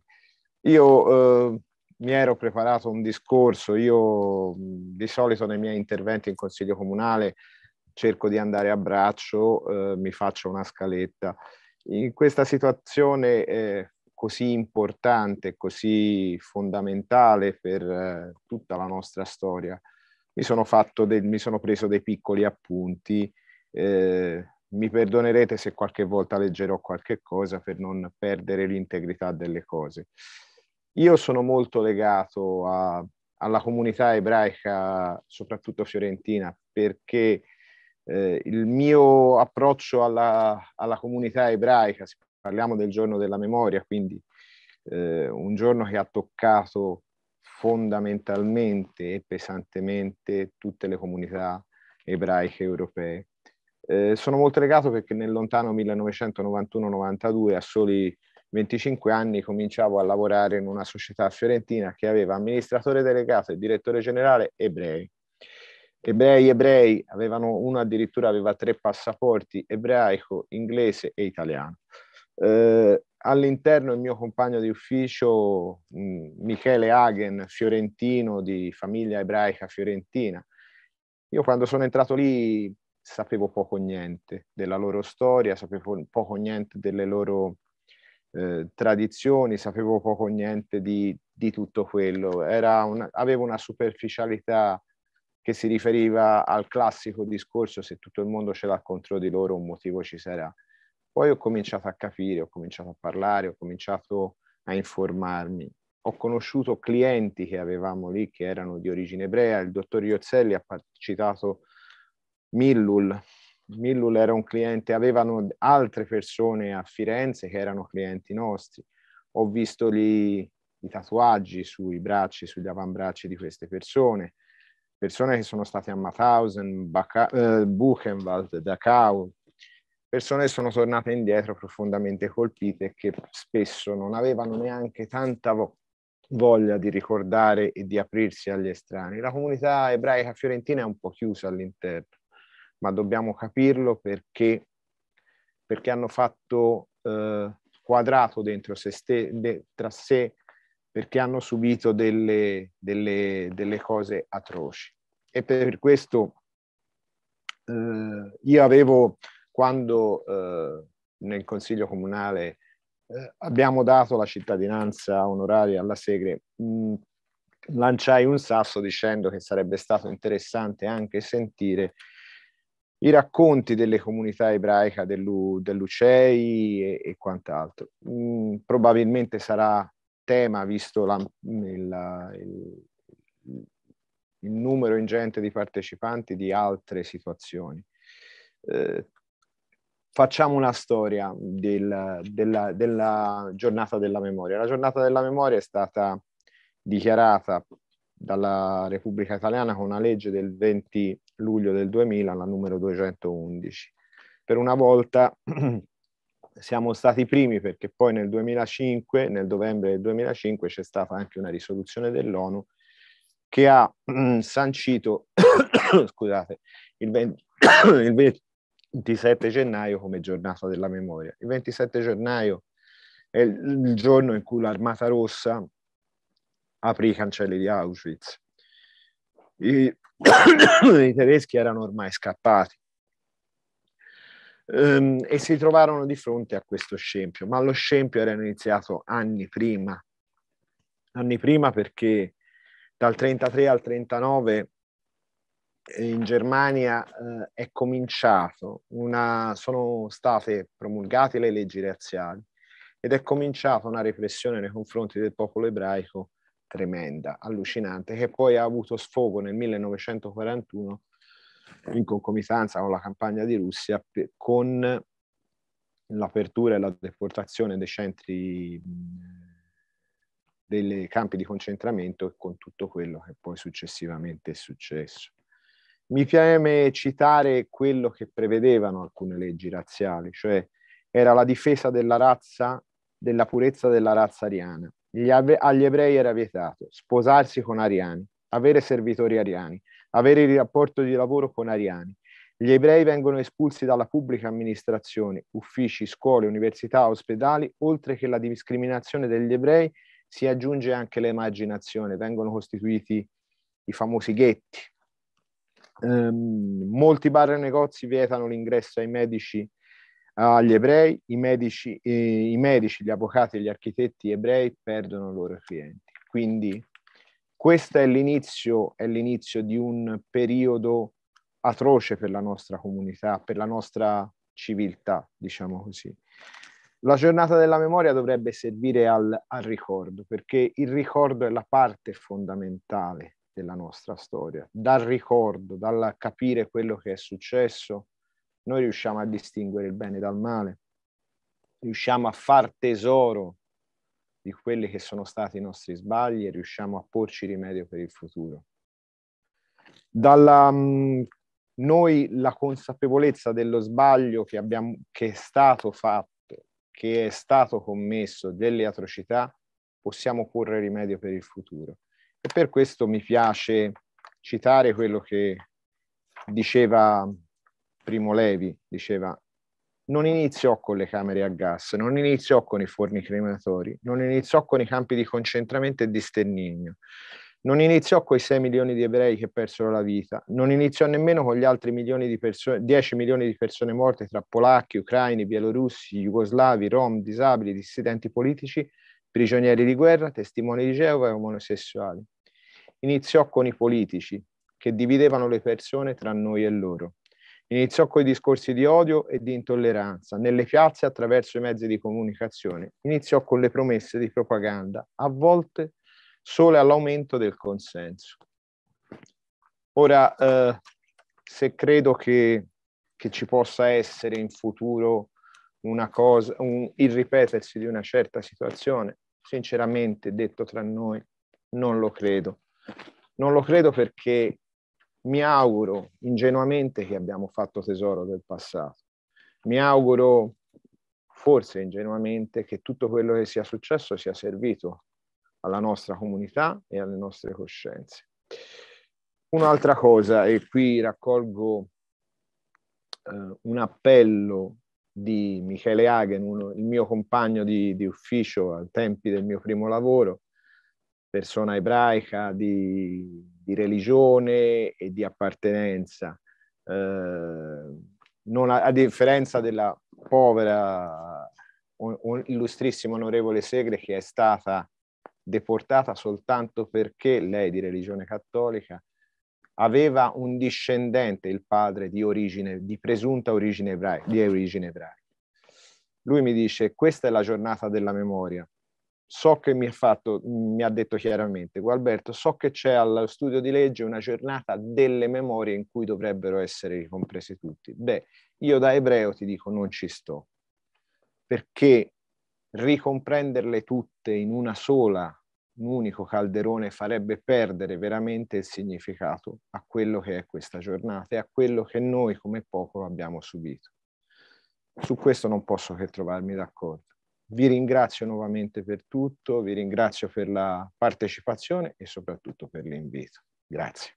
Io eh, mi ero preparato un discorso, io di solito nei miei interventi in Consiglio Comunale cerco di andare a braccio, eh, mi faccio una scaletta. In questa situazione eh, così importante, così fondamentale per eh, tutta la nostra storia, mi sono, fatto de- mi sono preso dei piccoli appunti. Eh, mi perdonerete se qualche volta leggerò qualche cosa per non perdere l'integrità delle cose. Io sono molto legato a, alla comunità ebraica, soprattutto fiorentina, perché eh, il mio approccio alla, alla comunità ebraica, parliamo del giorno della memoria, quindi eh, un giorno che ha toccato fondamentalmente e pesantemente tutte le comunità ebraiche europee. Eh, sono molto legato perché nel lontano millenovecentonovantuno novantadue, a soli venticinque anni, cominciavo a lavorare in una società fiorentina che aveva amministratore delegato e direttore generale ebrei. Ebrei ebrei, avevano uno addirittura aveva tre passaporti, ebraico, inglese e italiano. Eh, all'interno il mio compagno di ufficio, mh, Michele Hagen, fiorentino di famiglia ebraica fiorentina. Io quando sono entrato lì sapevo poco o niente della loro storia, sapevo poco o niente delle loro eh, tradizioni, sapevo poco o niente di, di tutto quello. Era una, avevo una superficialità che si riferiva al classico discorso: se tutto il mondo ce l'ha contro di loro, un motivo ci sarà. Poi ho cominciato a capire, ho cominciato a parlare, ho cominciato a informarmi. Ho conosciuto clienti che avevamo lì che erano di origine ebrea. Il dottor Iozzelli ha citato Millul. Millul era un cliente, avevano altre persone a Firenze che erano clienti nostri. Ho visto lì i tatuaggi sui bracci, sugli avambracci di queste persone, persone che sono state a Mauthausen, Baca- eh, Buchenwald, Dachau, persone che sono tornate indietro profondamente colpite e che spesso non avevano neanche tanta vo- voglia di ricordare e di aprirsi agli estranei. La comunità ebraica fiorentina è un po' chiusa all'interno, ma dobbiamo capirlo perché, perché hanno fatto eh, quadrato dentro se ste, de, tra sé, perché hanno subito delle, delle, delle cose atroci. E per questo eh, io avevo, quando eh, nel Consiglio Comunale eh, abbiamo dato la cittadinanza onoraria alla Segre, mh, lanciai un sasso dicendo che sarebbe stato interessante anche sentire i racconti delle comunità ebraiche dell'U, dell'U C E I e, e quant'altro. Mm, probabilmente sarà tema, visto la, il, il, il numero ingente di partecipanti, di altre situazioni. Eh, facciamo una storia del, della, della giornata della memoria. La giornata della memoria è stata dichiarata dalla Repubblica Italiana con una legge del venti luglio del duemila, la numero duecentoundici. Per una volta siamo stati i primi, perché poi nel duemilacinque, nel novembre del duemilacinque, c'è stata anche una risoluzione dell'ONU che ha mh, sancito scusate, il, venti, il ventisette gennaio come giornata della memoria. Il ventisette gennaio è il, il giorno in cui l'Armata Rossa aprì i cancelli di Auschwitz. I, i tedeschi erano ormai scappati um, e si trovarono di fronte a questo scempio, ma lo scempio era iniziato anni prima, anni prima perché dal trentatré al trentanove in Germania eh, è cominciato una, sono state promulgate le leggi razziali ed è cominciata una repressione nei confronti del popolo ebraico tremenda, allucinante, che poi ha avuto sfogo nel millenovecentoquarantuno in concomitanza con la campagna di Russia, con l'apertura e la deportazione dei centri, dei campi di concentramento e con tutto quello che poi successivamente è successo. Mi preme citare quello che prevedevano alcune leggi razziali, cioè era la difesa della razza, della purezza della razza ariana. Gli, agli ebrei era vietato sposarsi con ariani, avere servitori ariani, avere il rapporto di lavoro con ariani, Gli ebrei vengono espulsi dalla pubblica amministrazione, uffici, scuole, università, ospedali, oltre che la discriminazione degli ebrei si aggiunge anche l'emarginazione, vengono costituiti i famosi ghetti. Um, molti bar e negozi vietano l'ingresso ai medici, agli ebrei, i medici, eh, i medici, gli avvocati e gli architetti ebrei perdono i loro clienti. Quindi questo è l'inizio, è l'inizio di un periodo atroce per la nostra comunità, per la nostra civiltà, diciamo così. La giornata della memoria dovrebbe servire al, al ricordo, perché il ricordo è la parte fondamentale della nostra storia. Dal ricordo, dal capire quello che è successo, noi riusciamo a distinguere il bene dal male, riusciamo a far tesoro di quelli che sono stati i nostri sbagli e riusciamo a porci rimedio per il futuro. Dalla, mh, noi la consapevolezza dello sbaglio che, abbiamo, che è stato fatto, che è stato commesso, delle atrocità, possiamo porre rimedio per il futuro. E per questo mi piace citare quello che diceva Primo Levi, diceva: non iniziò con le camere a gas, non iniziò con i forni crematori, non iniziò con i campi di concentramento e di sterminio, non iniziò con i sei milioni di ebrei che persero la vita, non iniziò nemmeno con gli altri milioni di persone, dieci milioni di persone morte tra polacchi, ucraini, bielorussi, jugoslavi, rom, disabili, dissidenti politici, prigionieri di guerra, testimoni di Geova e omosessuali. Iniziò con i politici che dividevano le persone tra noi e loro. Iniziò con i discorsi di odio e di intolleranza, nelle piazze attraverso i mezzi di comunicazione. Iniziò con le promesse di propaganda, a volte solo all'aumento del consenso. Ora, eh, se credo che, che ci possa essere in futuro una cosa, un, il ripetersi di una certa situazione, sinceramente, detto tra noi, non lo credo. Non lo credo perché mi auguro ingenuamente che abbiamo fatto tesoro del passato. Mi auguro, forse ingenuamente, che tutto quello che sia successo sia servito alla nostra comunità e alle nostre coscienze. Un'altra cosa, e qui raccolgo eh, un appello di Michele Hagen, uno, il mio compagno di, di ufficio ai tempi del mio primo lavoro, persona ebraica di, di religione e di appartenenza, eh, non a, a differenza della povera, un, un illustrissima onorevole Segre, che è stata deportata soltanto perché lei, di religione cattolica, aveva un discendente, il padre, di origine, di presunta origine ebraica, di origine ebraica. Lui mi dice: questa è la giornata della memoria. So che mi ha fatto, mi ha detto chiaramente: Gualberto, so che c'è allo studio di legge una giornata delle memorie in cui dovrebbero essere ricompresi tutti. Beh, io da ebreo ti dico non ci sto, perché ricomprenderle tutte in una sola, un unico calderone farebbe perdere veramente il significato a quello che è questa giornata e a quello che noi come popolo abbiamo subito. Su questo non posso che trovarmi d'accordo. Vi ringrazio nuovamente per tutto, vi ringrazio per la partecipazione e soprattutto per l'invito. Grazie.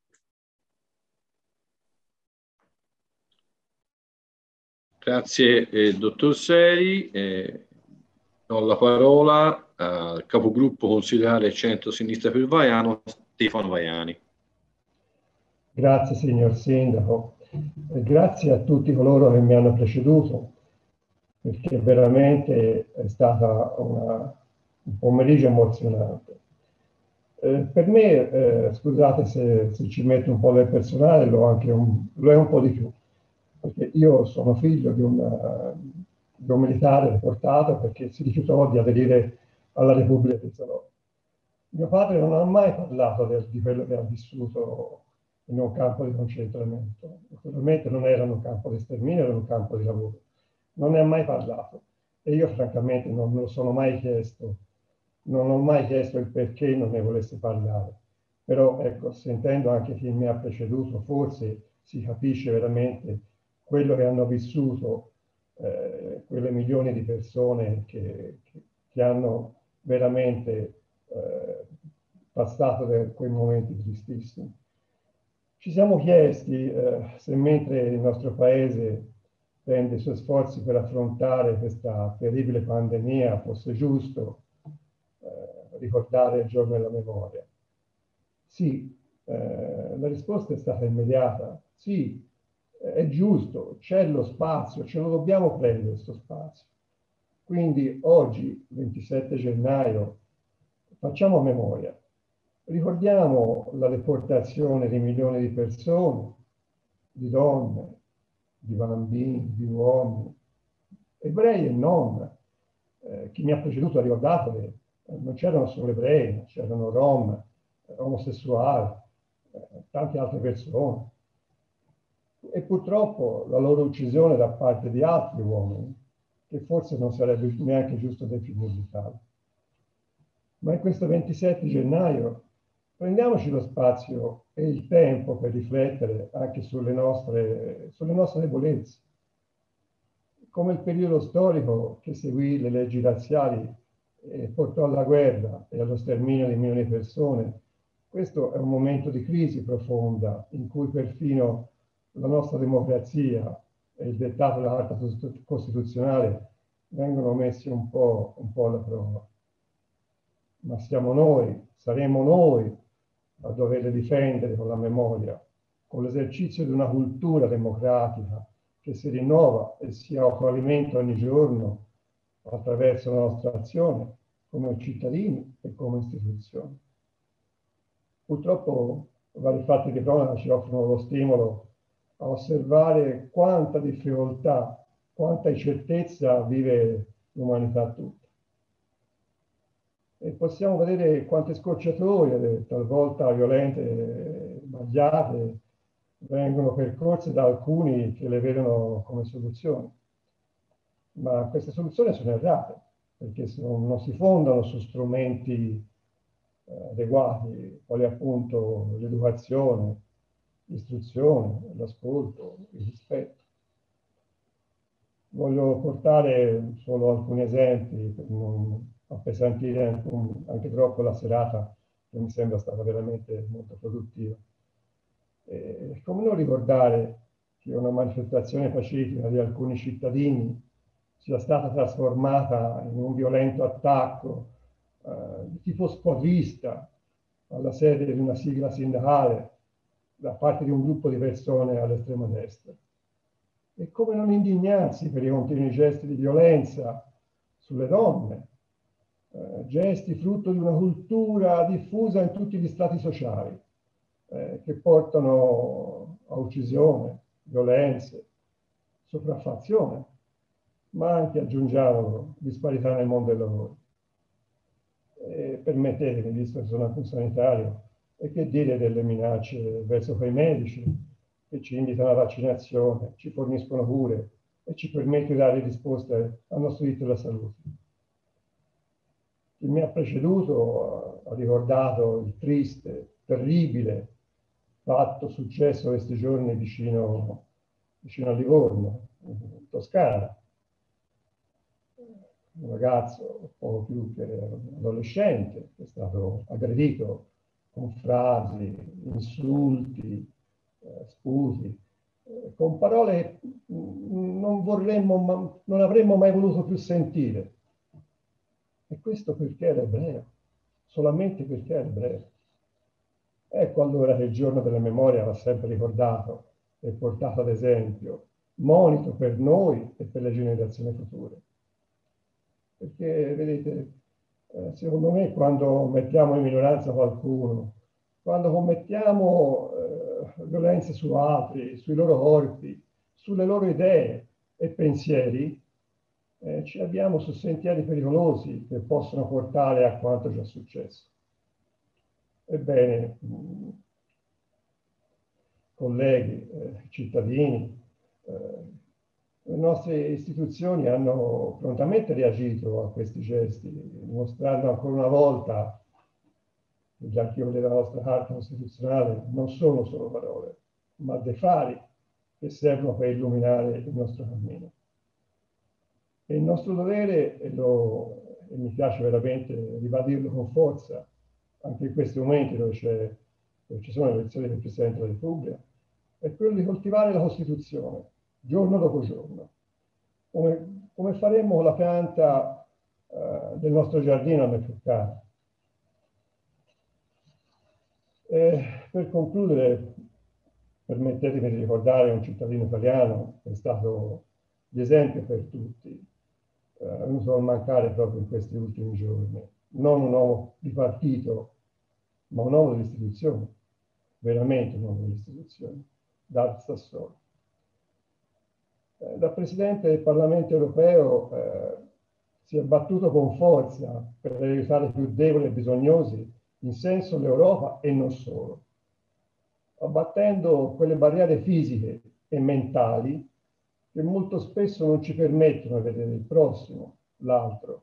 Grazie, eh, dottor Seri. Eh, do la parola al capogruppo consigliare centro-sinistra per Vaiano, Stefano Vaiani. Grazie signor Sindaco, e grazie a tutti coloro che mi hanno preceduto, perché veramente è stata una, un pomeriggio emozionante. Eh, per me, eh, scusate se, se ci metto un po' del personale, lo, anche un, lo è un po' di più, perché io sono figlio di, una, di un militare deportato perché si rifiutò di aderire alla Repubblica di Salò. Mio padre non ha mai parlato del, di quello che ha vissuto in un campo di concentramento. Naturalmente non era un campo di sterminio, era un campo di lavoro. Non ne ha mai parlato e io francamente non me lo sono mai chiesto, non ho mai chiesto il perché non ne volesse parlare. Però ecco, sentendo anche chi mi ha preceduto, forse si capisce veramente quello che hanno vissuto eh, quelle milioni di persone che, che, che hanno veramente eh, passato da quei momenti tristissimi. Ci siamo chiesti eh, se mentre il nostro paese tende i suoi sforzi per affrontare questa terribile pandemia fosse giusto eh, ricordare il giorno della memoria. Sì, eh, la risposta è stata immediata. Sì, è giusto, c'è lo spazio, ce lo dobbiamo prendere questo spazio. Quindi oggi, ventisette gennaio, facciamo memoria. Ricordiamo la deportazione di milioni di persone, di donne, di bambini, di uomini, ebrei e non. Eh, chi mi ha preceduto ha ricordato che non c'erano solo ebrei, c'erano rom, omosessuali, eh, tante altre persone. E purtroppo la loro uccisione da parte di altri uomini, che forse non sarebbe neanche giusto definirli tali. Ma in questo ventisette gennaio prendiamoci lo spazio e il tempo per riflettere anche sulle nostre, sulle nostre debolezze. Come il periodo storico che seguì le leggi razziali e portò alla guerra e allo sterminio di milioni di persone, questo è un momento di crisi profonda in cui perfino la nostra democrazia e il dettato della Carta Costituzionale vengono messi un po', un po' alla prova. Ma siamo noi, saremo noi a doverle difendere con la memoria, con l'esercizio di una cultura democratica che si rinnova e si autoalimenta ogni giorno attraverso la nostra azione come cittadini e come istituzioni. Purtroppo vari fatti di cronaca ci offrono lo stimolo a osservare quanta difficoltà, quanta incertezza vive l'umanità tutta. E possiamo vedere quante scorciatoie, talvolta violente, sbagliate, vengono percorse da alcuni che le vedono come soluzioni. Ma queste soluzioni sono errate, perché non, non si fondano su strumenti eh, adeguati, quali appunto l'educazione, l'istruzione, l'ascolto, il rispetto. Voglio portare solo alcuni esempi per non appesantire anche, anche troppo la serata, che mi sembra stata veramente molto produttiva. E come non ricordare che una manifestazione pacifica di alcuni cittadini sia stata trasformata in un violento attacco eh, di tipo squadrista alla sede di una sigla sindacale da parte di un gruppo di persone all'estrema destra. E come non indignarsi per i continui gesti di violenza sulle donne, eh, gesti frutto di una cultura diffusa in tutti gli strati sociali, eh, che portano a uccisione, violenze, sopraffazione, ma anche, aggiungiamolo, disparità nel mondo del lavoro. E permettetemi, visto che sono anche un sanitario, e che dire delle minacce verso quei medici che ci invitano alla vaccinazione, ci forniscono cure e ci permettono di dare risposte al nostro diritto alla salute. Chi mi ha preceduto ha ricordato il triste, terribile fatto successo questi giorni vicino, vicino a Livorno, in Toscana. Un ragazzo, poco più che adolescente, che è stato aggredito con frasi, insulti, eh, sputi, eh, con parole che non vorremmo, ma non avremmo mai voluto più sentire. E questo perché era ebreo, solamente perché era ebreo. Ecco allora che il giorno della memoria va sempre ricordato e portato ad esempio, monito per noi e per le generazioni future. Perché, vedete, eh, secondo me quando mettiamo in minoranza qualcuno, quando commettiamo eh, violenze su altri, sui loro corpi, sulle loro idee e pensieri, eh, ci abbiamo su sentieri pericolosi che possono portare a quanto già successo. Ebbene, mh, colleghi, eh, cittadini, eh, le nostre istituzioni hanno prontamente reagito a questi gesti, dimostrando ancora una volta che gli archivi della nostra Carta Costituzionale non sono solo parole, ma dei fari che servono per illuminare il nostro cammino. E il nostro dovere, e, lo, e mi piace veramente ribadirlo con forza, anche in questi momenti dove c'è dove ci sono le elezioni del Presidente della Repubblica, è quello di coltivare la Costituzione, giorno dopo giorno, come, come faremmo con la pianta eh, del nostro giardino a me più cara. E per concludere, permettetemi di ricordare un cittadino italiano che è stato di esempio per tutti, è venuto a mancare proprio in questi ultimi giorni, non un uomo di partito, ma un uomo delle istituzioni, veramente un uomo delle istituzioni, David Sassoli. Eh, da Presidente del Parlamento europeo eh, si è battuto con forza per aiutare i più deboli e bisognosi in senso l'Europa e non solo, abbattendo quelle barriere fisiche e mentali che molto spesso non ci permettono di vedere il prossimo, l'altro.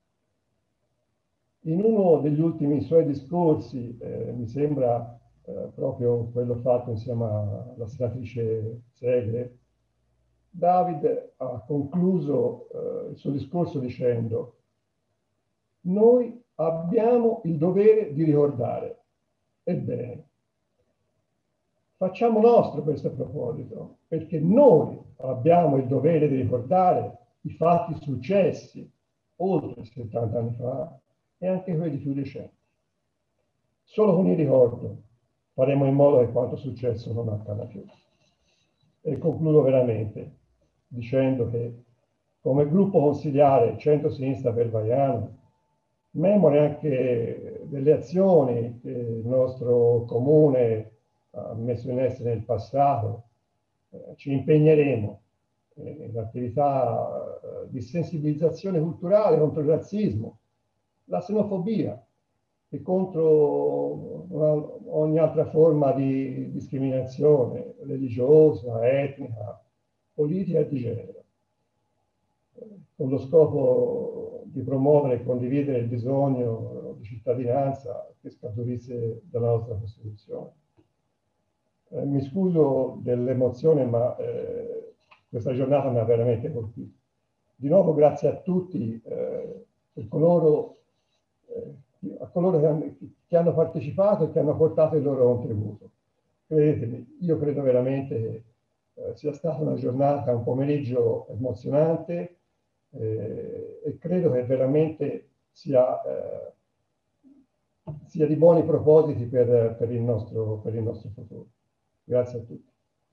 In uno degli ultimi suoi discorsi, eh, mi sembra eh, proprio quello fatto insieme alla senatrice Segre, David ha concluso eh, il suo discorso dicendo: noi abbiamo il dovere di ricordare. Ebbene, facciamo nostro questo proposito, perché noi abbiamo il dovere di ricordare i fatti successi oltre settanta anni fa e anche quelli più recenti. Solo con il ricordo faremo in modo che quanto successo non accada più. E concludo veramente dicendo che come gruppo consigliare Centro-Sinistra per Vaiano, memore anche delle azioni che il nostro comune ha messo in essere nel passato, eh, ci impegneremo in attività eh, di sensibilizzazione culturale contro il razzismo, la xenofobia e contro una, ogni altra forma di discriminazione religiosa, etnica, politica e di genere, con lo scopo di promuovere e condividere il bisogno di cittadinanza che scaturisse dalla nostra Costituzione. Eh, mi scuso dell'emozione, ma eh, questa giornata mi ha veramente colpito. Di nuovo grazie a tutti, eh, per coloro, eh, a coloro che hanno, che hanno partecipato e che hanno portato il loro contributo. Credetemi, io credo veramente che eh, sia stata una giornata, un pomeriggio emozionante, eh, e credo che veramente sia, eh, sia di buoni propositi per, per, il nostro, per il nostro futuro. Grazie a tutti.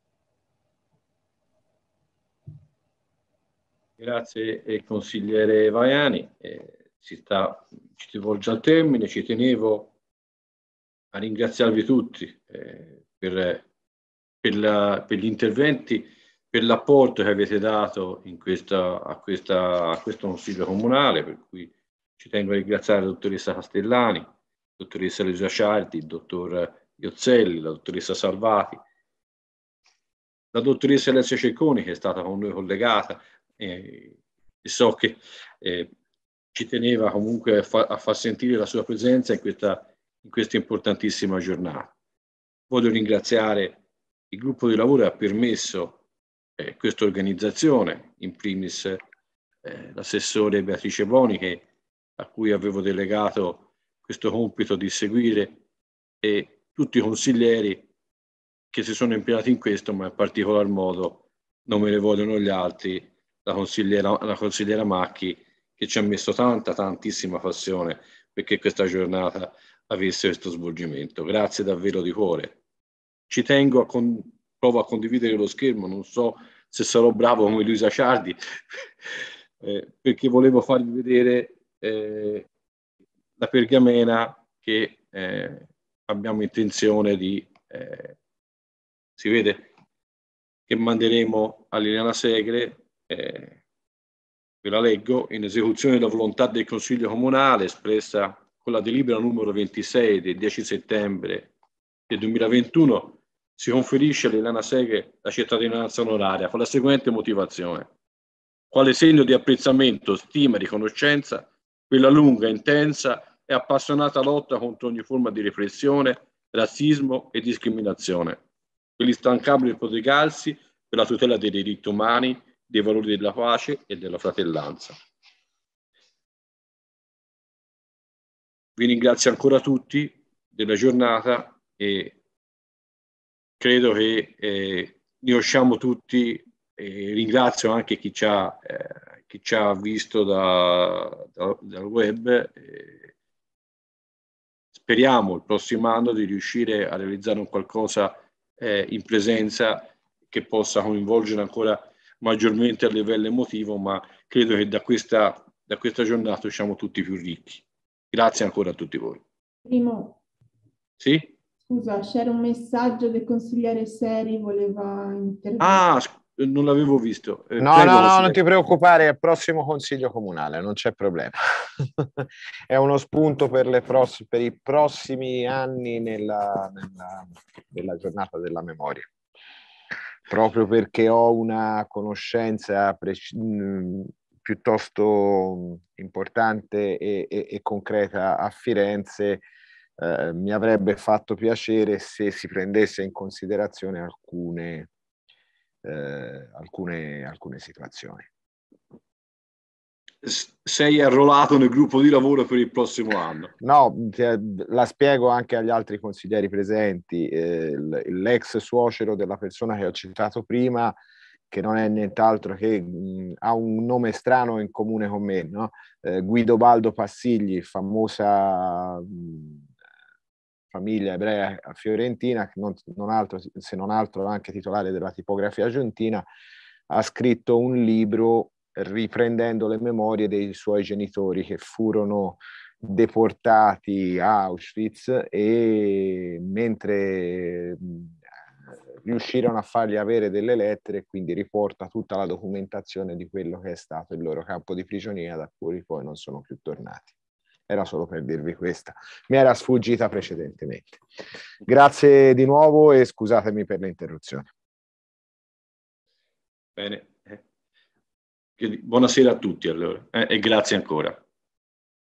Grazie eh, consigliere Vaiani, eh, si, sta, ci si volge al termine, ci tenevo a ringraziarvi tutti eh, per, per, la, per gli interventi, per l'apporto che avete dato in questa, a, questa, a questo Consiglio Comunale, per cui ci tengo a ringraziare la dottoressa Castellani, la dottoressa Luisa Ciardi, il dottor Iozzelli, la dottoressa Salvati, la dottoressa Alessia Cecconi che è stata con noi collegata eh, e so che eh, ci teneva comunque a, fa, a far sentire la sua presenza in questa, in questa importantissima giornata. Voglio ringraziare il gruppo di lavoro che ha permesso eh, questa organizzazione, in primis eh, l'assessore Beatrice Boni, che, a cui avevo delegato questo compito di seguire, e tutti i consiglieri che si sono impegnati in questo, ma in particolar modo non me ne vogliono gli altri, la consigliera, la consigliera Macchi, che ci ha messo tanta, tantissima passione perché questa giornata avesse questo svolgimento. Grazie davvero di cuore. Ci tengo a, con, provo a condividere lo schermo, non so se sarò bravo come Luisa Ciardi, eh, perché volevo farvi vedere eh, la pergamena che eh, abbiamo intenzione di, eh, si vede, che manderemo a Liliana Segre. Eh, ve la leggo: in esecuzione della volontà del Consiglio Comunale espressa con la delibera numero ventisei del dieci settembre del duemilaventuno, si conferisce a Liliana Segre la cittadinanza onoraria con la seguente motivazione: quale segno di apprezzamento, stima e riconoscenza per la lunga, intensa e appassionata lotta contro ogni forma di repressione, razzismo e discriminazione, per l'instancabile prodigarsi per la tutela dei diritti umani, dei valori della pace e della fratellanza. Vi ringrazio ancora tutti della giornata e credo che eh, riusciamo tutti, e ringrazio anche chi ci ha, eh, chi ci ha visto da, da, dal web. Eh, speriamo il prossimo anno di riuscire a realizzare un qualcosa eh, in presenza che possa coinvolgere ancora maggiormente a livello emotivo, ma credo che da questa, da questa giornata usciamo tutti più ricchi. Grazie ancora a tutti voi. Primo, sì? Scusa, c'era un messaggio del consigliere Seri, voleva intervenire. Ah, non l'avevo visto. Eh, no, prego, no, no, non ti preoccupare, è il prossimo consiglio comunale, non c'è problema. È uno spunto per, le pross- per i prossimi anni nella, nella, nella giornata della memoria. Proprio perché ho una conoscenza prec- mh, piuttosto importante e, e, e concreta a Firenze, eh, mi avrebbe fatto piacere se si prendesse in considerazione alcune, eh, alcune, alcune situazioni. Sei arruolato nel gruppo di lavoro per il prossimo anno. No, la spiego anche agli altri consiglieri presenti. Eh, l'ex suocero della persona che ho citato prima, che non è nient'altro che mh, ha un nome strano in comune con me, no? eh, Guido Baldo Passigli, famosa mh, famiglia ebrea fiorentina, non, non altro, se non altro anche titolare della tipografia giuntina, ha scritto un libro riprendendo le memorie dei suoi genitori che furono deportati a Auschwitz e mentre riuscirono a fargli avere delle lettere, quindi riporta tutta la documentazione di quello che è stato il loro campo di prigionia, da cui poi non sono più tornati. Era solo per dirvi questa, mi era sfuggita precedentemente. Grazie di nuovo e scusatemi per l'interruzione. Bene. Buonasera a tutti allora eh, e grazie ancora.